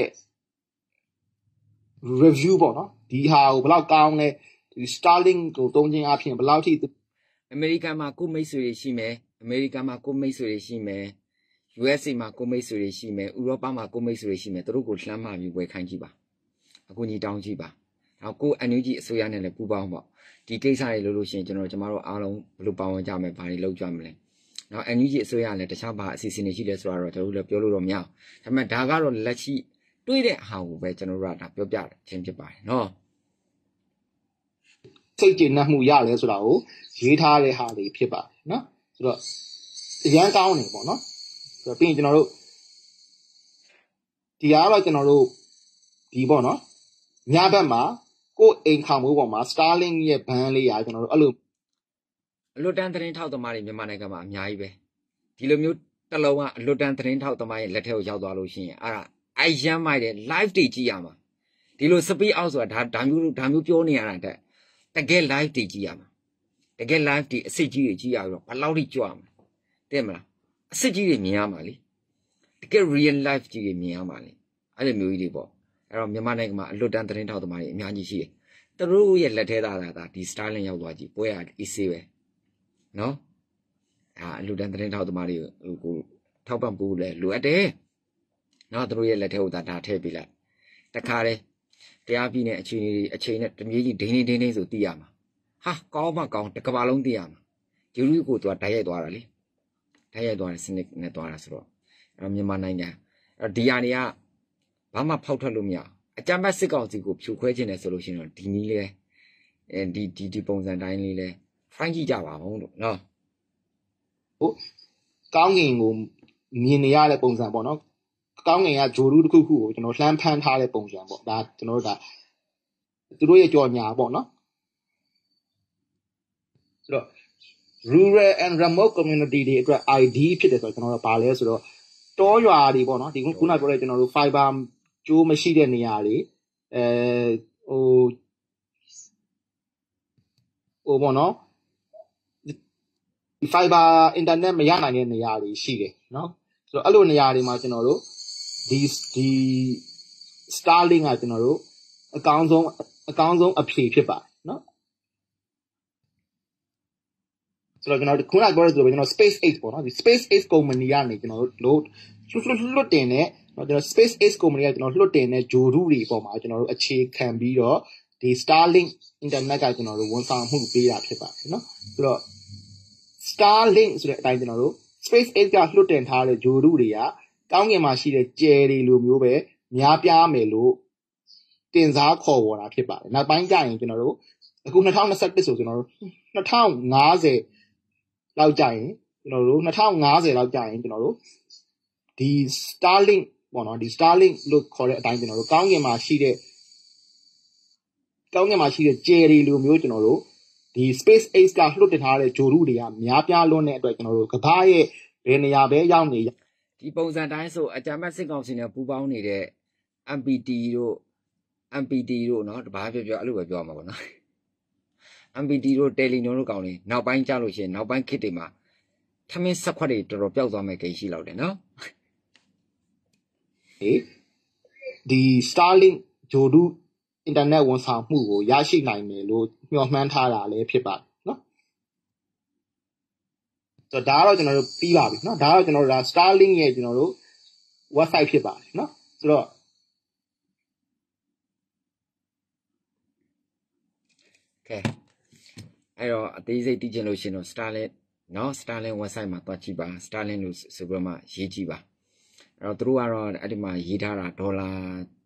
review ပေါ့နော်ဒီဟာကိုဘယ်လောက်ကောင်းလဲဒီ Starlink ကိုသုံးခြင်းအပြင်ဘယ်လောက်ထိ American မှာကိုမိတ်ဆွေတွေရှိမယ် American မှာကိုမိတ်ဆွေတွေရှိမယ် U S A မှာကိုမိတ်ဆွေတွေရှိမယ်ဥရောပမှာကိုမိတ်ဆွေတွေရှိမယ်သူတို့ကိုလှမ်းမှပြီးဝယ်ခိုင်းကြည့်ပါအခုညီတောင်းကြည့်ပါနောက်ကို N U G အစိုးရနဲ့လည်းပူးပေါင်းပေါ့ဒီကိစ္စတွေလို့လို့ရှိရင်ကျွန်တော်ကျမတို့အားလုံးဘယ်လိုပါဝင်ကြမယ်ဘာတွေလုပ်ကြမလဲနောက် N U G အစိုးရလည်းတခြားဘာအစီအစဉ်တွေရှိလဲဆိုတော့ကျွန်တော်တို့လည်းပြောလို့တော့မရအောင်ဒါပေမဲ့ဒါကတော့လက်ရှိတွေးတဲ့ဟာကိုပဲကျွန်တော်တို့ကဒါပြောပြခြင်းဖြစ်ပါတယ်နော်စိတ်ကျေနပ်မှုရလဲဆိုတာကိုရေးထားတဲ့ဟာတွေဖြစ်ပါတယ်နော်ဆိုတော့အရန်ကောင်းနေပေါ့နော်ဆိုတော့ပြီးရင်ကျွန်တော်တို့ဒီကတော့ကျွန်တော်တို့ဒီပေါ့နော်ညဘက်မှာကိုယ်အိမ်ခေါင်မိုးပေါ်မှာ Starlink ရဲ့ဘန်းလေးရာကျွန်တော်တို့အဲ့လိုအလွတ်တန်းသတင်းထောက်သမားတွေမြန်မာနိုင်ငံမှာအများကြီးပဲဒီလိုမျိုးတစ်လုံးကအလွတ်တန်းသတင်းထောက်သမားရဲ့လက်ထက်ကိုရောက်သွားလို့ရှိရင်အဲ့ဒါအိုက်ရမ်းမိုက်တဲ့ live တွေကြည့်ရမှာဒီလို speed out ဆိုတာဒါဒါမျိုးဒါမျိုးပြောနေရတာတဲ့တကယ် live တွေကြည့်ရမှာတကယ် live တွေအစစ်ကြီးတွေကြည့်ရပြီးတော့ဘယ်လောက်ထိကြွမှာတဲ့မလားအစစ်ကြီးတွေမြင်ရမှာလေတကယ် real life ကြီးတွေမြင်ရမှာလေအဲ့လိုမျိုးကြီးတွေပေါ့အဲ့တော့မြန်မာနိုင်ငံမှာအလွတ်တန်းသတင်းထောက်သမားတွေအများကြီးရှိတယ်သူတို့ရဲ့လက်ထဲသားတာဒီ Starlink ရောက်သွားကြည့်ပွဲရ easy ပဲနော်အာအလွတ်တန်းသတင်းထောက်သမားတွေဟိုကိုထောက်ပံ့ဖို့လဲလိုအပ်တယ်နော်သူတို့ရဲ့လက်ထဲကိုဒါဒါထည့်ပေးလိုက်တခါတည်းတရားပြည်နဲ့အချိန်ကြီးအချိန်နဲ့တမြေးကြီးဒိန်းဒိန်းဒိန်းဒိန်းဆိုသိရမှာဟာကောင်းမှကောင်းတကဘာလုံးသိရမှာဂျူရီကိုသူကဓာတ်ရိုက်သွားတာလေဓာတ်ရိုက်သွားတဲ့စနစ်နဲ့သွားတာဆိုတော့အဲ့မြန်မာနိုင်ငံအဲ့ဒီဟာတွေကဘာမှဖောက်ထွက်လို့မရအကြမ်းဖက်စစ်ကောင်စီကိုဖြိုခွဲခြင်းနဲ့ဆိုလို့ရှိရင်တော့ဒီနည်းလဲအဲဒီဒီဒီပုံစံတိုင်းလေးလဲဖိုင်းကြည့်ကြပါဦးလို့နော်ဟုတ်ကောင်းငင်ကိုမြင်နေရတဲ့ပုံစံပေါ့နော်ကောင်းငင်ကဂျိုရူးတစ်ခုခုကိုကျွန်တော်လှမ်းဖမ်းထားတဲ့ပုံစံပေါ့ဒါကျွန်တော်တို့ဒါသူတို့ရဲ့ကြော်ညာပေါ့နော်ဆိုတော့ rural and remote community တွေအတွက် I D ဖြစ်တယ်ဆိုတော့ကျွန်တော်တို့ဗာလဲဆိုတော့တောရွာတွေပေါ့နော်ဒီခုနပြောတဲ့ကျွန်တော်တို့ fiber ကျိုးမရှိတဲ့နေရာတွေအဲဟိုဟိုပေါ့နော်ဒီ fiber internet မရနိုင်တဲ့နေရာတွေရှိတယ်နော်ဆိုတော့အဲ့လိုနေရာတွေမှာကျွန်တော်တို့ဒီဒီ Starlink ကကျွန်တော်တို့အကောင်းဆုံးအကောင်းဆုံးအဖြေဖြစ်ပါတယ်နော်ဆိုတော့ကျွန်တော်ခုနကပြောရဆိုတော့ကျွန်တော် SpaceX ပေါ့နော်ဒီ SpaceX company ကနေကျွန်တော်တို့လို့လွတ်လွတ်တင်တဲ့နော်ကျွန်တော် SpaceX company ကကျွန်တော်လွတ်တင်တဲ့ဂျိုဒုတွေပေါ်မှာကျွန်တော်တို့အခြေခံပြီးတော့ဒီ Starlink internet ကကျွန်တော်တို့ဝန်ဆောင်မှုပေးတာဖြစ်ပါတယ်နော်ဆိုတော့ Starlink ဆိုတဲ့အတိုင်းကျွန်တော်တို့ SpaceX ကလွတ်တင်ထားတဲ့ဂျိုဒုတွေကကောင်းကင်မှာရှိတဲ့ကြယ်တွေလိုမျိုးပဲများပြားမယ်လို့တင်စားခေါ်ပေါ်တာဖြစ်ပါတယ်နောက်ပိုင်းကျရင်ကျွန်တော်တို့အခုtwenty twenty-oneဆိုကျွန်တော်တို့twenty fiftyလောက်ကြရင်ကျွန်တော်တို့twenty fiftyလောက်ကြရင်ကျွန်တော်တို့ဒီ Starlink ပေါ့နော်ဒီ Starlink လို့ခေါ်တဲ့အတိုင်းကျွန်တော်တို့ကောင်းကင်မှာရှိတဲ့ကောင်းကင်မှာရှိတဲ့ကြယ်တွေလိုမျိုးကျွန်တော်တို့ဒီ SpaceX ကလွှတ်တင်ထားတဲ့ဂျိုဒုတွေကများပြားလွန်းတဲ့အတွက်ကျွန်တော်တို့ကမ္ဘာရဲ့ဘယ်နေရာပဲရောက်နေဒီပုံစံတိုင်းဆိုအကြမ်းဖက်စစ်ကောင်စီနဲ့ပူးပေါင်းနေတဲ့ M P T တို့ M P T တို့เนาะတဘာပြောပြောအဲ့လိုပဲပြောမှာပေါ့နော် M P T တို့ Telenor တို့ကောင်းနေနောက်ပိုင်းကြလို့ရှိရင်နောက်ပိုင်းခေတ်တွေမှာထမင်းဆက်ခွက်တွေတော်တော်ပျောက်သွားမယ်ကိန်းရှိလောက်တယ်နော်ဒီဒီ Starlink ဂျိုဒု internet ဝန်ဆောင်မှုကိုရရှိနိုင်မယ်လို့မျှော်မှန်းထားတာလည်းဖြစ်ပါတယ်နော်ဆိုတော့ဒါကတော့ကျွန်တော်တို့ပြီးပါပြီနော်ဒါကတော့ကျွန်တော်တို့ဒါ Starlink ရဲ့ကျွန်တော်တို့ website ဖြစ်ပါတယ်နော်ဆိုတော့ကဲအဲ့တော့အသေးစိတ်သိချင်လို့ရှင်တော့ Starlink နော် Starlink website မှာတွားကြည့်ပါ Starlink လို့ဆိုပြီးတော့မှရေးကြည့်ပါအဲ့တော့သူတို့ကတော့အဲ့ဒီမှာရေးထားတာဒေါ်လာ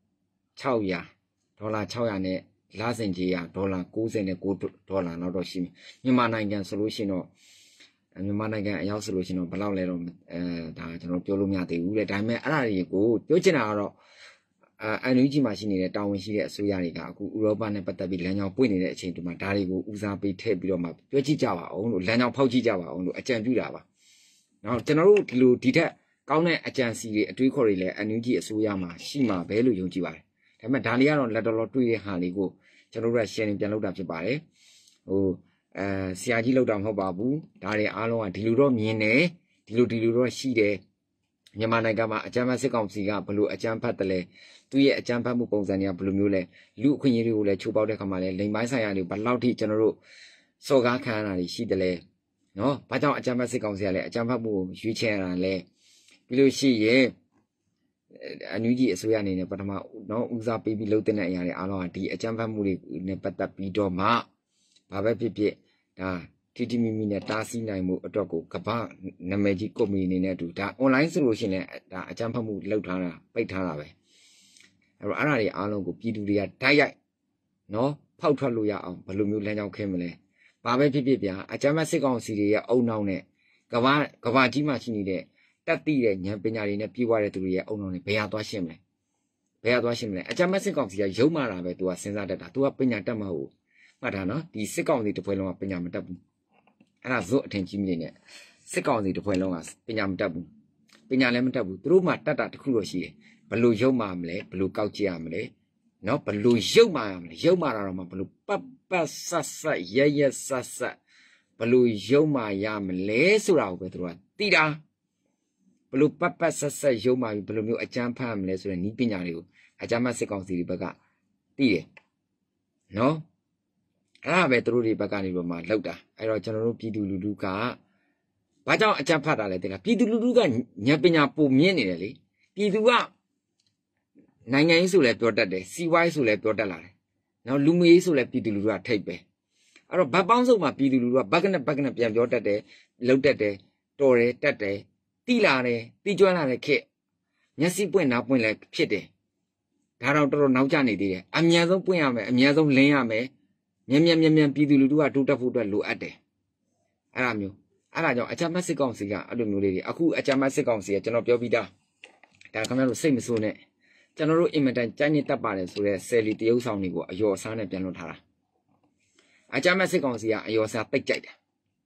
six hundredဒေါ်လာsix hundredနဲ့လစဉ်ကြီးရဒေါ်လာninety-nineဒေါ်လာလောက်တော့ရှိမယ်မြန်မာနိုင်ငံဆိုလို့ရှိရင်တော့မြန်မာနိုင်ငံအရောက်ဆိုလို့ရှိရင်တော့ဘယ်လောက်လဲတော့အဲဒါကျွန်တော်ပြောလို့မရသေးဘူးလေဒါပေမဲ့အဲ့ဒါတွေကိုပြောချင်တာကတော့အဲ N U G မှာရှိနေတဲ့တာဝန်ရှိတဲ့အစိုးရတွေကအခုဥရောပနဲ့ပတ်သက်ပြီးလမ်းကြောင်းပွင့်နေတဲ့အချိန်ဒီမှာဒါတွေကိုဦးစားပေးထည့်ပြီးတော့မှပြောကြည့်ကြပါအောင်လို့လမ်းကြောင်းဖောက်ကြည့်ကြပါအောင်လို့အကြံပြုတာပါနော်ကျွန်တော်တို့ဒီလိုဒီထက်ကောင်းတဲ့အကြံစီတွေအတွေးခေါ်တွေလည်း N U G အစိုးရမှာရှိမှာပဲလို့ယုံကြည်ပါတယ်ဒါပေမဲ့ဒါလေးကတော့လက်တော်တော်တွေ့တဲ့ဟာလေးကိုကျွန်တော်တို့က sharing ပြန်လုပ်တာဖြစ်ပါတယ်ဟိုအဲဆရာကြီးလောက်တာမဟုတ်ပါဘူးဒါတွေအားလုံးကဒီလိုတော့မြင်တယ်ဒီလိုဒီလိုတော့ရှိတယ်မြန်မာနိုင်ငံမှာအကြမ်းဖက်စစ်ကောင်စီကဘယ်လိုအကြမ်းဖက်တယ်လဲသူရဲ့အကြမ်းဖက်မှုပုံစံတွေကဘယ်လိုမျိုးလဲလူအခွင့်အရေးတွေကိုလည်းချိုးပေါက်တဲ့ခါမှာလည်းလိမ်ပိုင်းဆိုင်ရာတွေဘယ်လောက်ထိကျွန်တော်တို့စော်ကားခံရတာတွေရှိတယ်လဲနော်ဘာကြောင့်အကြမ်းဖက်စစ်ကောင်စီကလည်းအကြမ်းဖက်မှုကိုရွေးချယ်ရတာလဲပြီးလို့ရှိရင်အန်ယူဂျီအစိုးရအနေနဲ့ပထမနော်ဦးစားပေးပြီးလုပ်တဲ့အရာတွေအားလုံးကဒီအကြမ်းဖက်မှုတွေနဲ့ပတ်သက်ပြီးတော့မှဘာပဲဖြစ်ဖြစ်ဒါတီတီမီမီနဲ့တားဆီးနိုင်မှုအတွက်ကိုကမ္ဘာနာမည်ကြီးကုမ္ပဏီအနေနဲ့အတူဒါ online ဆိုလို့ရှိရင်လည်းဒါအကြမ်းဖက်မှုလုပ်ထားတာပိတ်ထားတာပဲအဲ့တော့အဲ့ဒါတွေအားလုံးကိုပြည်သူတွေကဓာတ်ရိုက်နော်ဖောက်ထွက်လို့ရအောင်ဘယ်လိုမျိုးလမ်းကြောင်းခင်းမလဲဘာပဲဖြစ်ဖြစ်ဗျာအကြမ်းဖက်စစ်ကောင်စီတွေရဲ့အုံနောက်နဲ့ကမ္ဘာကမ္ဘာကြီးမှာရှိနေတဲ့တက်တိတဲ့ဉာဏ်ပညာတွေနဲ့ပြေဝတဲ့သူတွေရဲ့အုံနောက်နဲ့ဘယ်ဟာသွားရှင်းမလဲဘယ်ဟာသွားရှင်းမလဲအကြမ်းဖက်စစ်ကောင်စီကရုံမာတာပဲသူကစဉ်းစားတတ်တာသူကပညာတတ်မှာဟုတ်မှတ်တာနော်ဒီစစ်ကောင်စီတစ်ဖွဲ့လုံးကပညာမတတ်ဘူးအဲ့ဒါဇွတ်အထင်ကြီးမြင်နေစစ်ကောင်စီတစ်ဖွဲ့လုံးကပညာမတတ်ဘူးပညာလည်းမတတ်ဘူးသူတို့မှတတ်တာတစ်ခုတော့ရှိတယ်ဘလို့ရုံမာမလဲဘလို့ကောက်ကြည့်ရမလဲနော်ဘလို့ရုံမာရမလဲရုံမာတာတော့မှဘလို့ပတ်ပတ်ဆက်ဆက်ရရဆက်ဆက်ဘလို့ရုံမာရမလဲဆိုတာကိုပဲသူတို့ကသိတာဘလို့ပတ်ပတ်ဆက်ဆက်ရုံမာပြီးဘလို့မျိုးအကြမ်းဖက်မလဲဆိုတဲ့ဤပညာတွေကိုအကြမ်းဖက်စစ်ကောင်စီတွေဘက်ကသိတယ်နော်အဲ့ဒါပဲသူတို့တွေဘက်ကနေပြီးမှလောက်တာအဲ့တော့ကျွန်တော်တို့ပြည်သူလူထုကဘာကြောင့်အကြမ်းဖက်တာလဲတဲ့လားပြည်သူလူထုကဉာဏ်ပညာပုံမြင့်နေတယ်လေပြည်သူကနိုင်ငံရေးဆိုလဲပြောတတ်တယ်စီးပွားရေးဆိုလဲပြောတတ်လာတယ်နော်လူမျိုးရေးဆိုလဲပြည်သူလူထုကထိတ်ပဲအဲ့တော့ဗတ်ပေါင်းစုံမှာပြည်သူလူထုကဘက်ကနဲ့ဘက်ကနဲ့ပြန်ပြောတတ်တယ်လှုပ်တတ်တယ်တော်တယ်တတ်တယ်တိလာတယ်တိကျွမ်းလာတဲ့ခက်မျက်စိပွင့်နားပွင့်လဲဖြစ်တယ်ဒါတော့တော်တော်နောက်ကျနေသေးတယ်အမြန်ဆုံးပွင့်ရမယ်အမြန်ဆုံးလင်းရမယ်မြန်မြန်မြန်မြန်ပြည်သူလူထုကတိုးတက်ဖို့အတွက်လိုအပ်တယ်အဲ့ဒါမျိုးအဲ့ဒါကြောင့်အကြမ်းဖက်စစ်ကောင်စီကအဲ့လိုမျိုးလေးတွေအခုအကြမ်းဖက်စစ်ကောင်စီကကျွန်တော်ပြောပြီးသားဒါခင်ဗျားတို့စိတ်မဆိုးနဲ့ကျွန်တော်တို့အင်မတန်ကြိုက်ညစ်တတ်ပါတယ်ဆိုတော့ဆယ်လီတရုပ်ဆောင်တွေကိုအယော်အစားနဲ့ပြန်လွှတ်ထားတာအကြမ်းဖက်စစ်ကောင်စီကအယော်အစားပိတ်ကြိုက်တယ်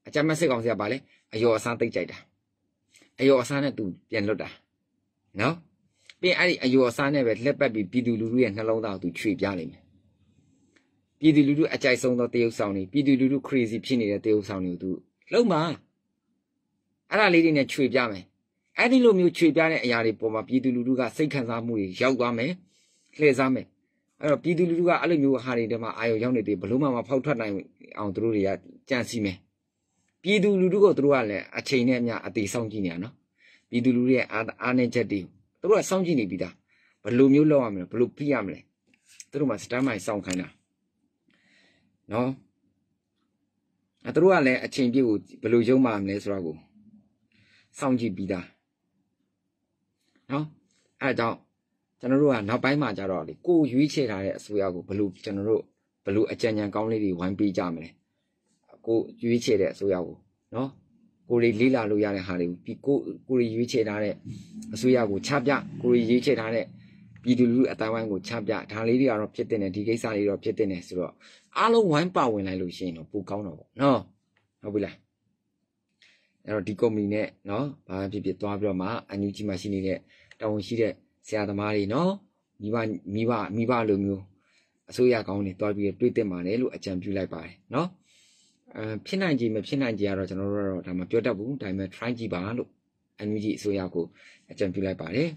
အကြမ်းမဲ့စစ်ကောင်စီကပါလေအယောအစားသိပ်ကြိုက်တာအယောအစားနဲ့သူပြန်လွတ်တာနော်ပြီးအဲ့ဒီအယောအစားနဲ့ပဲလက်ပတ်ပြီးပြည်သူလူထုရဲ့နှလုံးသားကိုသူချွေပြလိုက်မယ်ပြည်သူလူထုအကြိုက်ဆုံးသောတရုပ်ဆောင်တွေပြည်သူလူထု crazy ဖြစ်နေတဲ့တရုပ်ဆောင်တွေကိုသူလုံးမှာအဲ့ဒါလေးတွေနဲ့ချွေပြမယ်အဲ့ဒီလိုမျိုးချွေပြတဲ့အရာတွေပေါ်မှာပြည်သူလူထုကစိတ်ခံစားမှုတွေရောက်သွားမယ်လှည့်စားမယ်အဲ့တော့ပြည်သူလူထုကအဲ့လိုမျိုးဟာတွေတည်းမှာအာရုံရောက်နေတယ်ဘလို့မှမဖောက်ထွက်နိုင်အောင်သူတို့တွေကကြံစီမယ်ပြည်သူလူထုကိုသူတို့ကလည်းအချိန်နဲ့အမျှအသေးဆောင်ကြည့်နေတာနော်ပြည်သူလူထုရဲ့အားနည်းချက်တွေသူတို့ကစောင့်ကြည့်နေပြီးသားဘလို့မျိုးလောက်ရမလဲဘလို့ပြရမလဲသူတို့မှစတမ်းမိုင်စောင့်ခိုင်းတာနော်အဲသူတို့ကလည်းအချိန်ပြည့်ကိုဘလို့ရုံးမှမလဲဆိုတော့ကိုစောင့်ကြည့်ပြီးသားနော်အဲဒါကြောင့်ကျွန်တော်တို့ကနောက်ပိုင်းမှာကြတော့လေကိုရွေးချယ်ထားတဲ့အစိုးရကိုဘလို့ကျွန်တော်တို့ဘလို့အကြံဉာဏ်ကောင်းလေးတွေဝိုင်းပေးကြမလဲကိုရွေးချယ်တဲ့အစိုးရကိုနော်ကိုရီလေးလာလို့ရတဲ့ဟာတွေကိုပြီးကိုကိုရီရွေးချယ်ထားတဲ့အစိုးရကိုချပြကိုရီရွေးချယ်ထားတဲ့ပြည်သူလူထုအတိုင်းဝိုင်းကိုချပြဒါလေးတွေကတော့ဖြစ်တဲ့နေဒီကိစ္စလေးတော့ဖြစ်တဲ့နေဆိုတော့အားလုံးဝိုင်းပါဝင်လိုက်လို့ရှိရင်တော့ပိုကောင်းတော့ပေါ့နော်ဟုတ်ပြီလားအဲ့တော့ဒီကုမ္ပဏီနဲ့နော်ဘာဖြစ်ဖြစ်သွားပြီးတော့မှအန်ယူဂျီမှာရှိနေတဲ့တာဝန်ရှိတဲ့ဆရာသမားတွေနော်မိဘမိဘမိဘလိုမျိုးအစိုးရကောင်းတွေတွားပြီးတွေ့တင်ပါတယ်လို့အကြံပြုလိုက်ပါတယ်နော်အဲဖြစ်နိုင်ကြမဖြစ်နိုင်ကြတော့ကျွန်တော်တို့တော့ဒါမှပြောတတ်ဘူးဒါပေမဲ့ try ကြည့်ပါလို့အန်ယူဂျီအစိုးရကိုအကြံပြုလိုက်ပါတယ်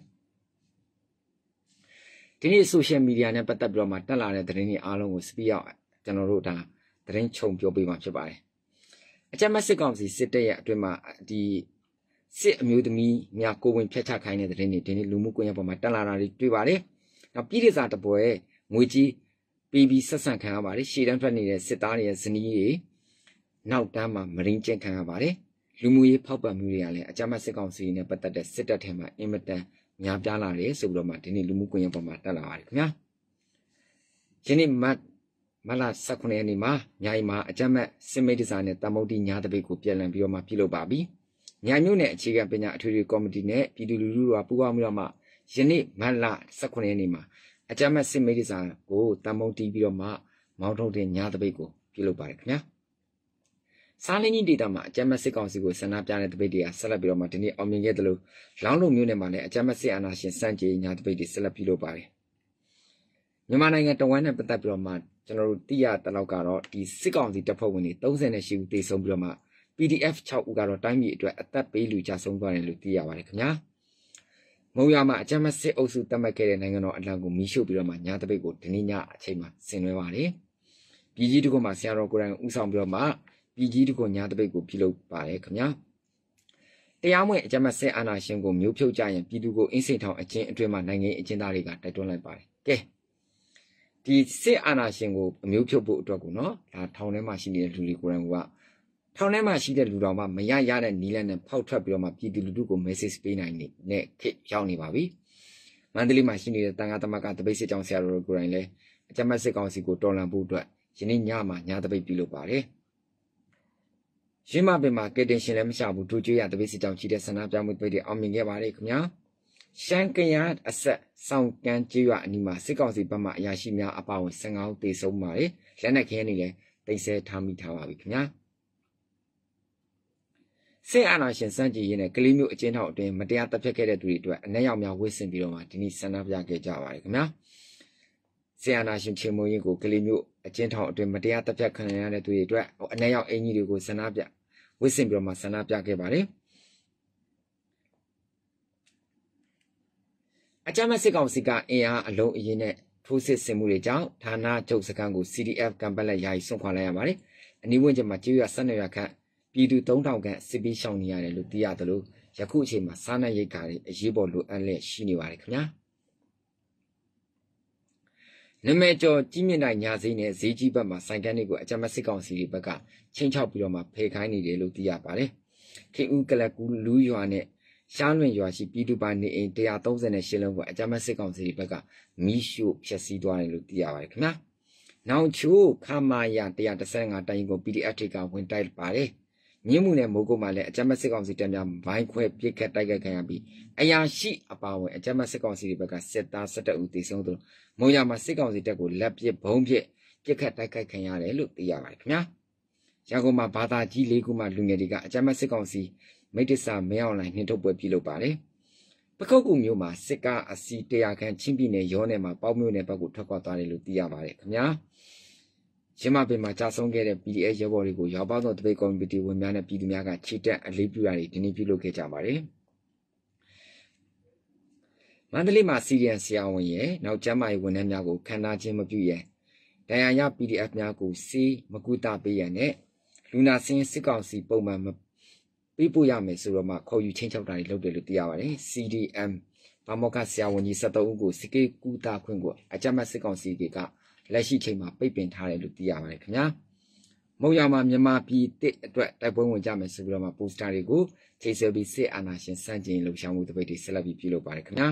ဒီနေ့ social media နဲ့ပတ်သက်ပြီးတော့မှတက်လာတဲ့သတင်းတွေအားလုံးကို speed out ကျွန်တော်တို့ဒါသတင်းခြုံပြောပေးမှာဖြစ်ပါတယ်အကြမ်းမဲ့စစ်ကောင်စီစစ်တပ်ရဲ့အတွင်းမှာဒီစစ်အမျိုးသမီးများကိုဝင်ဖျက်ချခိုင်းတဲ့သတင်းတွေဒီနေ့လူမှုကွန်ရက်ပေါ်မှာတက်လာတာတွေတွေ့ပါတယ်နောက်ပြည်ဒေသတပွဲငွေကြီးပြီးပြီးဆက်ဆံခံရပါတယ်ရှေ့တန်းထွက်နေတဲ့စစ်သားတွေရဲ့ဇနီးတွေနောက်တန်းမှာမရင်းကျင်းခံရပါတယ်လူမှုရေးဖောက်ပတ်မှုတွေကလည်းအကြမ်းမဲ့စစ်ကောင်စီနဲ့ပတ်သက်တဲ့စစ်တပ်ထဲမှာအင်မတန်များပြားလာတယ်ဆိုပြီးတော့မှဒီနေ့လူမှုကွန်ရက်ပေါ်မှာတက်လာပါတယ်ခင်ဗျာယနေ့မတ်မလာ၁၉ရက်နေ့မှာညာရီမှာအကြမ်းမဲ့စစ်မိတ်ဒဇာနဲ့တမုတ်တီညာတပိတ်ကိုပြန်လည်ပြီးတော့မှပြုလုပ်ပါပြီညာမျိုးနဲ့အခြေခံပညာအထွေထွေကော်မတီနဲ့ပြည်သူလူထုတို့ကပူးပေါင်းပြီးတော့မှယနေ့မတ်လ၁၉ရက်နေ့မှာအကြမ်းမဲ့စစ်မိတ်ဒဇာကိုတမုတ်တီပြီးတော့မှမောင်းထုတ်တဲ့ညာတပိတ်ကိုပြုလုပ်ပါတယ်ခင်ဗျာစားလင်းကြီးဒေတာမှာအကြမ်းမဲ့စစ်ကောင်စီကိုဆန္ဒပြတဲ့တပိတ်တွေကဆက်လက်ပြီးတော့မှဒီနေ့အောင်မြင်ခဲ့တယ်လို့လောင်းလုံမျိုးနယ်မှာလည်းအကြမ်းမဲ့စစ်အာဏာရှင်စန့်ကျင်ညာတပိတ်တွေဆက်လက်ပြုလုပ်ပါတယ်မြန်မာနိုင်ငံတဝန်းနဲ့ပတ်သက်ပြီးတော့မှကျွန်တော်တို့သိရတဲ့လောက်ကတော့ဒီစစ်ကောင်စီတပ်ဖွဲ့ဝင်တွေ၃၈ဦးတေဆုံးပြီးတော့မှ P D F ၆ဦးကတော့တိုင်းပြည်အတွက်အသက်ပေးလူကြဆုံးသွားတယ်လို့သိရပါတယ်ခင်ဗျာမုံရမှာအကြမ်းမဲ့စစ်အုပ်စုတပ်မှတ်ခဲ့တဲ့နိုင်ငံတော်အလံကိုမီးရှို့ပြီးတော့မှညာတပိတ်ကိုဒီနေ့ညအချိန်မှာဆင်နွှဲပါတယ်ပြည်ကြီးတကုမှာဆရာတော်ကိုယ်တိုင်ဦးဆောင်ပြီးတော့မှပြည်ကြီးတကုညာတပိတ်ကိုပြုလုပ်ပါတယ်ခင်ဗျာတရားမဝင်အကြမ်းမဲ့စစ်အာဏာရှင်ကိုမျိုးဖြုတ်ကြရင်ပြည်သူကိုအင်းစိန်ထောင်အကျဉ်းအတွင်းမှာနိုင်ငံအကျဉ်းသားတွေကတိုက်တွန်းလိုက်ပါတယ်ကဲဒီစစ်အာဏာရှင်ကိုအမျိုးဖြုတ်ဖို့အတွက်ကိုနော်ဒါထောင်ထဲမှာရှိနေတဲ့လူတွေကိုယ်တိုင်ကထောင်ထဲမှာရှိတဲ့လူတော်မှမရရတဲ့နီးလန်းနဲ့ဖောက်ထွက်ပြီးတော့မှပြည်သူလူထုကို message ပေးနိုင်တဲ့ခေတ်ရောက်နေပါပြီမန္တလေးမှာရှိနေတဲ့တန်ခါသမဂ္ဂတပိတ်စစ်ကြောင်းဆရာတော်ကိုယ်တိုင်လည်းအကြမ်းမဲ့စစ်ကောင်စီကိုတော်လှန်ဖို့အတွက်ယနေ့ညမှာညတပိတ်ပြုလုပ်ပါတယ်ရင်းမပင်မှာကက်တင်ရှင်လည်းမရှာဘူးဒူကျွေးရတပိတ်စစ်ကြောင်းကြီးတဲ့ဆန္ဒပြမှုတွေအောင်မြင်ခဲ့ပါတယ်ခင်ဗျာရှမ်းကရအဆက်ဆောင်ကန်းကျေးရွာအနီးမှာစစ်ကောင်စီဘက်မှအရာရှိများအပါအဝင်၁၅ဦးသေဆုံးပါတယ်လက်နက်ခဲနေလည်းတိတ်ဆဲထားမိထားပါပြီခင်ဗျာစစ်အာဏာရှင်စန့်ကျင်ရေးနဲ့ကလေးမျိုးအကျဉ်းထောင်အတွင်းမတရားတပ်ဖြတ်ခဲ့တဲ့သူတွေအတွက်အ내ရောက်များဝစ်ဆင်ပြီးတော့မှဒီနေ့ဆန္ဒပြခဲ့ကြပါတယ်ခင်ဗျာစစ်အာဏာရှင်ချေမှုန်းရေးကိုကလေးမျိုးအကျဉ်းထောင်အတွင်းမတရားတပ်ဖြတ်ခံရတဲ့သူတွေအတွက်အ내ရောက်အင်ကြီးတွေကိုဆန္ဒပြဝစ်ဆင်ပြီးတော့မှဆန္ဒပြခဲ့ပါတယ်အကြမ်းမဲ့စစ်ကောင်စီကအင်အားအလုံးအရင်နဲ့ထိုးစစ်ဆင်မှုတွေကြောင့်ဌာနချုပ်စခန်းကို C D F ကံပတ်လက်ယာယီဆွန့်ခွာလိုက်ရပါတယ်အနီးဝန်းကျင်မှာကျေးရွာ၁၂ရွာခန့်ပြည်သူ၃ထောင်ခန့်စစ်ပြီးရှောင်နေရတယ်လို့သိရတယ်လို့ယခုအချိန်မှာစားနပ်ရိက္ခာတွေအရေးပေါ်လိုအပ်လျက်ရှိနေပါတယ်ခင်ဗျာနမဲကျော်ကြီးမြင့်နိုင်ညာစည်းနဲ့ဈေးကြီးဘက်မှာဆိုင်ကန်းတွေကိုအကြမ်းမဲ့စစ်ကောင်စီတွေဘက်ကချင်းချောက်ပြီးတော့မှဖေခိုင်းနေတယ်လို့သိရပါတယ်ခေဦးကလကူလူရွာနဲ့ရှားလွင်ရွာရှိပြည်သူပိုင်နေအိမ်၁၃၈လုံးကိုအကြမ်းမဲ့စစ်ကောင်စီတွေဘက်ကမီးရှို့ဖျက်ဆီးသွားတယ်လို့သိရပါတယ်ခင်ဗျာနောင်ချိုးခမာယာ၁၁၅တိုင်ကို P D F တွေကဝင်တိုက်ပါတယ်မြင်းမှုနဲ့မိုးကုတ်မှာလည်းအကြမ်းမဲ့စစ်ကောင်စီတပ်များဘိုင်းခွဲပစ်ခတ်တိုက်ခိုက်ခံရပြီးအရာရှိအပါအဝင်အကြမ်းမဲ့စစ်ကောင်စီတွေဘက်ကစစ်သား၁၁ဦးသေဆုံးသူမုံရမှာစစ်ကောင်စီတပ်ကိုလက်ပစ်ဘုံပစ်ပစ်ခတ်တိုက်ခိုက်ခံရတယ်လို့သိရပါတယ်ခင်ဗျာယရန်ကုန်မှာဘာသာကြီးလေးခုမှလူငယ်တွေကအကြမ်းဖက်စစ်ကောင်စီမိတ္တစာမဲအောင်လိုင်းနှင်ထုတ်ပွဲပြုလုပ်ပါတယ်ပခုတ်ကူမျိုးမှာစစ်ကားအစီတရာခန့်ချင်းပြည်နယ်ရောနယ်မှာပေါက်မျိုးနယ်ဘက်ကိုထွက်ခွာသွားတယ်လို့သိရပါတယ်ခင်ဗျာရင်းမပင်မှာကြာဆုံးခဲ့တဲ့ P D F ရဲဘော်တွေကိုရောက်ပေါင်းသောတပိတ်ကော်မတီဝင်များနဲ့ပြည်သူများကချီတက်အလေးပြုရာတွေဒီနေ့ပြုလုပ်ခဲ့ကြပါတယ်မန္တလေးမှာစီရီယန်ဆရာဝန်ရဲ့နောက်ကျမ်းမာရေးဝန်ထမ်းများကိုခန္ဓာချင်းမပြုရန်ဒဏ်ရာရ P D F များကိုစီမကူတာပေးရန်နဲ့လူနာစင်းစစ်ကောင်စီပုံမှန်ပေးပို့ရမယ်ဆိုတော့မှခေါ်ယူချင်းချောက်တာတွေလုပ်တယ်လို့သိရပါတယ် C D M ဘာမောကဆရာဝန်ကြီး၁၃ဦးကိုစစ်ကေကူတာခွင့်ကိုအကြမ်းဖက်စစ်ကောင်စီကလက်ရှိချိန်မှာပိတ်ပင်ထားတယ်လို့သိရပါတယ်ခင်ဗျာမုံရမှာမြန်မာပြည်တစ်အတွက်တိုက်ပွဲဝင်ကြမယ်ဆိုပြီးတော့မှပိုစတာတွေကိုချိန်ဆပြီးစစ်အာဏာရှင်စန့်ကျင်လှုပ်ရှားမှုတပိတ်တွေဆက်လက်ပြီးပြုလုပ်ပါတယ်ခင်ဗျာ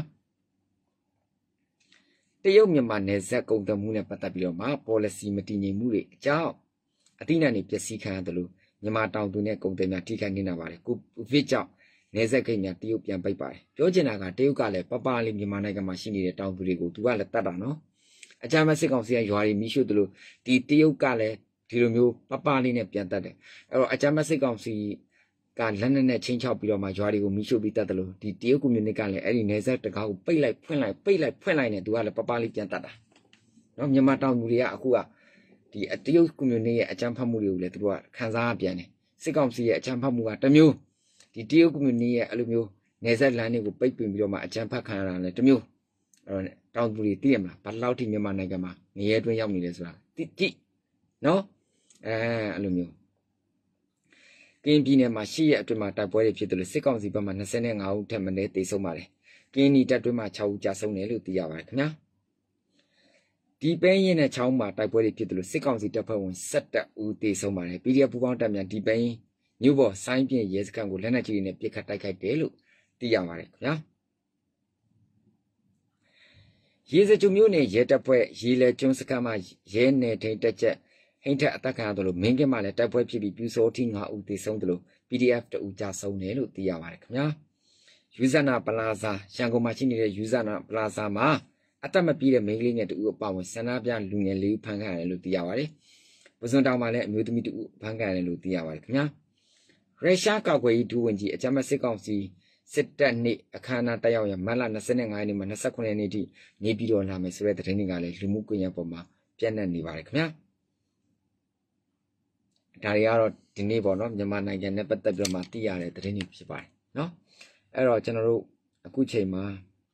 တရုတ်မြန်မာနယ်စပ်ကုန်သွယ်မှုနဲ့ပတ်သက်ပြီးတော့မှ policy မတည်ငြိမ်မှုတွေအကြောင်းအတိအနက်နေပျက်စီးခံရတယ်လို့မြန်မာတောင်သူနဲ့ကုန်သည်များထိခိုက်နေတာပါတယ်ကိုဗစ်ကြောင့်နယ်စပ်ဂိတ်များတရုတ်ပြန်ပိတ်ပါတယ်ပြောချင်တာကတရုတ်ကလည်းပပလေးမြန်မာနိုင်ငံမှာရှိနေတဲ့တောင်သူတွေကိုသူကလည်းတတ်တာနော်အကြမ်းဖက်စစ်ကောင်စီကရွာတွေမိရှုတယ်လို့ဒီတရုတ်ကလည်းဒီလိုမျိုးပပလေးနဲ့ပြန်တတ်တယ်အဲ့တော့အကြမ်းဖက်စစ်ကောင်စီကလက်နက်နဲ့ချင်းချောက်ပြီးတော့မှရွာတွေကိုမိရှုပြီးတတ်တယ်လို့ဒီတရုတ်ကွန်မြူနတီကလည်းအဲ့ဒီနယ်စပ်တကားကိုပိတ်လိုက်ဖွင့်လိုက်ပိတ်လိုက်ဖွင့်လိုက်နေသူကလည်းပပလေးပြန်တတ်တာနော်မြန်မာတောင်သူတွေကအခုကဒီတရုတ်ကွန်မြူနတီရဲ့အကြမ်းဖက်မှုတွေကိုလည်းသူတို့ကခန်းစားပြန်တယ်စစ်ကောင်စီရဲ့အကြမ်းဖက်မှုကတစ်မျိုးဒီတရုတ်ကွန်မြူနတီရဲ့အဲ့လိုမျိုးနယ်စပ်လမ်းတွေကိုပိတ်ပင်ပြီးတော့မှအကြမ်းဖက်ခံရတာလည်းတစ်မျိုးအဲ့တော့တောင်သူတွေသိရမလားဘယ်လောက်ထိမြန်မာနိုင်ငံမှာငရဲတွင်းရောက်နေလဲဆိုတာတိတိနော်အဲအဲ့လိုမျိုးကင်းပြည်နယ်မှာရှိရအတွင်းမှာတိုက်ပွဲတွေဖြစ်တယ်လို့စစ်ကောင်စီဘက်မှ၂၅ဦးထက်မနည်းတေဆုံးပါတယ်ကင်းနီတပ်တွင်းမှာ၆ဦးကြာဆုံးတယ်လို့သိရပါတယ်ခင်ဗျာဒီပဲရင်နဲ့ချောင်းမှာတိုက်ပွဲတွေဖြစ်တယ်လို့စစ်ကောင်စီတပ်ဖွဲ့ဝင်၁၁ဦးတေဆုံးပါတယ် P D F ပူးပေါင်းတပ်များဒီပဲရင်မြို့ပေါ်ဆိုင်းပြင်းရဲစခန်းကိုလက်နက်ကြီးတွေနဲ့ပစ်ခတ်တိုက်ခိုက်တယ်လို့သိရပါတယ်ခင်ဗျာရေစကြိုမျိုးနဲ့ရဲတပ်ဖွဲ့ရေလေကျွန်းစခန်းမှာရဲနယ်ထိန်တက်ချက်ဟိမ့်ထက်အသက်ခံရတယ်လို့မင်းကင်းမှာလည်းတိုက်ပွဲဖြစ်ပြီးပြူစောထိ၅ဦးသေဆုံးတယ်လို့ P D F တအူကြာဆုံးတယ်လို့သိရပါတယ်ခင်ဗျာယူဇနာပလာဇာရန်ကုန်မှာရှိနေတဲ့ယူဇနာပလာဇာမှာအသက်မပြည့်တဲ့မိန်းကလေးငယ်တဦးအပါဝင်ဆန္ဒပြလူငယ်လေးဦးဖမ်းခံရတယ်လို့သိရပါတယ်ပဇွန်တောင်မှာလည်းအမျိုးသမီးတဦးဖမ်းခံရတယ်လို့သိရပါတယ်ခင်ဗျာရုရှားကောက်ွယ်ရေးဒုဝန်ကြီးအကြမ်းဖက်စစ်ကောင်စီစစ်တပ်နေ့အခမ်းအနားတက်ရောက်ရမတ်လ၂၅ရက်နေ့မှ၂၉ရက်နေ့ထိနေပြည်တော်လာမယ်ဆိုတဲ့သတင်းတွေကလည်းလူမှုကွန်ရက်ပေါ်မှာပြန့်နှံ့နေပါတယ်ခင်ဗျာဒါတွေကတော့ဒီနေ့ပေါ့နော်မြန်မာနိုင်ငံနဲ့ပတ်သက်ပြီးတော့မှသိရတဲ့သတင်းတွေဖြစ်ပါတယ်နော်အဲ့တော့ကျွန်တော်တို့အခုချိန်မှာ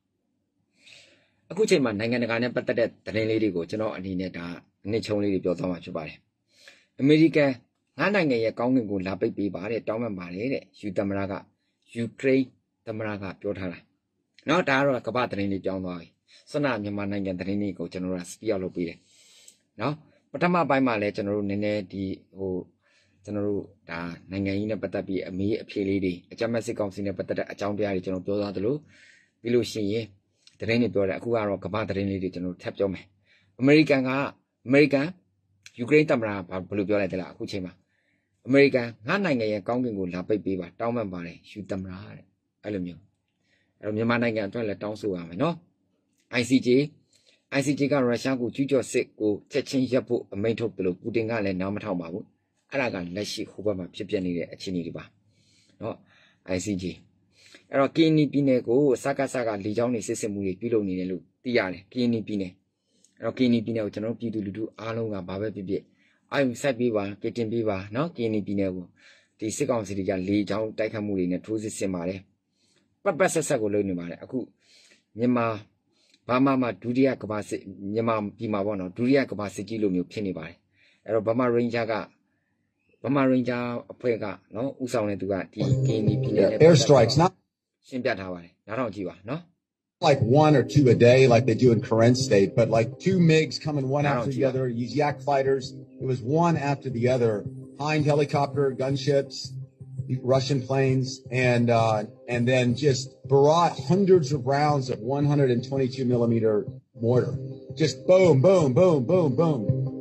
အခုချိန်မှာနိုင်ငံတကာနဲ့ပတ်သက်တဲ့သတင်းလေးတွေကိုကျွန်တော်အနေနဲ့ဒါအနည်းချုံလေးတွေပြောသွားမှာဖြစ်ပါတယ်အမေရိကန်ငါးနိုင်ငံရဲ့ကောင်းကင်ကိုလာပိတ်ပေးပါတဲ့တောင်းပန်ပါတယ်တဲ့ယူသမရကယူကရိန်းသမရကပြောထားတာနော်ဒါကတော့ကမ္ဘာသတင်းလေးပြောင်းသွားပြီဆွမ်းနာမြန်မာနိုင်ငံသတင်းလေးကိုကျွန်တော်တို့စပီးအောင်လုပ်ပေးတယ်နော်ပထမပိုင်းမှာလည်းကျွန်တော်တို့နည်းနည်းဒီဟိုကျွန်တော်တို့ဒါနိုင်ငံကြီးနဲ့ပတ်သက်ပြီးအမေးအဖြေလေးတွေအကြမ်းဖက်စစ်ကောင်စီနဲ့ပတ်သက်တဲ့အကြောင်းတရားတွေကျွန်တော်ပြောသွားသလိုပြီးလို့ရှိရင်သတင်းတွေပြောတယ်အခုကတော့ကမ္ဘာသတင်းလေးတွေကျွန်တော်ထပ်ပြောမယ်အမေရိကန်ကအမေရိကန်ယူကရိန်းသမ္မတဘာဘယ်လိုပြောလိုက်သလဲအခုချိန်မှာအမေရိကန်ငါနိုင်ငံရဲ့ကောင်းကင်ကိုလာပိတ်ပေးပါတောင်းပန်ပါတယ်ယူသမ္မတတဲ့အဲ့လိုမျိုးအဲ့တော့မြန်မာနိုင်ငံအတွက်လည်းတောင်းဆိုရမယ်နော် I C J I C J ကရုရှားကိုကျူးကျော်စစ်ကိုချက်ချင်းရပ်ဖို့အမိန့်ထုတ်တယ်လို့ပူတင်ကလည်းနားမထောင်ပါဘူးအဲ့ဒါကလက်ရှိဟိုဘက်မှာဖြစ်ပျက်နေတဲ့အခြေအနေတွေပါနော် I C J အဲ့တော့ကင်းနီပြည်နယ်ကိုစကားစကားလေကြောင်းနေစစ်စစ်မှုတွေပြုလုပ်နေတယ်လို့သိရတယ်ကင်းနီပြည်နယ်အဲ့တော့ကင်းနီပြည်နယ်ကိုကျွန်တော်ပြည်သူလူထုအားလုံးကဘာပဲဖြစ်ဖြစ်အာယုစိုက်ပေးပါကတင်ပေးပါနော်ကင်းနီပြည်နယ်ကိုဒီစစ်ကောင်စီတွေကလေကြောင်းတိုက်ခတ်မှုတွေနဲ့ထိုးစစ်ဆင်ပါတယ်ပတ်ပတ်ဆက်ဆက်ကိုလုပ်နေပါတယ်အခုမြန်မာဘာမှမဒုတိယကမ္ဘာစစ်မြန်မာပြည်မှာပေါ့နော်ဒုတိယကမ္ဘာစစ်ကြီးလိုမျိုးဖြစ်နေပါတယ်အဲ့တော့ဗမာရိန်ဂျာကဗမာရိန်ဂျာအဖွဲ့ကနော်ဥဆောင်တဲ့သူကဒီကင်းနီပြည်နယ်နဲ့ air strikes not ရှင်းပြထားပါတယ်နားထောင်ကြည့်ပါနော် like one or two a day like they do in Karen State, but like two MiGs coming one after the other, these Yak fighters. It was one after the other. Hind helicopter, gunships, Russian planes, and uh, and then just barrage hundreds of rounds of one twenty-two millimeter mortar. Just boom, boom, boom, boom, boom.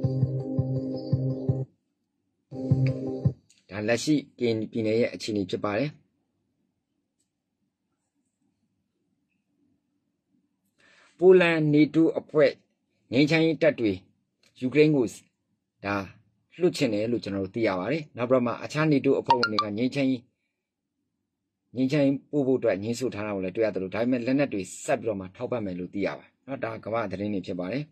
ဒါလက်ရှိကင်းပြည်နယ်ရဲ့အခြေအနေဖြစ်ပါတယ်ပိုလန်နေတိုအဖွဲ့ငင်းချိုင်းတပ်တွေယူကရိန်းကိုဒါလွတ်ချင်တယ်လို့ကျွန်တော်တို့သိရပါတယ်နောက်ပြီးတော့မှအခြားနေတိုးအဖွဲ့ဝင်တွေကငြိမ်းချမ်းရေးငြိမ်းချမ်းပို့ဖို့အတွက်ညှင်းဆိုထားတာကိုလည်းတွေ့ရတယ်လို့ဒါပေမဲ့လက်နက်တွေဆက်ပြီးတော့မှထောက်ပံ့မယ်လို့သိရပါတယ်เนาะဒါကမ္ဘာသတင်းတွေဖြစ်ပါတယ်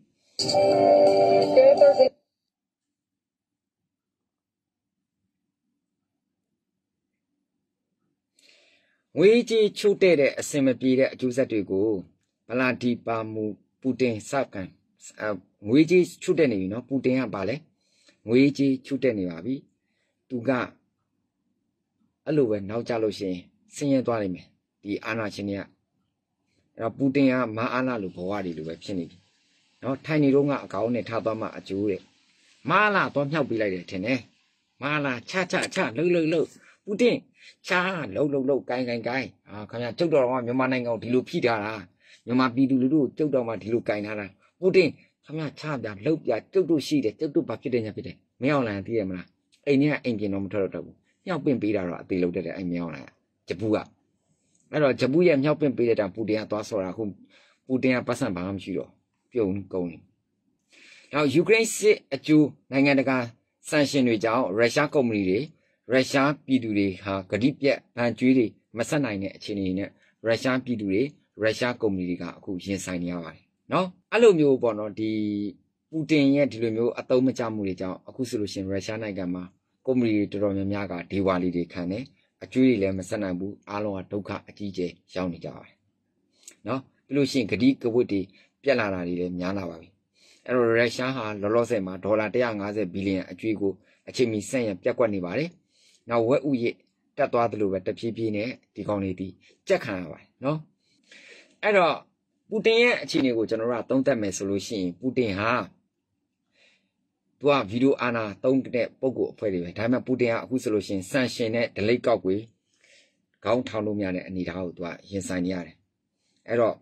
ငွေကြေးချို့တဲ့တဲ့အစင်မပြေတဲ့အကျိုးဆက်တွေကိုဗလာဒီပါမူပူတင်စကန်ငွေကြေးချို့တဲ့နေပြီเนาะပူတင်ကပါလဲငွေကြေးချို့တဲ့နေပါပြီသူကအဲ့လိုပဲနောက်ကြလို့ရှိရင်ဆင်းရဲသွားလိမ့်မယ်ဒီအာဏာရှင်တွေကအဲ့တော့ပူတင်ကမဟာအာဏာလိုဘဝတွေလိုပဲဖြစ်နေပြီเนาะထိုင်နေတော့ကအကောင်းနဲ့ထားသွားမှအကျိုးတဲ့မဟာလာတော့မြောက်ပေးလိုက်တယ်ထင်တယ်မဟာလာချချချလှုပ်လှုပ်လှုပ်ပူတင်ချာလှုပ်လှုပ်လှုပ်ကိုင်းကိုင်းကိုင်းအာခင်ဗျာကျုပ်တော်ကမြန်မာနိုင်ငံကိုဒီလိုဖိထားတာမြန်မာပြည်သူလူထုကျုပ်တော်မှဒီလိုကိုင်းထားတာပူတင်ခင်ဗျာချပြလှုပ်ပြကျုပ်တို့ရှိတယ်ကျုပ်တို့ဘာဖြစ်တယ်ညာဖြစ်တယ်မင်းအောင်လိုင်သိရမလားအိမ်ထဲကအိမ်ပြင်တော့မထွက်တော့ဘူးမြောက်ပင့်ပေးတာတော့အသေးလုံးတက်တယ်အိမ်မင်းအောင်လိုင်ဂျပူကအဲ့တော့ဂျပူရဲ့မြောက်ပင့်ပေးတဲ့တောင်ပူတင်ကသွားဆော်တာအခုပူတင်ကပတ်စံဘာမှမရှိတော့ပြုံကုန်နေနောက်ယူကရိန်းစစ်အကျိုးနိုင်ငံတကာဆန်ရှင်တွေကြောင့်ရုရှားကုမ္ပဏီတွေရုရှားပြည်သူတွေဟာဂတိပြက်ဗန်ကျွေးတွေမဆက်နိုင်တဲ့အခြေအနေနဲ့ရုရှားပြည်သူတွေရုရှားကုမ္ပဏီတွေကအခုရင်ဆိုင်နေရပါတယ်နော်အဲ့လိုမျိုးပေါ့နော်ဒီပူတင်ရဲ့ဒီလိုမျိုးအသုံးမချမှုတွေကြောင့်အခုဆိုလို့ရှိရင်ရုရှားနိုင်ငံမှာကုမ္ပဏီတွေတော်တော်များများကဒေဝါလီတွေခံတယ်အကျွေးတွေလည်းမဆက်နိုင်ဘူးအားလုံးကဒုက္ခအကြီးကျယ်ရောက်နေကြပါတယ်နော်ပြီးလို့ရှိရင်ဂတိကဝတ်တွေပြက်လာတာတွေလည်းများလာပါပြီအဲ့တော့ရုရှားဟာလောလောဆယ်မှာဒေါ်လာone hundred fiftyဘီလီယံအကျွေးကိုအချိန်မီဆက်ရန်ပြက်ကွက်နေပါတယ်နောက်ဝက်ဥရစ်တက်သွားသလိုပဲတဖြည်းဖြည်းနဲ့ဒီကောင်လေးဒီကြက်ခံရပါတယ်နော်အဲ့တော့ပူတင်ရဲ့အခြေအနေကိုကျွန်တော်တို့ကသုံးသပ်မယ်ဆိုလို့ရှိရင်ပူတင်ဟာသူကဗီဒီယိုအာနာသုံးတဲ့ပုံကိုအဖွဲ့တွေပဲဒါပေမဲ့ပူတင်ကအခုဆိုလို့ရှိရင်ဆန်ရှင်နဲ့ delay ကောက်ကွေခေါင်းထောင်လို့မရတဲ့အနေအထားကိုသူကရင်ဆိုင်နေရတယ်အဲ့တော့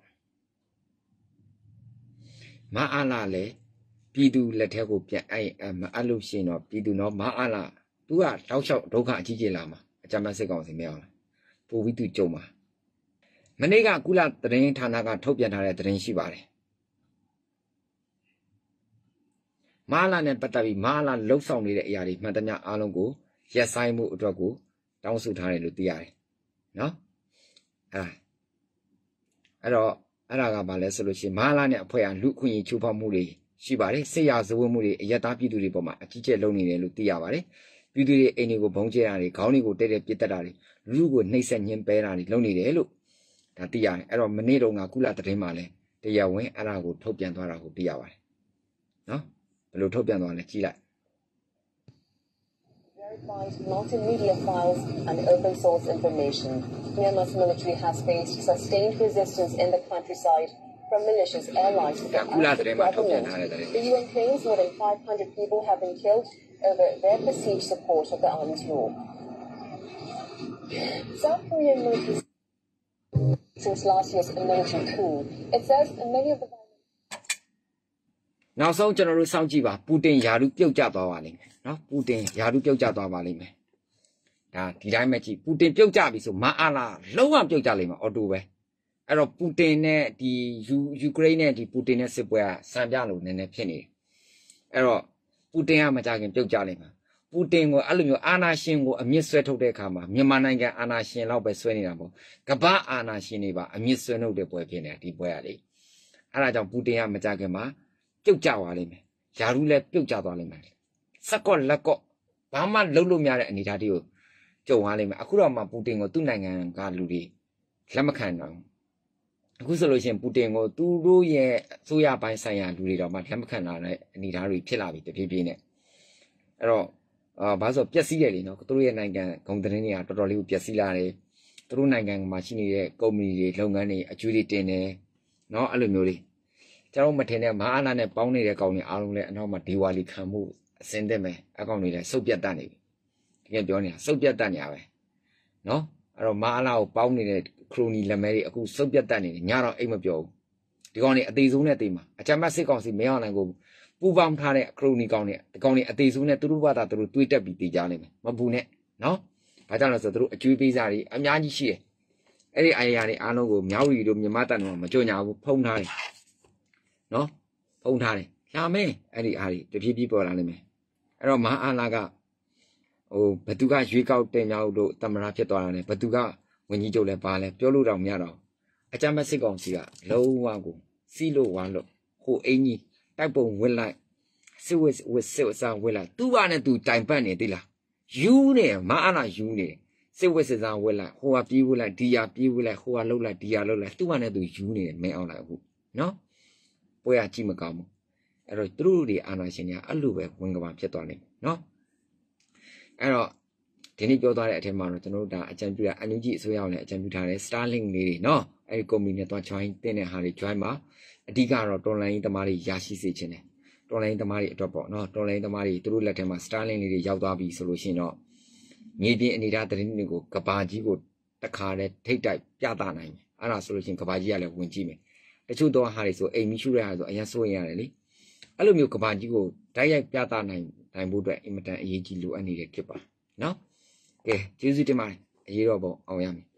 မအားလာလေပြည်သူလက်ထက်ကိုပြန်အဲ့မအဲ့လို့ရှိရင်တော့ပြည်သူတော့မအားလာသူကတောက်လျှောက်ဒုက္ခအကြီးကြီးလာမှာအကြမ်းဖက်စစ်ကောင်စီမရောက်လားပို့ပြီးသူကြုံမှာမနေ့ကကုလသတင်းဌာနကထုတ်ပြန်ထားတဲ့သတင်းရှိပါတယ်မဟာလာနဲ့ပတ်သက်ပြီးမဟာလာလှုပ်ဆောင်နေတဲ့အရာတွေမှန်သမျှအားလုံးကိုရက်ဆိုင်မှုအတွက်ကိုတောင်းဆိုထားတယ်လို့သိရတယ်နော်အဲ့ဒါအဲ့တော့အဲ့ဒါကဘာလဲဆိုလို့ရှိရင်မဟာလာနဲ့အဖွဲ့အလူခွင့်ရေးချိုးဖောက်မှုတွေရှိပါတယ်စစ်ရာဇဝတ်မှုတွေအယက်သားပြည်သူတွေပေါ်မှာအကြီးကျယ်လုပ်နေတယ်လို့သိရပါတယ်ပြည်သူတွေအိမ်တွေကိုဘုံကျဲတာတွေခေါင်းတွေကိုတဲ့တဲ့ပြစ်တက်တာတွေလူကိုနှိပ်စက်ညှင်းပဲတာတွေလုပ်နေတယ်လို့ဒါသိရတယ်အဲ့တော့မနေ့တုန်းကကုလသတင်းမှာလဲတရားဝင်အဲ့ဒါကိုထုတ်ပြန်သွားတာကိုသိရပါတယ်နော်ဘယ်လိုထုတ်ပြန်သွားလဲကြည့်လိုက် Verified multimedia files and open source information. Myanmar's military has faced sustained resistance in the countryside from militias allied with the government. The U N claims more than five hundred people have been killed over their perceived support of the army's rule. South Korean military since last year's military coup. It says many of the နောက်ဆုံးကျွန်တော်တို့စောင့်ကြည့်ပါပူတင်ယာရုပြုတ်ကျသွားပါလိမ့်မယ်နော်ပူတင်ယာရုပြုတ်ကျသွားပါလိမ့်မယ်ဒါဒီတိုင်းပဲကြည့်ပူတင်ပြုတ်ကျပြီဆိုမအားလားလုံးဝပြုတ်ကျလိမ့်မယ်အော်တိုပဲအဲ့တော့ပူတင်နဲ့ဒီယူယူကရိန်းနဲ့ဒီပူတင်နဲ့စစ်ပွဲကစံပြလို့နည်းနည်းဖြစ်နေတယ်အဲ့တော့ပူတင်ကမကြခင်ပြုတ်ကျလိမ့်မယ်ပူတင်ကိုအဲ့လိုမျိုးအာဏာရှင်ကိုအမြင့်ဆွဲထုတ်တဲ့အခါမှာမြန်မာနိုင်ငံအာဏာရှင်လောက်ပဲဆွဲနေတာပေါ့ကမ္ဘာအာဏာရှင်တွေပါအမြင့်ဆွဲနှုတ်တဲ့ပွဲဖြစ်နေတာဒီပွဲကလေအဲ့ဒါကြောင့်ပူတင်ကမကြခင်မှာပြုတ်ကျသွားလိမ့်မယ်ယာရုလည်းပြုတ်ကျသွားလိမ့်မယ်စက်ကော့လက်ကော့ဘာမှလုံးလို့မရတဲ့အနေအထားတွေကိုကြုံသွားလိမ့်မယ်အခုတော့မှပူတင်ကိုသူ့နိုင်ငံကလူတွေလက်မခံတော့အခုဆိုလို့ရှိရင်ပူတင်ကိုသူတို့ရဲ့အစိုးရပိုင်းဆိုင်ရာလူတွေတော့မှလက်မခံတာနဲ့အနေအထားတွေဖြစ်လာပြီတဖြည်းဖြည်းနဲ့အဲ့တော့အာဘာလို့ပျက်စီးတယ်လေနော်သူတို့ရဲ့နိုင်ငံဂုဏ်သတင်းတွေကတော်တော်လေးကိုပျက်စီးလာတယ်သူတို့နိုင်ငံမှာရှိနေတဲ့ကုမ္ပဏီတွေလုပ်ငန်းတွေအကျိုးတွေတင်တယ်နော်အဲ့လိုမျိုးလေးကျွန်တော်မထင်တဲ့မဟာအာဏာနဲ့ပေါင်းနေတဲ့ကောင်တွေအားလုံးလည်းအနောက်မှာဒီဝါလီခံမှုအစင်းသက်မယ်အကောင်တွေလည်းစုပ်ပြတ်တတ်နေပြီတကယ်ပြောနေတာစုပ်ပြတ်တတ်နေရပဲနော်အဲ့တော့မဟာအာဏာကိုပေါင်းနေတဲ့ခရိုနီလက်မဲတွေအခုစုပ်ပြတ်တတ်နေတယ်ညတော့အိတ်မပြောဘူးဒီကောင်တွေအသေးဆုံးနဲ့တေးမှာအကြမ်းဖက်စစ်ကောင်စီမင်းအောင်နိုင်ကိုပူပေါင်းထားတဲ့ခရိုနီကောင်တွေဒီကောင်တွေအသေးဆုံးနဲ့သူတို့ဘာသာသူတို့တွေးတက်ပြီးတေးကြလိမ့်မယ်မပူနဲ့နော်ဘာကြောင့်လဲဆိုတော့သူတို့အကျွေးပေးစားတွေအများကြီးရှိတယ်အဲ့ဒီအာရယာတွေအားလုံးကိုမြောက်ရီတို့မြမတန်တို့မကြွညာဘူးဖုံးထားတယ်နော်ဖုံးထားတယ်လာမယ်အဲ့ဒီအားတွေတဖြည်းဖြည်းပေါ်လာလိမ့်မယ်အဲ့တော့မဟာအာနာကဟိုဘသူကရွေးကောက်တင်မြောက်လို့တမနာဖြစ်သွားတာလေဘသူကဝင်ကြီးချုပ်လဲပါလဲပြောလို့တော့မရတော့အကြမ်းမဲ့စစ်ကောင်စီကလုံးဝကိုစီးလို့ဝါလို့ဟိုအင်းကြီးတိုက်ပုံဝစ်လိုက်စစ်ဝစ်ဝစ်စစ်အစားဝစ်လိုက်သူ့ကနဲ့သူတိုင်ပတ်နေသေးလားယူနေမဟာအာနာယူနေစစ်ဝစ်စစ်စားဝစ်လိုက်ဟိုကပြေးဝစ်လိုက်ဒီဟာပြေးဝစ်လိုက်ဟိုကလှုပ်လိုက်ဒီဟာလှုပ်လိုက်သူ့ကနဲ့သူယူနေတယ်မင်းအောင်လိုက်အခုနော်ပွဲရကြည့်မကောင်းဘူးအဲ့တော့သူတို့တွေအာနာရှင်တွေကအဲ့လိုပဲဝင်ကဘာဖြစ်သွားလိမ့်မယ်နော်အဲ့တော့ဒီနေ့ပြောသွားတဲ့အထက်မှာတော့ကျွန်တော်တို့ဒါအကြံပြုတာအန်ယူဂျီအစိုးရလည်းအကြံပြုထားတယ် Starlink လေးတွေနော်အဲ့ဒီ company နဲ့သွား join တင်တဲ့ဟာတွေ join မှာအဓိကတော့ online သမားတွေရရှိစေချင်တယ် online သမားတွေအတွက်ပေါ့နော် online သမားတွေသူတို့လက်ထဲမှာ Starlink လေးတွေရောက်သွားပြီဆိုလို့ရှိရင်တော့မြေပြင်အနေထားသတင်းတွေကိုကဘာကြီးကိုတခါတည်းထိတ်တိုက်ပြသနိုင်တယ်အဲ့ဒါဆိုလို့ရှိရင်ကဘာကြီးကလည်းဝင်ကြည့်မယ်တချို့တော့ဟာတွေဆိုအိမ်မရှိတဲ့ဟာဆိုအရင်စိုးရင်ရတယ်လေအဲ့လိုမျိုးကဘာကြီးကိုတိုက်ရိုက်ပြသနိုင်နိုင်ဖို့အတွက်အင်မတန်အရေးကြီးလိုအပ်နေတဲ့ဖြစ်ပါနော်ကဲကျေးဇူးတင်ပါတယ်အရေးတော့ပေါ့အောင်ရမယ်